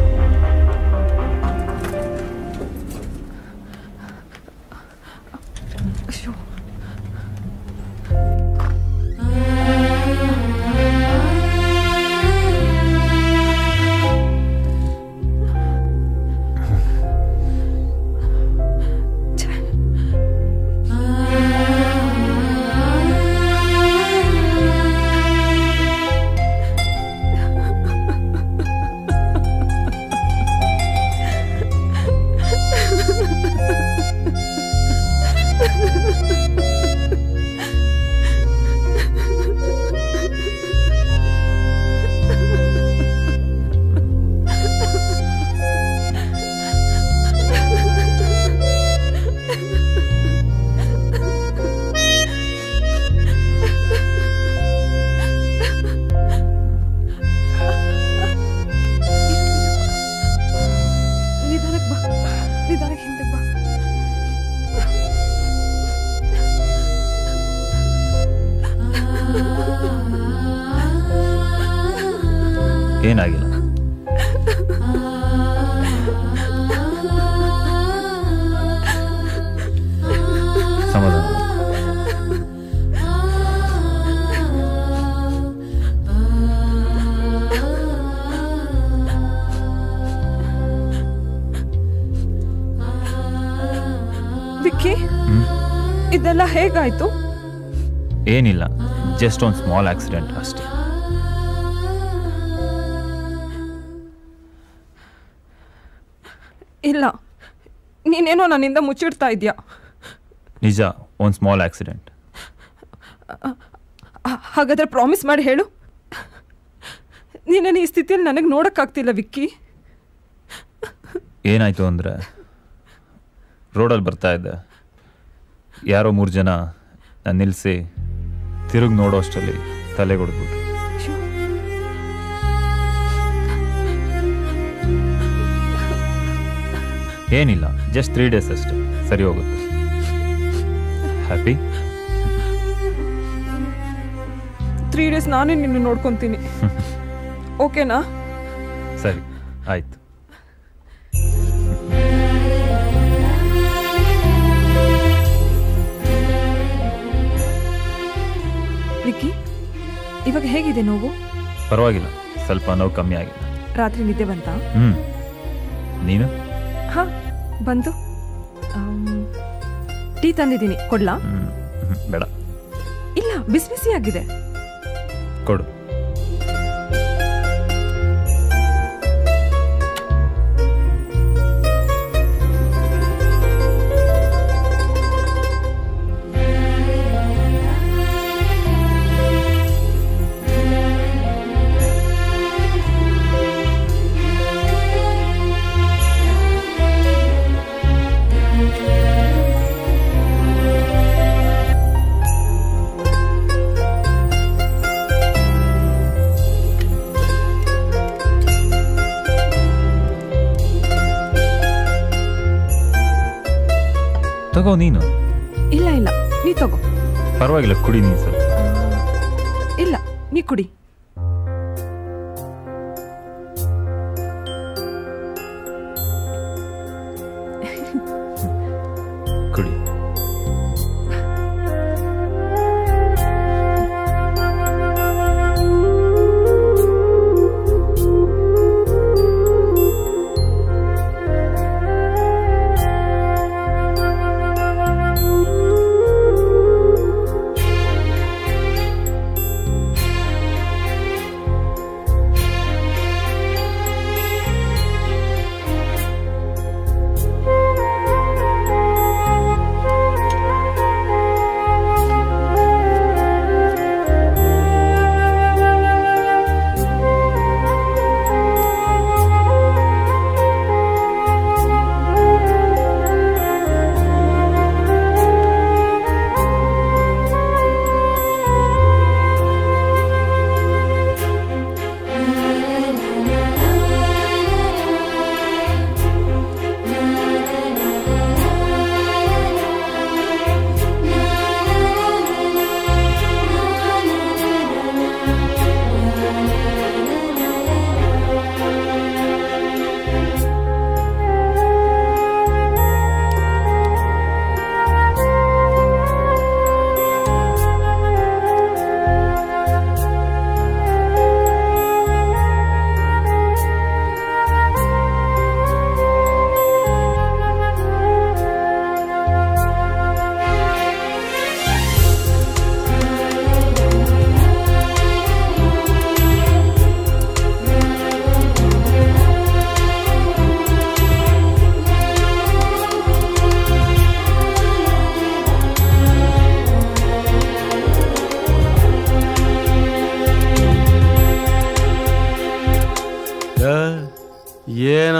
ಏನಾಗಿಲ್ಲ. ಸಮಾಧಾನ. ವಿಕ್ಕಿ, ಇದೆಲ್ಲ ಹೇಗಾಯ್ತು? ಏನಿಲ್ಲ, ಜಸ್ಟ್ ಒಂದು ಸ್ಮಾಲ್ ಆಕ್ಸಿಡೆಂಟ್ ಅಷ್ಟೇ. ಇಲ್ಲ, ನೀನೇನೋ ನನ್ನಿಂದ ಮುಚ್ಚಿಡ್ತಾ ಇದೆಯಾ. ನಿಜ, ಒಂದು ಸ್ಮಾಲ್ ಆಕ್ಸಿಡೆಂಟ್. ಹಾಗಾದ್ರೆ ಪ್ರಾಮಿಸ್ ಮಾಡಿ ಹೇಳು. ನೀನೇನು ಈ ಸ್ಥಿತಿಯಲ್ಲಿ ನನಗೆ ನೋಡೋಕ್ಕಾಗ್ತಿಲ್ಲ ವಿಕ್ಕಿ. ಏನಾಯ್ತು ಅಂದರೆ, ರೋಡಲ್ಲಿ ಬರ್ತಾ ಇದ್ದೆ, ಯಾರೋ ಮೂರು ಜನ ನಾನು ನಿಲ್ಲಿಸಿ ತಿರುಗಿ ನೋಡೋ ಅಷ್ಟರಲ್ಲಿ ತಲೆ ಹೊಡೆದ್ಬಿಟ್ರು. ಏನಿಲ್ಲ, ಜಸ್ಟ್ ತ್ರೀ ಡೇಸ್ ಅಷ್ಟೇ, ಸರಿ ಹೋಗುತ್ತೆ. ಹ್ಯಾಪಿ? ತ್ರೀ ಡೇಸ್ ನಾನೇ ನಿನ್ನ ನೋಡ್ಕೊತೀನಿ. ಓಕೆನಾ? ಸರಿ, ಆಯ್ತು. ವಿಕ್ಕಿ, ಇವಾಗ ಹೇಗಿದೆ ನೋವು? ಪರವಾಗಿಲ್ಲ, ಸ್ವಲ್ಪ ನೋವು ಕಮ್ಮಿ ಆಗಿದೆ. ರಾತ್ರಿ ನಿದ್ದೆ ಬಂತಾ? ಹ್ಮ್, ನೀನು? ಹಾ, ಬಂತು. ಟೀ ತಂದಿದ್ದೀನಿ, ಕೊಡ್ಲಾ? ಬೇಡ. ಇಲ್ಲ, ಬಿಸಿ ಬಿಸಿ ಆಗಿದೆ. ಕೊಡು. ತಗೋ ನೀನು. ಇಲ್ಲ ಇಲ್ಲ, ನೀ ತಗೋ. ಪರವಾಗಿಲ್ಲ, ಕುಡಿ ನೀನು ಸ್ವಲ್ಪ. ಇಲ್ಲ, ನೀ ಕುಡಿ. ಕುಡಿ.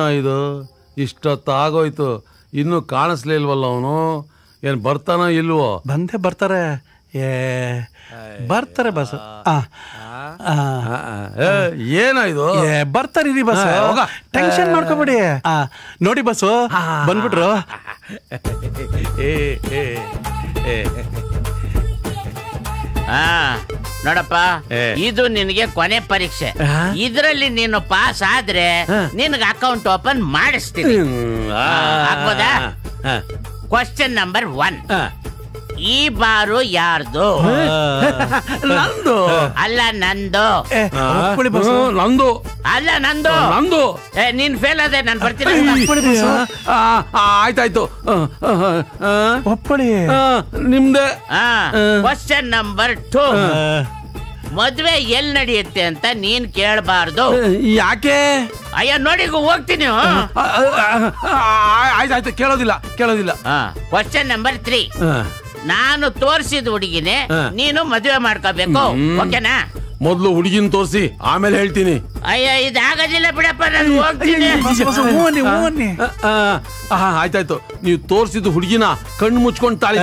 ಇದು ಇಷ್ಟೊತ್ತಾಗೋಯ್ತು ಇನ್ನೂ ಕಾಣಿಸ್ಲಿಲ್ವಲ್ಲ ಅವನು ಏನು ಬರ್ತಾನ ಇಲ್ವೋ? ಬಂದೇ ಬರ್ತಾರೆ. ಏ ಬರ್ತಾರೆ ಬಸ್. ಏನಾಯ್ತು? ಬರ್ತಾರೆ ರೀ ಬಸ್, ಟೆನ್ಷನ್ ಮಾಡ್ಕೋಬೇಡಿ. ನೋಡಿ ಬಸ್ಸು ಬಂದ್ಬಿಟ್ರು. ಹಾ ನೋಡಪ್ಪ, ಇದು ನಿನಗೆ ಕೊನೆ ಪರೀಕ್ಷೆ. ಇದರಲ್ಲಿ ನೀನು ಪಾಸ್ ಆದ್ರೆ ನಿನಗೆ ಅಕೌಂಟ್ ಓಪನ್ ಮಾಡಿಸ್ತೀನಿ. ಆಗ್ಬೋದಾ? ಕ್ವಶನ್ ನಂಬರ್ ಒನ್, ಈ ಬಾರು ಯಾರ್ದು? ನಂದು. ಅಲ್ಲ ನಂದು. ನಂದು ಅಲ್ಲ ನಂದು. ನಂದು. ಏ ನೀನ್ ಫೇಲ್ ಆದ್ರೆ ನಾನು ಬರ್ತೀನಿ. ಆಯ್ತಾಯ್ತು, ಒಪ್ಪಳಿ ನಿಮ್ದೆ. ಕ್ವಶನ್ ನಂಬರ್ ಟೂ, ಮದ್ವೆ ಎಲ್ ನಡೆಯುತ್ತೆ ಅಂತ ನೀನ್ ಕೇಳಬಾರ್ದು. ಯಾಕೆ? ಅಯ್ಯ ನೋಡಿ ಹೋಗ್ತೀನಿ. ಆಯ್ತಾಯ್ತು, ಕೇಳೋದಿಲ್ಲ ಕೇಳೋದಿಲ್ಲ. ಕ್ವಶನ್ ನಂಬರ್ ತ್ರೀ, ನಾನು ತೋರಿಸಿದ ಹುಡುಗಿನೇ ನೀನು ಮದುವೆ ಮಾಡ್ಕೋಬೇಕು. ಓಕೆನಾ? ಮೊದ್ಲು ಹುಡುಗಿನ ತೋರಿಸಿ ಆಮೇಲೆ ಹೇಳ್ತೀನಿ. ಅಯ್ಯ ಇದಾಗೋದಿಲ್ಲ ಬಿಡಪ್ಪ, ನಾನು ಹೋಗ್ತೀನಿ. ಆಯ್ತಾಯ್ತು, ನೀವು ತೋರಿಸಿದ ಹುಡುಗಿನ ಕಣ್ಣು ಮುಚ್ಕೊಂಡು ತಾಳಿ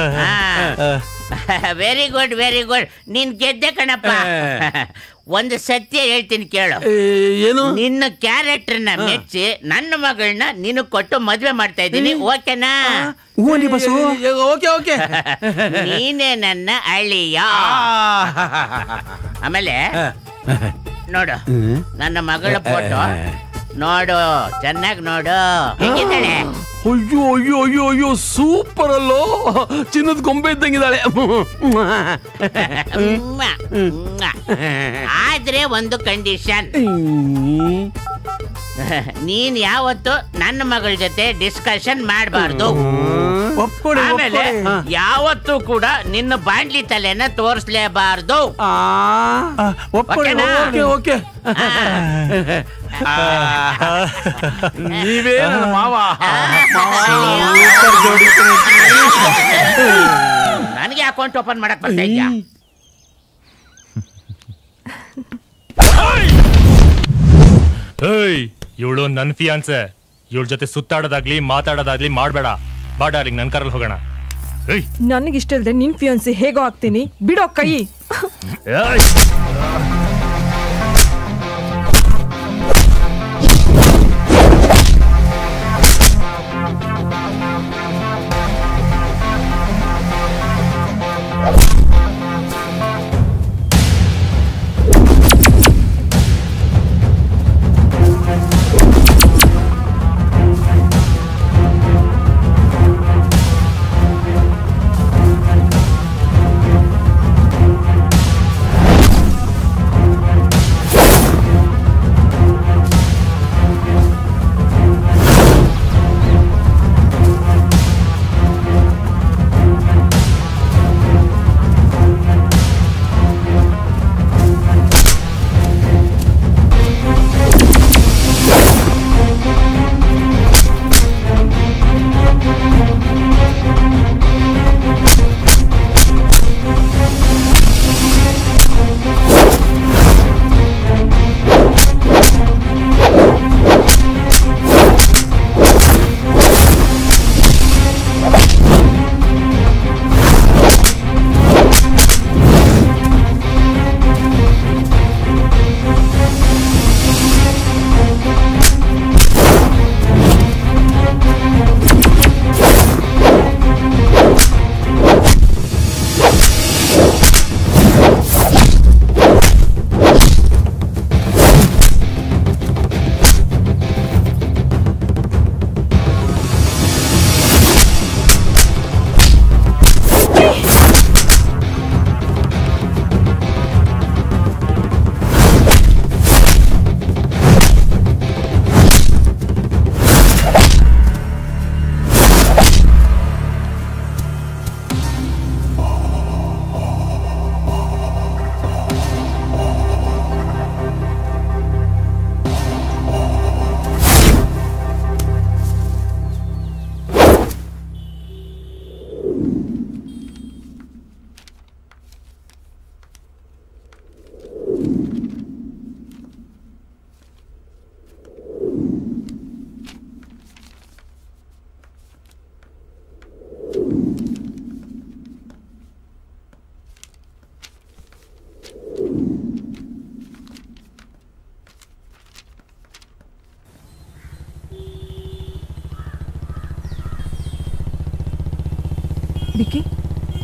ವೆರಿ ಗುಡ್ ವೆರಿ ಗುಡ್, ನೀನ್ ಗೆದ್ದೆ ಕಣಪ್ಪ. ಒಂದು ಸತ್ಯ ಹೇಳ್ತೀನಿ ಕೇಳು. ಏನು? ನಿನ್ನ ಕ್ಯಾರೆಕ್ಟರ್ನ ಮೆಚ್ಚಿ ನನ್ನ ಮಗಳನ್ನ ನೀನು ಕೊಟ್ಟು ಮದ್ವೆ ಮಾಡ್ತಾ ಇದ್ದೀನಿ. ಓಕೆನಾ? Okay okay. ನೀನೇ ನನ್ನ ಅಳಿಯ. ಆಮೇಲೆ ನೋಡು ನನ್ನ ಮಗಳ ಫೋಟೋ ನೋಡು, ಚೆನ್ನಾಗಿ ನೋಡು. ಹೇಗಿದ್ದಾಳೆ? ಅಯ್ಯೋ ಅಯ್ಯೋ ಅಯ್ಯೋ ಅಯ್ಯೋ, ಸೂಪರ್ ಅಲ್ಲೋ, ಚಿನ್ನದ ಗೊಂಬೆ ಇದ್ದಂಗಿದ್ದಾಳೆ. ಆದ್ರೆ ಒಂದು ಕಂಡೀಷನ್, ನೀನ್ ಯಾವತ್ತು ನನ್ನ ಮಗಳ ಜೊತೆ ಡಿಸ್ಕಷನ್ ಮಾಡಬಾರ್ದು. ಆಮೇಲೆ ಯಾವತ್ತೂ ಕೂಡ ನಿನ್ನ ಬಾಂಡ್ಲಿ ತಲೆನ ತೋರಿಸ್ಲೇಬಾರ್ದು. ಓಕೆ. ನೀವೇ ಮಾವ. ನನಗೆ ಅಕೌಂಟ್ ಓಪನ್ ಮಾಡಕ್ ಬರ್ತಾ ಇದ್ಯಾ? ಏಯ್, ಇವಳು ನನ್ ಫಿಯಾನ್ಸೆ. ಇವಳ ಜೊತೆ ಸುತ್ತಾಡೋದಾಗ್ಲಿ ಮಾತಾಡೋದಾಗ್ಲಿ ಮಾಡ್ಬೇಡ. ಬಾ ಡಾರ್ಲಿಂಗ್, ನನ್ ಕಾರಲ್ಲಿ ಹೋಗೋಣ. ನನಗಿಷ್ಟ ಇಲ್ಲದೆ ನಿನ್ ಫಿಯಾನ್ಸಿ ಹೇಗೋ ಆಗ್ತೀನಿ, ಬಿಡೋ ಕೈ.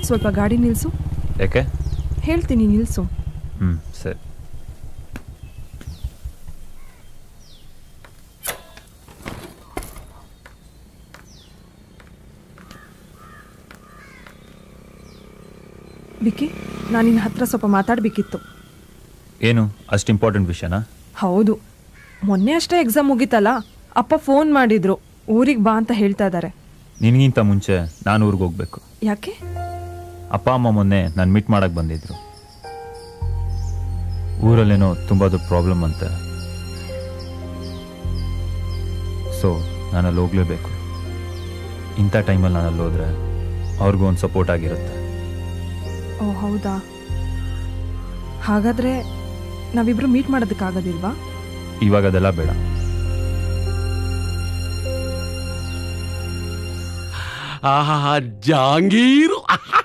ಸ್ವಲ್ಪ ಗಾಡಿ ನಿಲ್ಸು. ಯಾಕೆ? ಹೇಳ್ತೀನಿ, ನಿಲ್ಸು. ಹ್ಞೂ ಸರಿ. ವಿಕ್ಕಿ, ನಾನು ನಿನ್ನ ಹತ್ರ ಸ್ವಲ್ಪ ಮಾತಾಡಬೇಕಿತ್ತು. ಏನು ಅಷ್ಟು ಇಂಪಾರ್ಟೆಂಟ್ ವಿಷಯನಾ? ಹೌದು, ಮೊನ್ನೆ ಅಷ್ಟೇ ಎಕ್ಸಾಮ್ ಮುಗೀತಲ್ಲ, ಅಪ್ಪ ಫೋನ್ ಮಾಡಿದ್ರು, ಊರಿಗೆ ಬಾ ಅಂತ ಹೇಳ್ತಾ ಇದ್ದಾರೆ. ನಿನಗಿಂತ ಮುಂಚೆ ನಾನು ಊರಿಗೆ ಹೋಗ್ಬೇಕು. ಯಾಕೆ? ಅಪ್ಪ ಅಮ್ಮ ಮೊನ್ನೆ ನಾನು ಮೀಟ್ ಮಾಡಕ್ಕೆ ಬಂದಿದ್ರು. ಊರಲ್ಲೇನೋ ತುಂಬ ದೊಡ್ಡ ಪ್ರಾಬ್ಲಮ್ ಅಂತೆ. ಸೊ ನಾನು ಅಲ್ಲಿ ಹೋಗ್ಲೇಬೇಕು. ಇಂಥ ಟೈಮಲ್ಲಿ ನಾನು ಅಲ್ಲಿ ಹೋದ್ರೆ ಅವ್ರಿಗೂ ಒಂದು ಸಪೋರ್ಟ್ ಆಗಿರುತ್ತೆ. ಓ ಹೌದಾ? ಹಾಗಾದ್ರೆ ನಾವಿಬ್ರು ಮೀಟ್ ಮಾಡೋದಕ್ಕಾಗೋದಿಲ್ವಾ? ಇವಾಗ ಅದೆಲ್ಲ ಬೇಡ. ಆಹಾ, ಜಾಂಗೀರು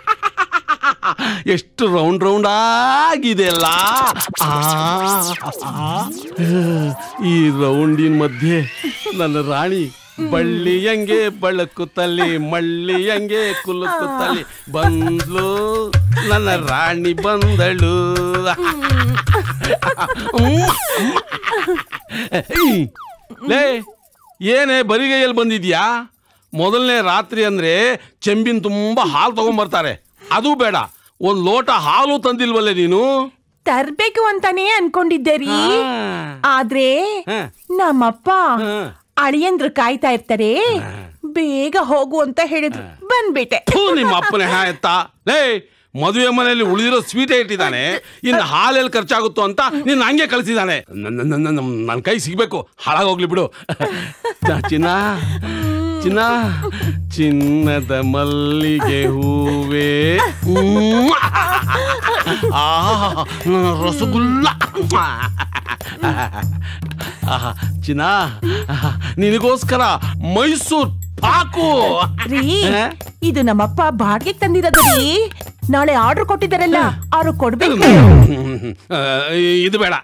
ಎಷ್ಟು ರೌಂಡ್ ರೌಂಡ್ ಆಗಿದೆಲ್ಲ. ಈ ರೌಂಡಿನ ಮಧ್ಯೆ ನನ್ನ ರಾಣಿ ಬಳ್ಳಿಯಂಗೆ ಬಳಕುತ್ತಲ್ಲಿ ಮಳ್ಳಿಯಂಗೆ ಕುಲುಕುತ್ತಲ್ಲಿ ಬಂದ್ಲು, ನನ್ನ ರಾಣಿ ಬಂದಳು. ಲೇ, ಏನೇ ಬರಿಗೈಯಲ್ಲಿ ಬಂದಿದ್ಯಾ? ಮೊದಲನೇ ರಾತ್ರಿ ಅಂದ್ರೆ ಚೆಂಬಿನ ತುಂಬಾ ಹಾಲು ತಗೊಂಡ್ಬರ್ತಾರೆ, ಅದು ಬೇಡ, ಒಂದ್ ಲೋಟ ಹಾಲು ತಂದಿಲ್ವಲ್ಲೇ ನೀನು? ತರ್ಬೇಕು ಅಂತಾನೇ ಅನ್ಕೊಂಡಿದ್ದೆ ರೀ, ಆದ್ರೆ ನಮ್ಮಪ್ಪ ಅಳಿಯಂದ್ರು ಕಾಯ್ತಾ ಇರ್ತಾರೆ, ಬೇಗ ಹೋಗು ಅಂತ ಹೇಳಿದ್ರು, ಬಂದ್ಬಿಟ್ಟೆ. ನಿಮ್ಮ ಅಪ್ಪನೇ ಹಾಯತ್ತ. ಲೇ, ಮದುವೆ ಮನೆಯಲ್ಲಿ ಉಳಿದಿರೋ ಸ್ವೀಟೇ ಇಟ್ಟಿದ್ದಾನೆ, ಇನ್ನು ಹಾಲೆಲ್ಲಿ ಖರ್ಚಾಗುತ್ತೋ ಅಂತ ನಿನ್ನ ಹಂಗೆ ಕಳಿಸಿದ್ದಾನೆ. ನನ್ನ ಕೈ ಸಿಗ್ಬೇಕು, ಹಾಳಾಗೋಗ್ಲಿ ಬಿಡು. ಚಿನ್ನ ಚಿನ್ನ ಚಿನ್ನದ ಮಲ್ಲಿಗೆ ಹೂವೇ, ಆ ರಸಗುಲ್ಲ. ಚಿನ್ನ, ನಿನಗೋಸ್ಕರ ಮೈಸೂರ್ ಪಾಕು. ರೀ, ಇದು ನಮ್ಮಪ್ಪ ಬಾಡಿಗೆ ತಂದಿರೋದು ರೀ, ನಾಳೆ ಆರ್ಡರ್ ಕೊಟ್ಟಿದ್ದಾರಲ್ಲ, ಅವ್ರು ಕೊಡ್ಬೇಕು. ಇದು ಬೇಡ.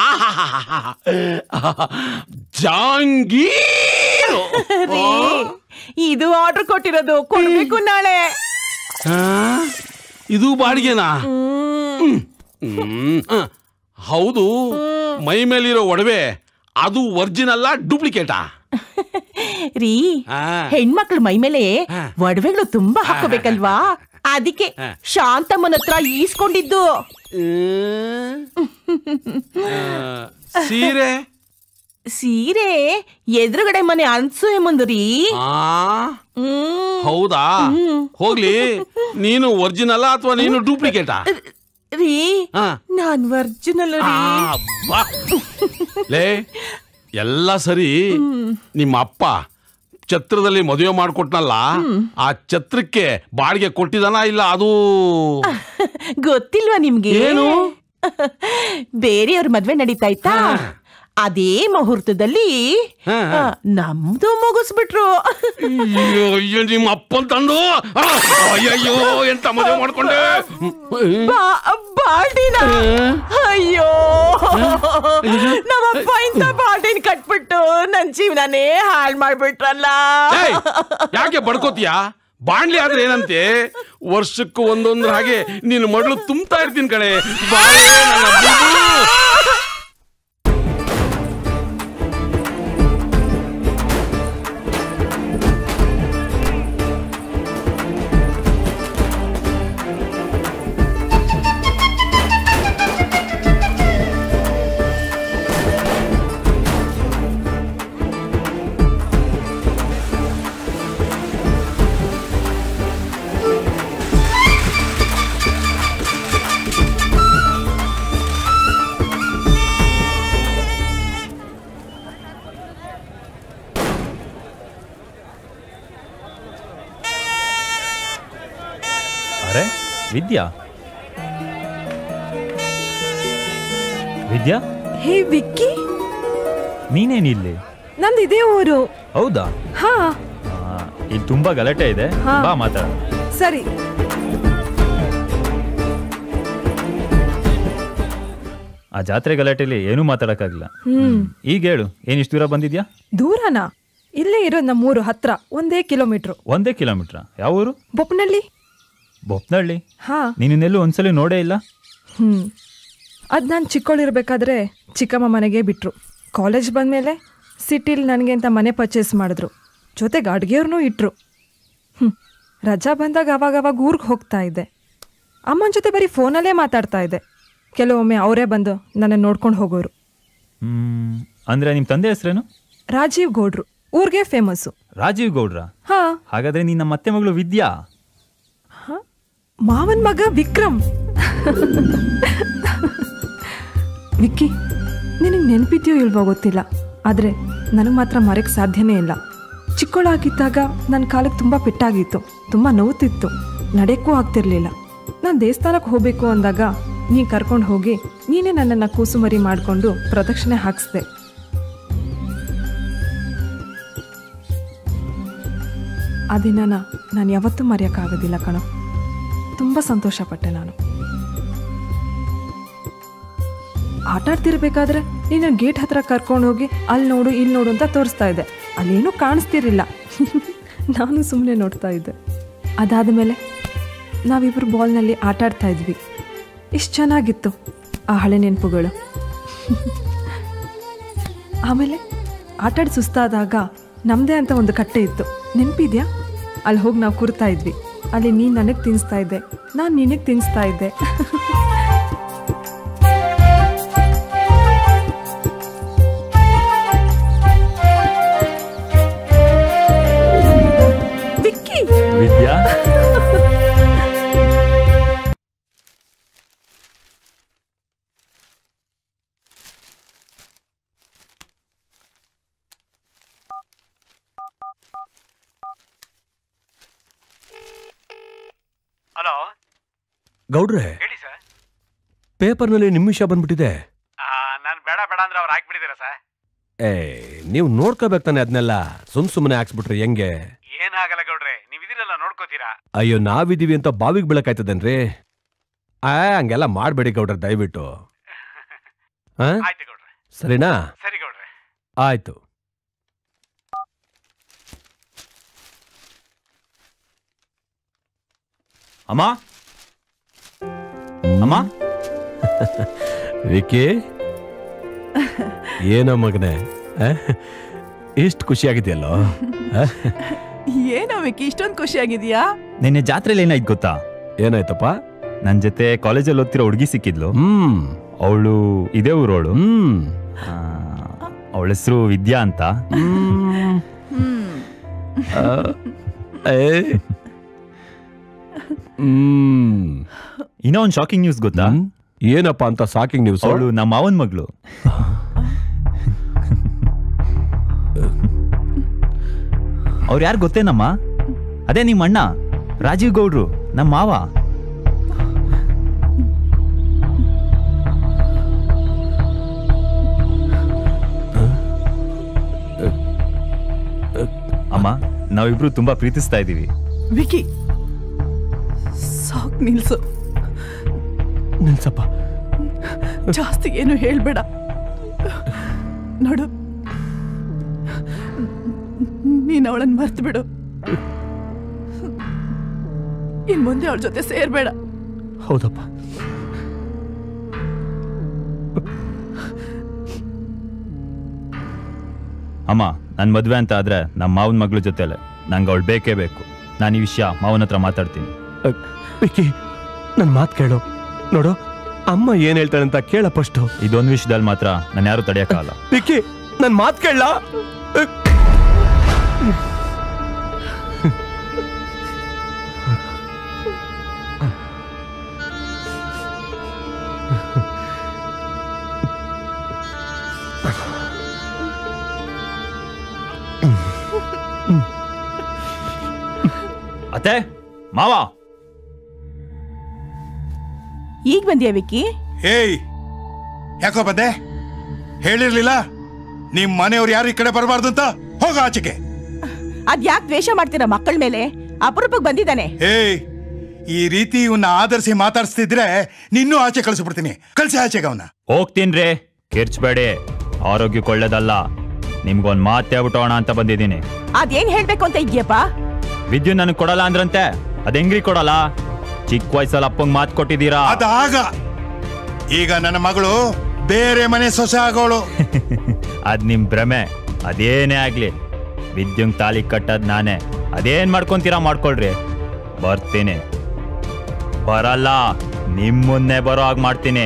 ಜಾಂಗೀರು, ಇದು ಆರ್ಡರ್ ಕೊಟ್ಟಿರೋದು, ಕೊಡ್ಬೇಕು ನಾಳೆ. ಇದು ಬಾಡಿಗೆನಾ? ಹೌದು, ಮೈ ಮೇಲಿರೋ ಒಡವೆ ಅದು ಒರಿಜಿನಲ್ಲ ಡೂಪ್ಲಿಕೇಟಾ? ರೀ, ಹೆಣ್ಮಕ್ಳು ಮೈ ಮೇಲೆ ಒಡವೆಗಳು ತುಂಬಾ ಹಾಕೋಬೇಕಲ್ವಾ, ಅದಕ್ಕೆ ಶಾಂತಮ್ಮನ ಹತ್ರ ಈಸ್ಕೊಂಡಿದ್ದು. ಸೀರೆ ಸೀರೆ ಎದುರುಗಡೆ ಮನೆ ಅನ್ಸೂಯೆ ಮುಂದು ರೀ. ಹೌದಾ? ಹೋಗ್ಲಿ, ನೀನು ಒರಿಜಿನಲ್ಲ ಅಥವಾ ನೀನು ಡೂಪ್ಲಿಕೇಟಾ? ರೀ, ನಾನ್ ಒರಿಜಿನಲ್ ರೀ. ಲೇ, ಎಲ್ಲ ಸರಿ, ನಿಮ್ಮ ಅಪ್ಪ ಛತ್ರದಲ್ಲಿ ಮದುವೆ ಮಾಡ್ಕೊಟ್ನಲ್ಲ, ಆ ಛತ್ರಕ್ಕೆ ಬಾಡಿಗೆ ಕೊಟ್ಟಿದಾನ ಇಲ್ಲ? ಅದು ಗೊತ್ತಿಲ್ವಾ ನಿಮ್ಗೆ? ಏನು? ಬೇರೆಯವ್ರ ಮದ್ವೆ ನಡೀತಾ ಇತ್ತಾ, ಅದೇ ಮುಹೂರ್ತದಲ್ಲಿ ನಮ್ದು ಮುಗಿಸ್ಬಿಟ್ರು. ಅಯ್ಯೋ, ನಿಮ್ಮ ಅಪ್ಪನ್ ತಂದು ಅಯ್ಯಯ್ಯೋ ಎಂತ ಮದುವೆ ಮಾಡ್ಕೊಂಡೆ. ಬಾಲ್ಡಿನ, ಅಯ್ಯೋ ನಮ್ಮಪ್ಪ ಇಂತ ಬಾಲ್ಡಿನ ಕಟ್ಬಿಟ್ಟು ನನ್ ಜೀವನನೇ ಹಾಳು ಮಾಡ್ಬಿಟ್ರಲ್ಲ. ಯಾಕೆ ಬಡ್ಕೋತೀಯಾ? ಬಾಣ್ಲಿ ಆದ್ರೆ ಏನಂತೆ, ವರ್ಷಕ್ಕೂ ಒಂದೊಂದ್ರ ಹಾಗೆ ನೀನು ಮಗಳು ತುಂಬ್ತಾ ಇರ್ತೀನಿ ಕಣೆ. ಬಾಳೆ ನನ್ನ ಬುಲ್ಬುಲು. ವಿದ್ಯಾ, ವಿದ್ಯಾ, ಹೇ ವಿಕ್ಕಿ, ನೀನೇನಿಲ್ಲಿ? ನಂದು ಇದೇ ಊರು. ಹೌದಾ? ಹಾ. ಇಲ್ಲಿ ತುಂಬಾ ಗಲಾಟೆ ಇದೆ, ಬಾ ಮಾತಾಡ. ಸರಿ. ಆ ಜಾತ್ರೆ ಗಲಾಟೆಲಿ ಏನೂ ಮಾತಾಡಕ್ಕಾಗಿಲ್ಲ. ಹ್ಮ್. ಈಗ ಹೇಳು, ಏನ್ ಇಷ್ಟು ದೂರ ಬಂದಿದ್ಯಾ? ದೂರನಾ? ಇಲ್ಲೇ ಇರೋ ನಮ್ಮೂರು ಹತ್ರ, ಒಂದೇ ಕಿಲೋಮೀಟ್ರು. ಒಂದೇ ಕಿಲೋಮೀಟ್ರ? ಯಾವ ಊರು? ಬೊಪ್ಪನಹಳ್ಳಿ. ಬೊಪ್ನಳ್ಳಿ ಹಾ ನೀನೆಲ್ಲೂ ಒಂದ್ಸಲ ನೋಡೇ ಇಲ್ಲ. ಹ್ಞೂ ಅದು ನಾನು ಚಿಕ್ಕವಳಿರ್ಬೇಕಾದ್ರೆ ಚಿಕ್ಕಮ್ಮ ಮನೆಗೆ ಬಿಟ್ಟರು. ಕಾಲೇಜ್ ಬಂದಮೇಲೆ ಸಿಟಿಲಿ ನನಗೆ ಅಂತ ಮನೆ ಪರ್ಚೇಸ್ ಮಾಡಿದ್ರು, ಜೊತೆಗೆ ಅಡುಗೆಯವ್ರನ್ನೂ ಇಟ್ಟರು. ಹ್ಞೂ ರಜಾ ಬಂದಾಗ ಅವಾಗವಾಗ ಊರಿಗೆ ಹೋಗ್ತಾ ಇದ್ದೆ. ಅಮ್ಮನ ಜೊತೆ ಬರೀ ಫೋನಲ್ಲೇ ಮಾತಾಡ್ತಾ ಇದ್ದೆ. ಕೆಲವೊಮ್ಮೆ ಅವರೇ ಬಂದು ನನ್ನನ್ನು ನೋಡ್ಕೊಂಡು ಹೋಗೋರು. ಹ್ಮ್ ಅಂದ್ರೆ ನಿಮ್ಮ ತಂದೆ ಹೆಸರೇನು? ರಾಜೀವ್ ಗೌಡ್ರು, ಊರಿಗೆ ಫೇಮಸ್ಸು. ರಾಜೀವ್ ಗೌಡ್ರ? ಹಾ. ಹಾಗಾದ್ರೆ ನೀನ್ ನಮ್ಮ ಅತ್ತೆ ಮಗಳು ವಿದ್ಯಾ. ಮಾವನ್ ಮಗ ವಿಕ್ರಮ್. ವಿಕ್ಕಿ, ನಿನಗೆ ನೆನಪಿದ್ಯೋ ಇಲ್ವೋ ಗೊತ್ತಿಲ್ಲ, ಆದರೆ ನನಗೆ ಮಾತ್ರ ಮರೆಯಕ್ಕೆ ಸಾಧ್ಯನೇ ಇಲ್ಲ. ಚಿಕ್ಕವಳಾಗಿದ್ದಾಗ ನನ್ನ ಕಾಲಕ್ಕೆ ತುಂಬ ಪೆಟ್ಟಾಗಿತ್ತು, ತುಂಬ ನೋವುತ್ತಿತ್ತು, ನಡೆಯಕ್ಕೂ ಆಗ್ತಿರ್ಲಿಲ್ಲ. ನಾನು ದೇವಸ್ಥಾನಕ್ಕೆ ಹೋಗಬೇಕು ಅಂದಾಗ ನೀನು ಕರ್ಕೊಂಡು ಹೋಗಿ ನೀನೇ ನನ್ನನ್ನು ಕೂಸುಮರಿ ಮಾಡಿಕೊಂಡು ಪ್ರದಕ್ಷಿಣೆ ಹಾಕಿಸ್ದೆ. ಆ ದಿನನ ನಾನು ಯಾವತ್ತೂ ಮರೆಯೋಕ್ಕಾಗೋದಿಲ್ಲ ಕಣೋ. ತುಂಬ ಸಂತೋಷಪಟ್ಟೆ ನಾನು. ಆಟ ಆಡ್ತಿರ್ಬೇಕಾದ್ರೆ ನೀನು ಗೇಟ್ ಹತ್ರ ಕರ್ಕೊಂಡು ಹೋಗಿ ಅಲ್ಲಿ ನೋಡು ಇಲ್ಲಿ ನೋಡು ಅಂತ ತೋರಿಸ್ತಾ ಇದ್ದೆ. ಅಲ್ಲೇನೂ ಕಾಣಿಸ್ತಿರ್ಲಿಲ್ಲ, ನಾನು ಸುಮ್ಮನೆ ನೋಡ್ತಾ ಇದ್ದೆ. ಅದಾದ ಮೇಲೆ ನಾವಿಬ್ಬರು ಬಾಲ್ನಲ್ಲಿ ಆಟ ಆಡ್ತಾ ಇದ್ವಿ. ಎಷ್ಟು ಚೆನ್ನಾಗಿತ್ತು ಆ ಹಳೆ ನೆನಪುಗಳು. ಆಮೇಲೆ ಆಟಾಡಿ ಸುಸ್ತಾದಾಗ ನಮ್ಮದೇ ಅಂತ ಒಂದು ಕಟ್ಟೆ ಇತ್ತು, ನೆನಪಿದ್ಯಾ? ಅಲ್ಲಿ ಹೋಗಿ ನಾವು ಕೂರ್ತಾ ಇದ್ವಿ. ಅಲ್ಲಿ ನೀನು ನನಗೆ ತಿನ್ನಿಸ್ತಾ ಇದ್ದೆ, ನಾನು ನಿನಗೆ ತಿನ್ನಿಸ್ತಾ ಇದ್ದೆ. ವಿಕ್ಕಿ, ವಿದ್ಯಾ, ಹಲೋ ಗೌಡ್ರೆ, ಹೇಳಿ ಸರ್. ಪೇಪರ್ನಲ್ಲಿ ನಿಮ್ಮ ವಿಷಯ ಬಂದ್ಬಿಟ್ಟಿದೆ. ನಾನು ಬೇಡ ಬೇಡ ಅಂದ್ರೆ ಅವ್ರು ಹಾಕ್ಬಿಟ್ಟಿದ್ದೀರಾ ಸರ್? ಏ ನೀವು ನೋಡ್ಕೋಬೇಕು ತಾನೆ, ಅದನ್ನೆಲ್ಲ ಸುಮ್ ಸುಮ್ಮನೆ ಹಾಕ್ಸ್ಬಿಟ್ರಿ ಹೆಂಗೆ? ಏನಾಗಲ್ಲ ಗೌಡ್ರೆ, ನೀವು ಇದನ್ನೆಲ್ಲ ನೋಡ್ಕೋತೀರಾ? ಅಯ್ಯೋ ನಾವಿದೀವಿ ಅಂತ ಬಾವಿಗೆ ಬೆಳಕಾಯ್ತದೇನ್ರಿ? ಆ ಹಂಗೆಲ್ಲ ಮಾಡಬೇಡಿ ಗೌಡ್ರೆ ದಯವಿಟ್ಟು. ಆ? ಆಯ್ತು ಗೌಡ್ರೆ. ಸರಿನಾ? ಸರಿ ಗೌಡ್ರೆ. ಆಯ್ತು. ಅಮ್ಮ ಅಮ್ಮ ವಿಕಿ, ಏನೋ ಮಗನೆ ಇಷ್ಟು ಖುಷಿಯಾಗಿದೆಯಲ್ಲೋ? ಏನೋ ವಿಕಿ ಇಷ್ಟೊಂದು ಖುಷಿಯಾಗಿದ್ಯಾ? ನಿನ್ನೆ ಜಾತ್ರೆಲಿ ಏನಾಯ್ತು ಗೊತ್ತಾ? ಏನಾಯ್ತಪ್ಪ? ನನ್ನ ಜೊತೆ ಕಾಲೇಜಲ್ಲಿ ಓದ್ತಿರೋ ಹುಡುಗಿ ಸಿಕ್ಕಿದ್ಲು. ಹ್ಮ್ ಅವಳು ಇದೇ ಊರೋಳು. ಹ್ಮ್ ಅವಳ ಹೆಸರು ವಿದ್ಯಾ ಅಂತ. ಇನ್ನೂ ಒಂದು ಶಾಕಿಂಗ್ ನ್ಯೂಸ್ ಗೊತ್ತಾ? ಏನಪ್ಪಾ ಅಂತ ಶಾಕಿಂಗ್ ನ್ಯೂಸ್? ಅವಳು ನಮ್ಮ ಮಾವನ್ ಮಗಳು. ಅವ್ರು ಯಾರು ಗೊತ್ತೇನಮ್ಮ? ಅದೇ ನಿಮ್ಮ ಅಣ್ಣ ರಾಜೀವ್ ಗೌಡ್ರು, ನಮ್ಮ ಮಾವ. ಅಮ್ಮ, ನಾವಿಬ್ರು ತುಂಬಾ ಪ್ರೀತಿಸ್ತಾ ಇದ್ದೀವಿ. ವಿಕಿ, ಸಾಕ್ ನಿಲ್ಸು. ನಿಲ್ಸಪ್ಪ, ಜಾಸ್ತಿ ಏನು ಹೇಳ್ಬೇಡ. ನೋಡು, ನೀನು ಅವಳನ್ನು ಮರ್ತು ಬಿಡು. ಇನ್ ಮುಂದೆ ಅವಳ ಜೊತೆ ಸೇರ್ಬೇಡ. ಹೌದಪ್ಪ. ಅಮ್ಮ, ನನ್ನ ಮದುವೆ ಅಂತ ಆದ್ರೆ ನಮ್ಮ ಮಾವನ ಮಗಳ ಜೊತೆಲೆ ನಂಗೆ ಅವಳು ಬೇಕೇ ಬೇಕು. ನಾನು ಈ ವಿಷಯ ಮಾವನ ಹತ್ರ ಮಾತಾಡ್ತೀನಿ. ವಿಕಿ, ನನ್ನ ಮಾತು ಕೇಳು. ನೋಡು, ಅಮ್ಮ ಏನ್ ಹೇಳ್ತಾಳೆ ಅಂತ ಕೇಳ ಫಸ್ಟ್. ಇದೊಂದು ವಿಷಯದಲ್ಲಿ ಮಾತ್ರ ನಾನು ಯಾರು ತಡೆಯಕ್ಕಾಗಲ್ಲ. ವಿಕಿ, ನನ್ನ ಮಾತು ಕೇಳ. ಅತ್ತೆ, ಮಾವ, ಈಗ ಬಂದ್ಯಾ ವಿಕ್ಕಿ? ಏಯ್, ಯಾಕೋ ಬಂದೆ? ಹೇಳಿರ್ಲಿಲ್ಲ ನಿಮ್ ಮನೆಯವ್ರು ಯಾರು ಈ ಕಡೆ ಬರಬಾರ್ದು ಅಂತ? ಹೋಗ ಆಚೆಗೆ. ಅದ್ ಯಾಕೆ ದ್ವೇಷ ಮಾಡ್ತೀರಾ ಮಕ್ಕಳ ಮೇಲೆ? ಅಪರೂಪಕ್ಕೆ ಬಂದಿದ್ದಾನೆ. ಏಯ್, ಈ ರೀತಿ ಇವನ್ನ ಆಧರಿಸಿ ಮಾತಾಡ್ಸ್ತಿದ್ರೆ ನಿನ್ನೂ ಆಚೆ ಕಳಿಸ್ಬಿಡ್ತೀನಿ. ಕಳ್ಸಿ ಆಚೆಗೆ ಅವನ್ನ. ಹೋಗ್ತೀನ್ರಿ, ಕಿರ್ಚ್ಬೇಡಿ, ಆರೋಗ್ಯಕ್ಕೆ ಒಳ್ಳೇದಲ್ಲ. ನಿಮ್ಗೊಂದ್ ಮಾತು ಹೇಳ್ಬಿಟ್ಟೋಣ ಅಂತ ಬಂದಿದ್ದೀನಿ. ಅದೇನ್ ಹೇಳ್ಬೇಕು ಅಂತ ಇದೆಯಪ್ಪ? ವಿದ್ಯುತ್ ನನಗೆ ಕೊಡಲ್ಲ ಅಂದ್ರಂತೆ, ಅದ್ ಹೆಂಗ್ರಿ ಕೊಡಲ್ಲ? ಚಿಕ್ಕ ವಯಸ್ಸಲ್ಲಿ ಅಪ್ಪಂಗ್ ಮಾತು ಕೊಟ್ಟಿದ್ದೀರಾ. ಅದಾಗ ಈಗ ನನ್ನ ಮಗಳು ಬೇರೆ ಮನೆ ಸೊಸೆ ಆಗೋಳು. ಅದ್ ನಿಮ್ ಭ್ರಮೆ. ಅದೇನೇ ಆಗ್ಲಿ ವಿದ್ಯುಂಗ್ ತಾಲಿ ಕಟ್ಟದ್ ನಾನೇ. ಅದೇನ್ ಮಾಡ್ಕೊಂತೀರಾ ಮಾಡ್ಕೊಳ್ರಿ. ಬರ್ತೀನಿ. ಬರಲ್ಲ, ನಿಮ್ ಮುನ್ನೆ ಬರೋ ಹಾಗೆ ಮಾಡ್ತೀನಿ.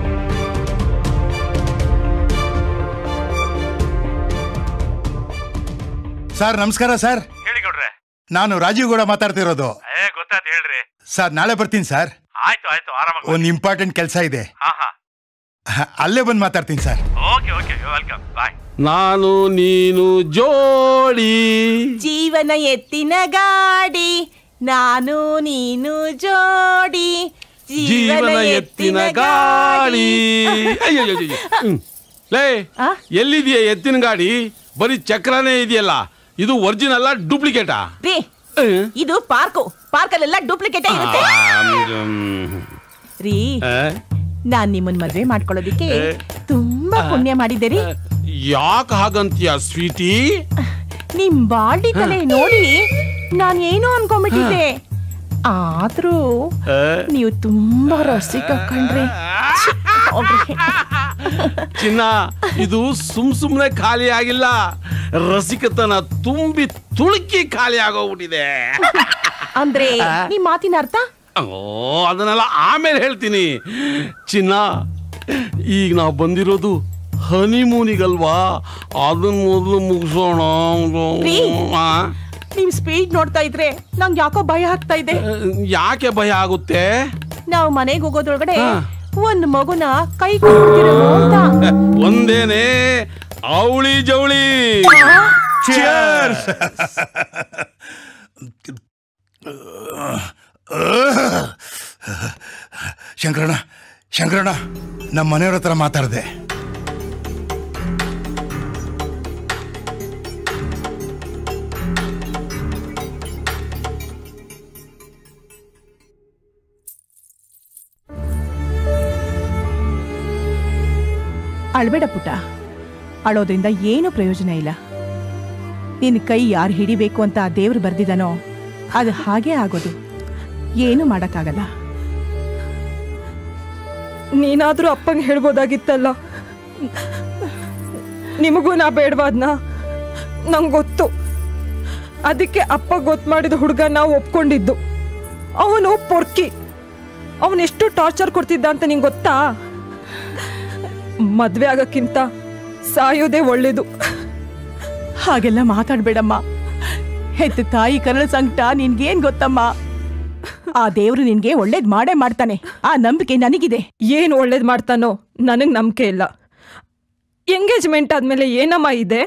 ಸರ್ ನಮಸ್ಕಾರ ಸರ್. ಹೇಳಿ ಕೊಡ್ರೆ. ನಾನು ರಾಜೀವ್ ಗೌಡ ಮಾತಾಡ್ತಿರೋದು. ಏ ಗೊತ್ತಾಯ್ತು ಹೇಳ್ರಿ. ಸರ್ ನಾಳೆ ಬರ್ತೀನಿ ಸರ್. ಆಯ್ತು ಆಯ್ತು ಆರಾಮಾಗಿ. ಒಂದು ಇಂಪಾರ್ಟೆಂಟ್ ಕೆಲಸ ಇದೆ. ಹಾ ಹಾ ಅಲ್ಲೇ ಬಂದು ಮಾತಾಡ್ತೀನಿ sir. Okay okay welcome bye. ನಾನು ನೀನು ಜೋಡಿ, ಜೀವನ ಎತ್ತಿನ ಗಾಡಿ, ನಾನು ನೀನು ಜೋಡಿ, ಜೀವನ ಎತ್ತಿನ ಗಾಡಿ. ಅಯ್ಯಯ್ಯಯ್ಯಯ್ಯ. ಹ್ಮ್. ಲೇ ಎಲ್ಲಿದೆಯಾ ಎತ್ತಿನ ಗಾಡಿ? ಬರೀ ಚಕ್ರನೇ ಇದೆಯಲ್ಲ, ಇದು ಒರಿಜಿನಲ್ ಡೂಪ್ಲಿಕೇಟಾ? ರೀ ಇದು ಪಾರ್ಕು, ಪಾರ್ಕಲ್ಲೆಲ್ಲ ಡೂಪ್ಲಿಕೇಟ್ ಇರುತ್ತೆ ರೀ. ನಾನ್ ನಿಮ್ಮನ್ ಮದ್ವೆ ಮಾಡ್ಕೊಳ್ಳೋದಿಕ್ಕೆ ತುಂಬಾ ಪುಣ್ಯ ಮಾಡಿದ್ದೀರಿ. ಯಾಕೆ ಹಾಗಂತೀಯ ಸ್ವೀಟಿ? ನಿಮ್ ಬಾಲ್ಡಿ ತಲೆ ನೋಡಿ ನಾನ್ ಏನೋ ಅನ್ಕೊಂಡ್ಬಿಟ್ಟಿದ್ದೆ. ಆದ್ರೂ ನೀವು ತುಂಬಾ ರಸಿಕ ಕಣ್ರಿ. ಚಿನ್ನ, ಇದು ಸುಮ್ ಸುಮ್ನೆ ಖಾಲಿ ಆಗಿಲ್ಲ, ರಸಿಕತನ ತುಂಬಿ ತುಳುಕಿ ಖಾಲಿ ಆಗೋಗ್ಬಿಟ್ಟಿದೆ. ಅಂದ್ರೆ ನಿಮ್ ಮಾತಿನ ಅರ್ಥ? ಓ ಅದನ್ನೆಲ್ಲ ಆಮೇಲೆ ಹೇಳ್ತೀನಿ. ಚಿನ್ನ, ಈಗ ನಾವು ಬಂದಿರೋದು ಹನಿಮೂನಿಗಲ್ವಾ, ಅದನ್ನ ಮೊದಲು ಮುಗಿಸೋಣ. ನೀವ್ ಸ್ಪೀಡ್ ನೋಡ್ತಾ ಇದ್ರೆ ನಂಗೆ ಯಾಕೋ ಭಯ ಆಗ್ತಾ ಇದೆ. ಯಾಕೆ ಭಯ ಆಗುತ್ತೆ? ನಾವು ಮನೆಗೆ ಹೋಗೋದ್ರೊಳಗಡೆ ಒಂದ್ ಮಗುನ ಕೈ ಕೊಡ್ತಿರೋ ಅಂತ. ಒಂದೇನೆ ಅವಳಿ ಜವಳಿ. ಶಂಕರಣ್ಣ ಶಂಕರಣ್ಣ ನಮ್ಮ ಮನೆಯವ್ರ ಹತ್ರ ಮಾತಾಡಿದೆ. ಅಳ್ಬೇಡ ಪುಟ್ಟ, ಅಳೋದ್ರಿಂದ ಏನು ಪ್ರಯೋಜನ ಇಲ್ಲ. ನಿನ್ನ ಕೈ ಯಾರು ಹಿಡಿಬೇಕು ಅಂತ ಆ ದೇವ್ರು ಬರ್ದಿದಾನೋ ಅದು ಹಾಗೇ ಆಗೋದು, ಏನು ಮಾಡಕ್ಕಾಗಲ್ಲ. ನೀನಾದ್ರೂ ಅಪ್ಪಂಗೆ ಹೇಳ್ಬೋದಾಗಿತ್ತಲ್ಲ. ನಿಮಗೂ ನಾ ಬೇಡವಾದ್ನ ನಂಗೆ ಗೊತ್ತು. ಅದಕ್ಕೆ ಅಪ್ಪ ಗೊತ್ತು ಮಾಡಿದ ಹುಡುಗ ನಾವು ಒಪ್ಕೊಂಡಿದ್ದು. ಅವನು ಪೊರ್ಕಿ, ಅವನೆಷ್ಟು ಟಾರ್ಚರ್ ಕೊಡ್ತಿದ್ದ ಅಂತ ನಿಂಗೆ ಗೊತ್ತಾ? ಮದ್ವೆ ಆಗಕ್ಕಿಂತ ಸಾಯೋದೇ ಒಳ್ಳೇದು. ಹಾಗೆಲ್ಲ ಮಾತಾಡ್ಬೇಡಮ್ಮ. ಹೆತ್ತ ತಾಯಿ ಕರಳ ಸಂಕಟ ನಿನ್ಗೇನ್ ಗೊತ್ತಮ್ಮ? ಆ ದೇವ್ರು ನಿನ್ಗೆ ಒಳ್ಳೇದ್ ಮಾಡೇ ಮಾಡ್ತಾನೆ, ಆ ನಂಬಿಕೆ ನನಗಿದೆ. ಏನು ಒಳ್ಳೇದ್ ಮಾಡ್ತಾನೋ ನನಗ್ ನಂಬಿಕೆ ಇಲ್ಲ. ಎಂಗೇಜ್ಮೆಂಟ್ ಆದ್ಮೇಲೆ ಏನಮ್ಮ ಇದೆ?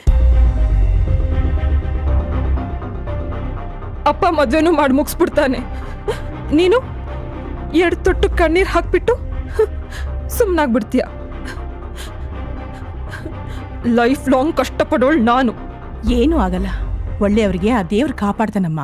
ಅಪ್ಪ ಮದ್ವೆನೂ ಮಾಡಿ ಮುಗಿಸ್ಬಿಡ್ತಾನೆ. ನೀನು ಎರಡು ತೊಟ್ಟು ಕಣ್ಣೀರ್ ಹಾಕ್ಬಿಟ್ಟು ಸುಮ್ಮನಾಗ್ಬಿಡ್ತೀಯ. ಲೈಫ್ ಲಾಂಗ್ ಕಷ್ಟಪಡೋಳು ನಾನು. ಏನೂ ಆಗಲ್ಲ, ಒಳ್ಳೆಯವ್ರಿಗೆ ಆ ದೇವ್ರು ಕಾಪಾಡ್ತಾನಮ್ಮ.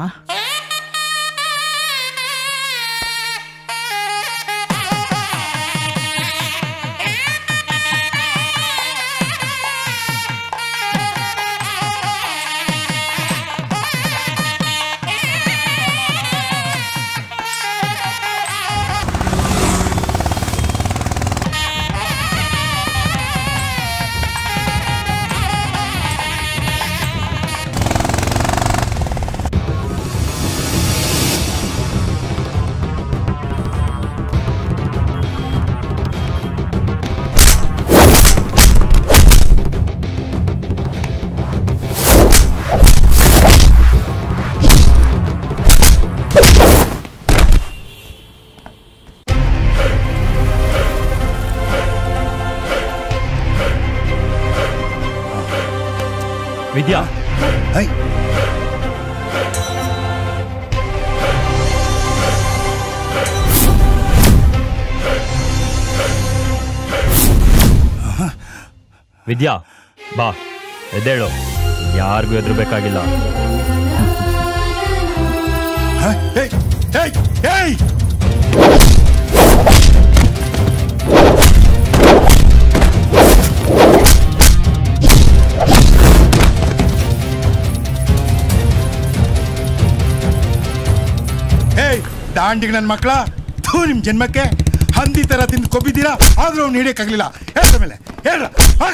ವಿದ್ಯಾ, ವಿದ್ಯಾ ಬಾ, ಎದ್ದೇಳು. ಯಾರಿಗೂ ಎದುರಬೇಕಾಗಿಲ್ಲ. ದಾಂಡಿಗೆ ನನ್ನ ಮಕ್ಕಳ ಥೂ ನಿಮ್ ಜನ್ಮಕ್ಕೆ ಹಂದಿ ತರ ತಿಂದು ಕೊಬ್ಬಿದ್ದೀರಾ, ಆದ್ರೂ ಅವ್ನು ಹಿಡಿಯಕ್ಕಾಗ್ಲಿಲ್ಲ. ಹೇಳ್ದ ಮೇಲೆ ಹೇಳ ಆಗ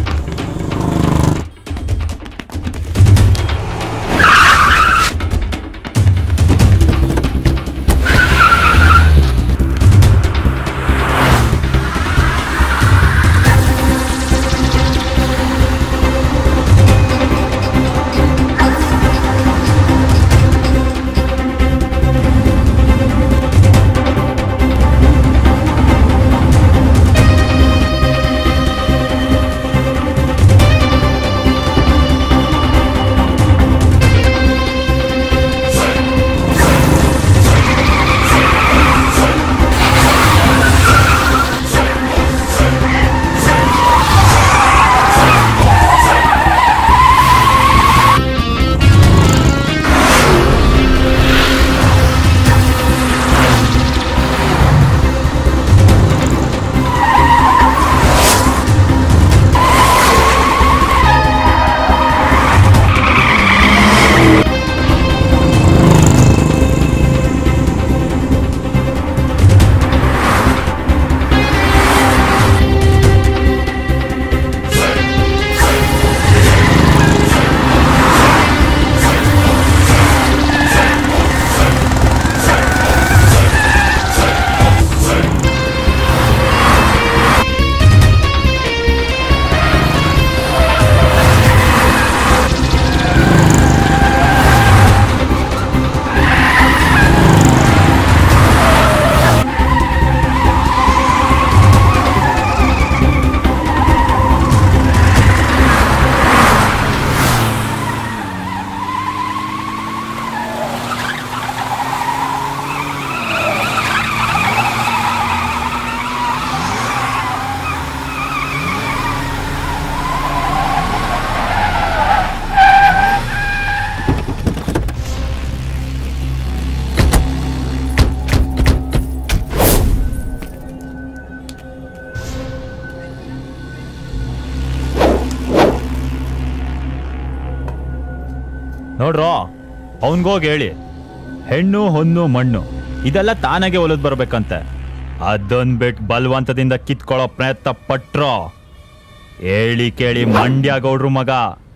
ನೋಡ್ರೋ, ಅವನ್ಗೋಗಿ ಹೇಳಿ ಹೆಣ್ಣು ಹೊನ್ನು ಮಣ್ಣು ಇದೆಲ್ಲ ತಾನಾಗೆ ಒಲದ್ ಬರ್ಬೇಕಂತೆ. ಅದೊಂದ್ ಬಿಟ್ಟು ಬಲವಂತದಿಂದ ಕಿತ್ಕೊಳ್ಳೋ ಪ್ರಯತ್ನ ಪಟ್ರೋ ಹೇಳಿ ಕೇಳಿ ಮಂಡ್ಯ ಗೌಡ್ರು ಮಗ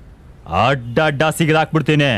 ಅಡ್ಡ ಅಡ್ಡ ಸಿಗದಾಕ್ಬಿಡ್ತೀನಿ.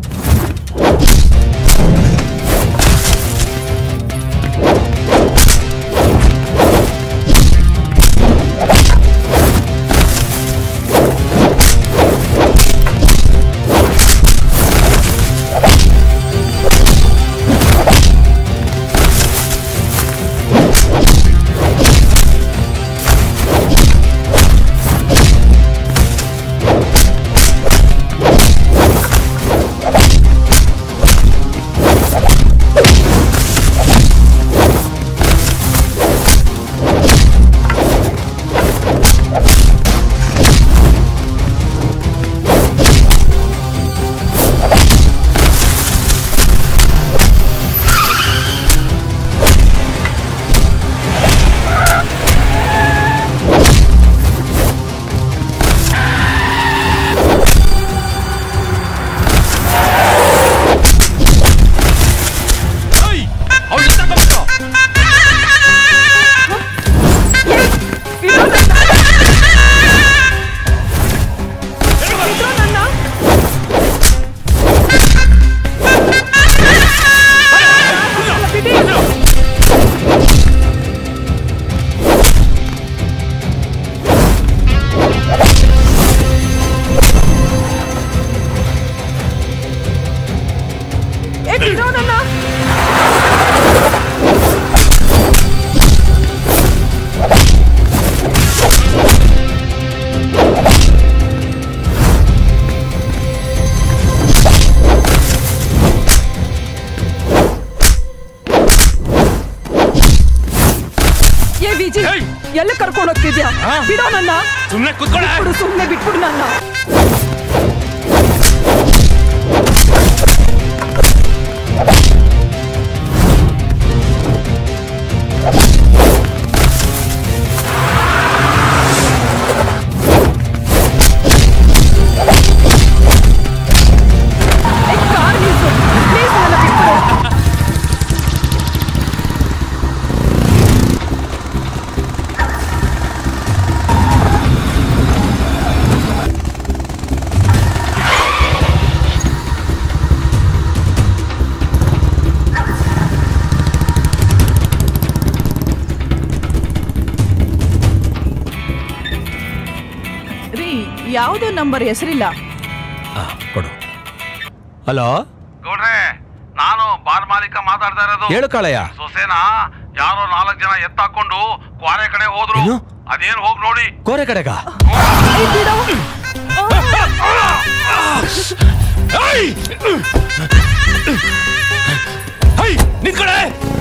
ಎಲ್ಲ ಕರ್ಕೊಂಡು ಹೋಗ್ತಿದ್ಯಾ? ಬಿಡೋ ನನ್ನ. ಸುಮ್ಮನೆ ಕೂತ್ಕೊಳ್ಳ. ಸುಮ್ಮನೆ ಬಿಟ್ಬಿಡು ನನ್ನ. ಯಾವುದೋ ನಂಬರ್ ಹೆಸರಿಲ್ಲ. ಕೊಡು. ಹಲೋ ಗೌಡ್ರೆ, ನಾನು ಬಾರ್ ಮಾಲೀಕ ಮಾತಾಡ್ತಾ ಇರೋದು. ಹೇಳು ಕಾಳಯ್ಯ. ಸೊಸೆನ ಯಾರೋ ನಾಲ್ಕು ಜನ ಎತ್ತಾಕೊಂಡು ಕ್ವಾರೆ ಕಡೆ ಹೋದ್ರು. ಅದೇನು ಹೋಗಿ ನೋಡಿ. ಕೋರೆ ಕಡೆಗ ನಿನ್ ಕಡೆ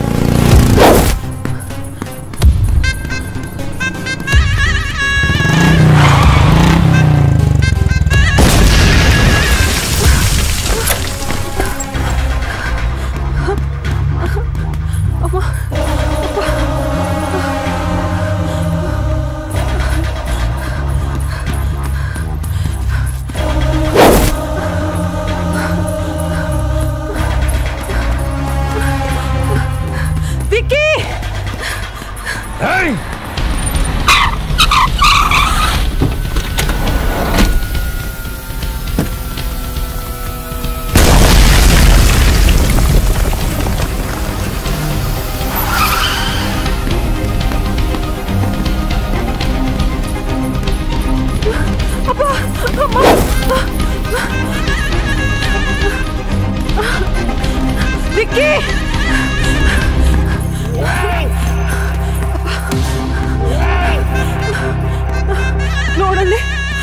ನೋಡಲ್ಲಿ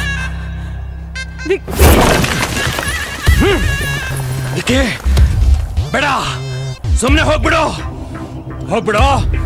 ಬೇಡ, ಸುಮ್ನೆ ಹೋಗ್ಬಿಡು ಹೋಗ್ಬಿಡು.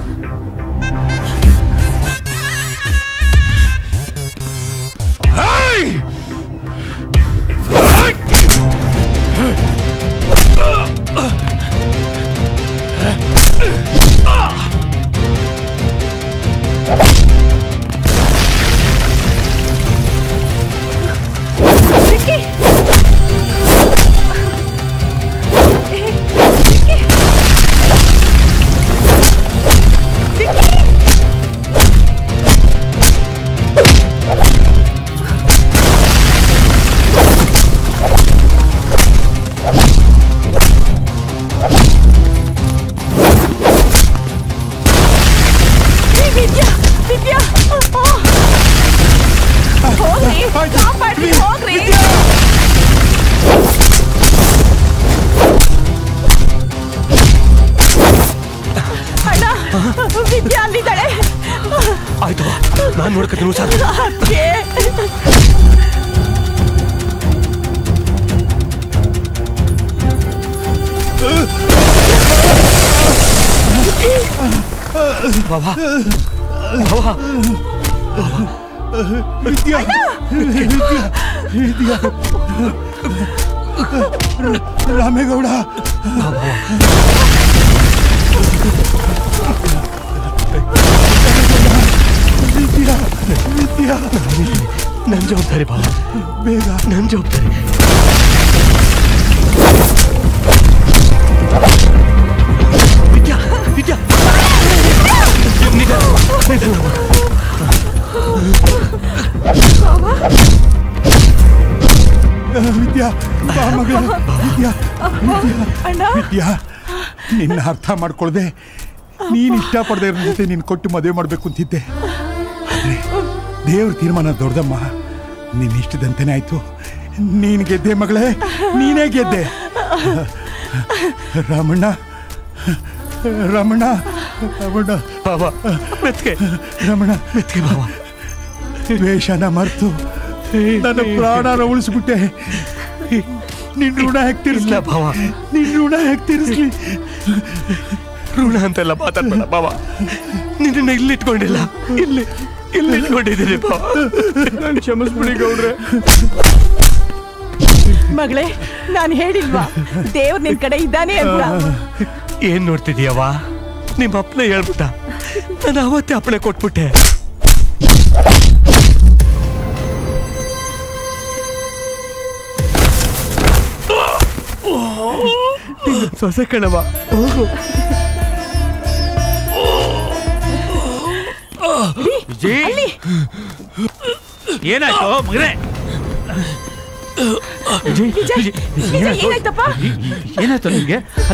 ಆಯ್ತು, ನಾನು ನೋಡ್ಕೊತೀನಿ. ಹುಷಾರು. ಬಾಬಾ ಬಾಬಾ ವಿದ್ಯಾ ವಿದ್ಯಾ ವಿದ್ಯಾ ರಾಮೇಗೌಡ ವಿದ್ಯಾ ವಿದ್ಯಾ ನನ್ನ ಜವಾಬ್ದಾರಿ ಬಾ, ಬೇಗ ನನ್ನ ಜವಾಬ್ದಾರಿ. ವಿದ್ಯಾ ವಿದ್ಯಾ ವಿದ್ಯಾ ಬಾ ಮಗಳ ವಿದ್ಯಾ ವಿದ್ಯಾ ನಿನ್ನ ಅರ್ಥ ಮಾಡ್ಕೊಳ್ದೆ ನೀನ್ ಇಷ್ಟಪಡದೆ ಇರೋ ಜೊತೆ ನೀನು ಕೊಟ್ಟು ಮದುವೆ ಮಾಡ್ಬೇಕು ಅಂತಿದ್ದೆ. ಆದ್ರೆ ದೇವ್ರ ತೀರ್ಮಾನ ದೊಡ್ಡದಮ್ಮ, ನಿನ್ನ ಇಷ್ಟದಂತೆನೇ ಆಯ್ತು. ನೀನ್ ಗೆದ್ದೆ ಮಗಳೇ, ನೀನೇ ಗೆದ್ದೆ. ರಾಮಣ್ಣ ರಮಣ ರಮಣ ಬಾಬಾ ಮೆತ್ಗೆ ರಮಣ ಮೆತ್ಗೆ ಬಾಬಾ ದ್ವೇಷನ ಮರ್ತು ನನ್ನ ಪ್ರಾಣನ ಉಳಿಸ್ಬಿಟ್ಟೆ. ನಿನ್ ಋಣ ಹೇಗೆ ತೀರಿಸ್ಲ ಭಾವ, ನಿನ್ ಋಣ ಹೇಗೆ ತೀರಿಸ್ಲಿ? ಋಣ ಅಂತೆಲ್ಲ ಮಾತಾಡ್ಬೇಡ ಬಾವ, ನಿನ್ನ ಇಲ್ಲಿ ಇಟ್ಕೊಂಡಿಲ್ಲ, ಇಲ್ಲಿ ಇಲ್ಲಿ ಇಟ್ಕೊಂಡಿದ್ದೀನಿ ಬಾವ. ನಾನು ಕ್ಷಮಿಸ್ಬಿಡಿ ಗೌಡ್ರೆ. ಮಗಳೇ, ನಾನು ಹೇಳಿಲ್ವಾ ದೇವ್ರ ನಿನ್ ಕಡೆ ಇದ್ದಾನೆ ಅಂತ? ಏನ್ ನೋಡ್ತಿದೀಯವ್ವ? ನಿಮ್ಮ ಅಪ್ಪನೇ ಹೇಳ್ಬಿಟ್ಟ, ನಾನು ಅವತ್ತೇ ಅಪ್ಪಣೆ ಕೊಟ್ಬಿಟ್ಟೆ. ಸೊಸೆ ಕಣವ, ಹೋಗು. ಏನಾಯ್ತು ಮಗನೇ? ಏನಾಯ್ತಪ್ಪ? ಏನಾಯ್ತು ನಿಮ್ಗೆ? ಅಲ್ಲ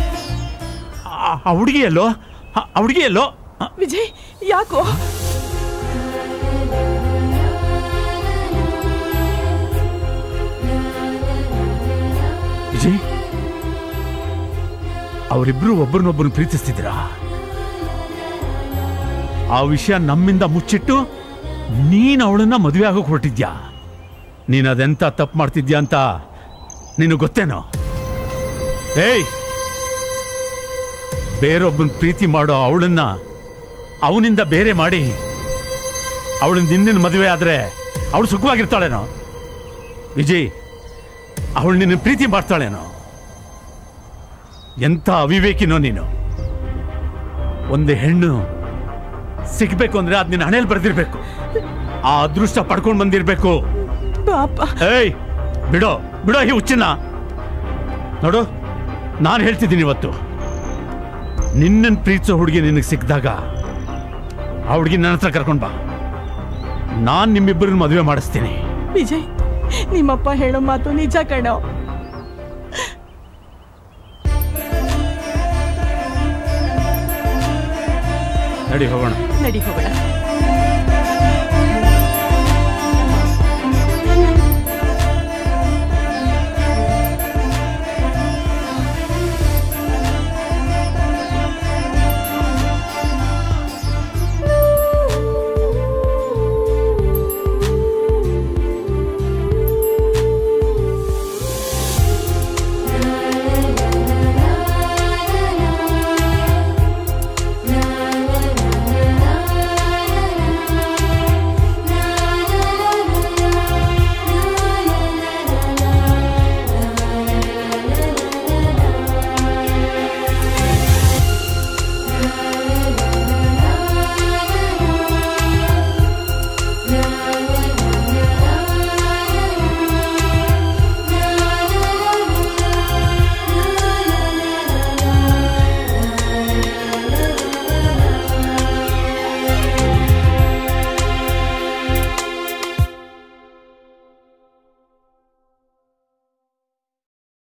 ಆ ಹುಡುಗಿ ಎಲ್ಲೋ? ಆ ಹುಡುಗಿ ಎಲ್ಲೋ? ವಿಜಯ್, ಯಾಕೋ ಅವರಿಬ್ರು ಒಬ್ಬರನ್ನೊಬ್ಬರನ್ನ ಪ್ರೀತಿಸ್ತಿದ್ರ. ಆ ವಿಷಯ ನಮ್ಮಿಂದ ಮುಚ್ಚಿಟ್ಟು ನೀನ್ ಅವಳನ್ನ ಮದುವೆ ಆಗೋಕ್ ಹೊರಟಿದ್ಯಾ. ನೀನ್ ಅದೆಂತ ತಪ್ಪು ಮಾಡ್ತಿದ್ಯಾ ಅಂತ ನೀನು ಗೊತ್ತೇನೋ? ಏಯ್, ಬೇರೊಬ್ಬನ ಪ್ರೀತಿ ಮಾಡೋ ಅವಳನ್ನ ಅವನಿಂದ ಬೇರೆ ಮಾಡಿ ಅವಳನ್ನ ನಿನ್ನ ಮದುವೆ ಆದ್ರೆ ಅವಳು ಸುಖವಾಗಿರ್ತಾಳೇನೋ? ವಿಜಯ್, ಅವಳು ನಿನ್ನ ಪ್ರೀತಿ ಮಾಡ್ತಾಳೇನೋ? ಎಂಥ ಅವಿವೇಕಿನೋ ನೀನು. ಒಂದು ಹೆಣ್ಣು ಸಿಗ್ಬೇಕು ಅಂದ್ರೆ ಅದ್ ನಿನ್ನ ಹಣೆಯಲ್ಲಿ ಬರ್ದಿರ್ಬೇಕು. ಆ ಅದೃಷ್ಟ ಪಡ್ಕೊಂಡು ಬಂದಿರ್ಬೇಕು. ಏಯ್, ಬಿಡೋ ಬಿಡೋ ಈ ಹುಚ್ಚಿನ. ನೋಡು, ನಾನು ಹೇಳ್ತಿದ್ದೀನಿ ಇವತ್ತು, ನಿನ್ನನ್ ಪ್ರೀತಿಸೋ ಹುಡುಗಿ ನಿನಗೆ ಸಿಕ್ಕಿದಾಗ ಆ ಹುಡುಗಿ ನನ್ನ ಹತ್ರ ಕರ್ಕೊಂಡ್ ಬಾ. ನಾನ್ ನಿಮ್ಮಿಬ್ಬರನ್ನ ಮದುವೆ ಮಾಡಿಸ್ತೀನಿ. ವಿಜಯ್, ನಿಮ್ಮಪ್ಪ ಹೇಳೋ ಮಾತು ನಿಜ ಕಣೋ. ನಡಿ ಹೋಗೋಣ. ನಡಿ ಹೋಗೋಣ.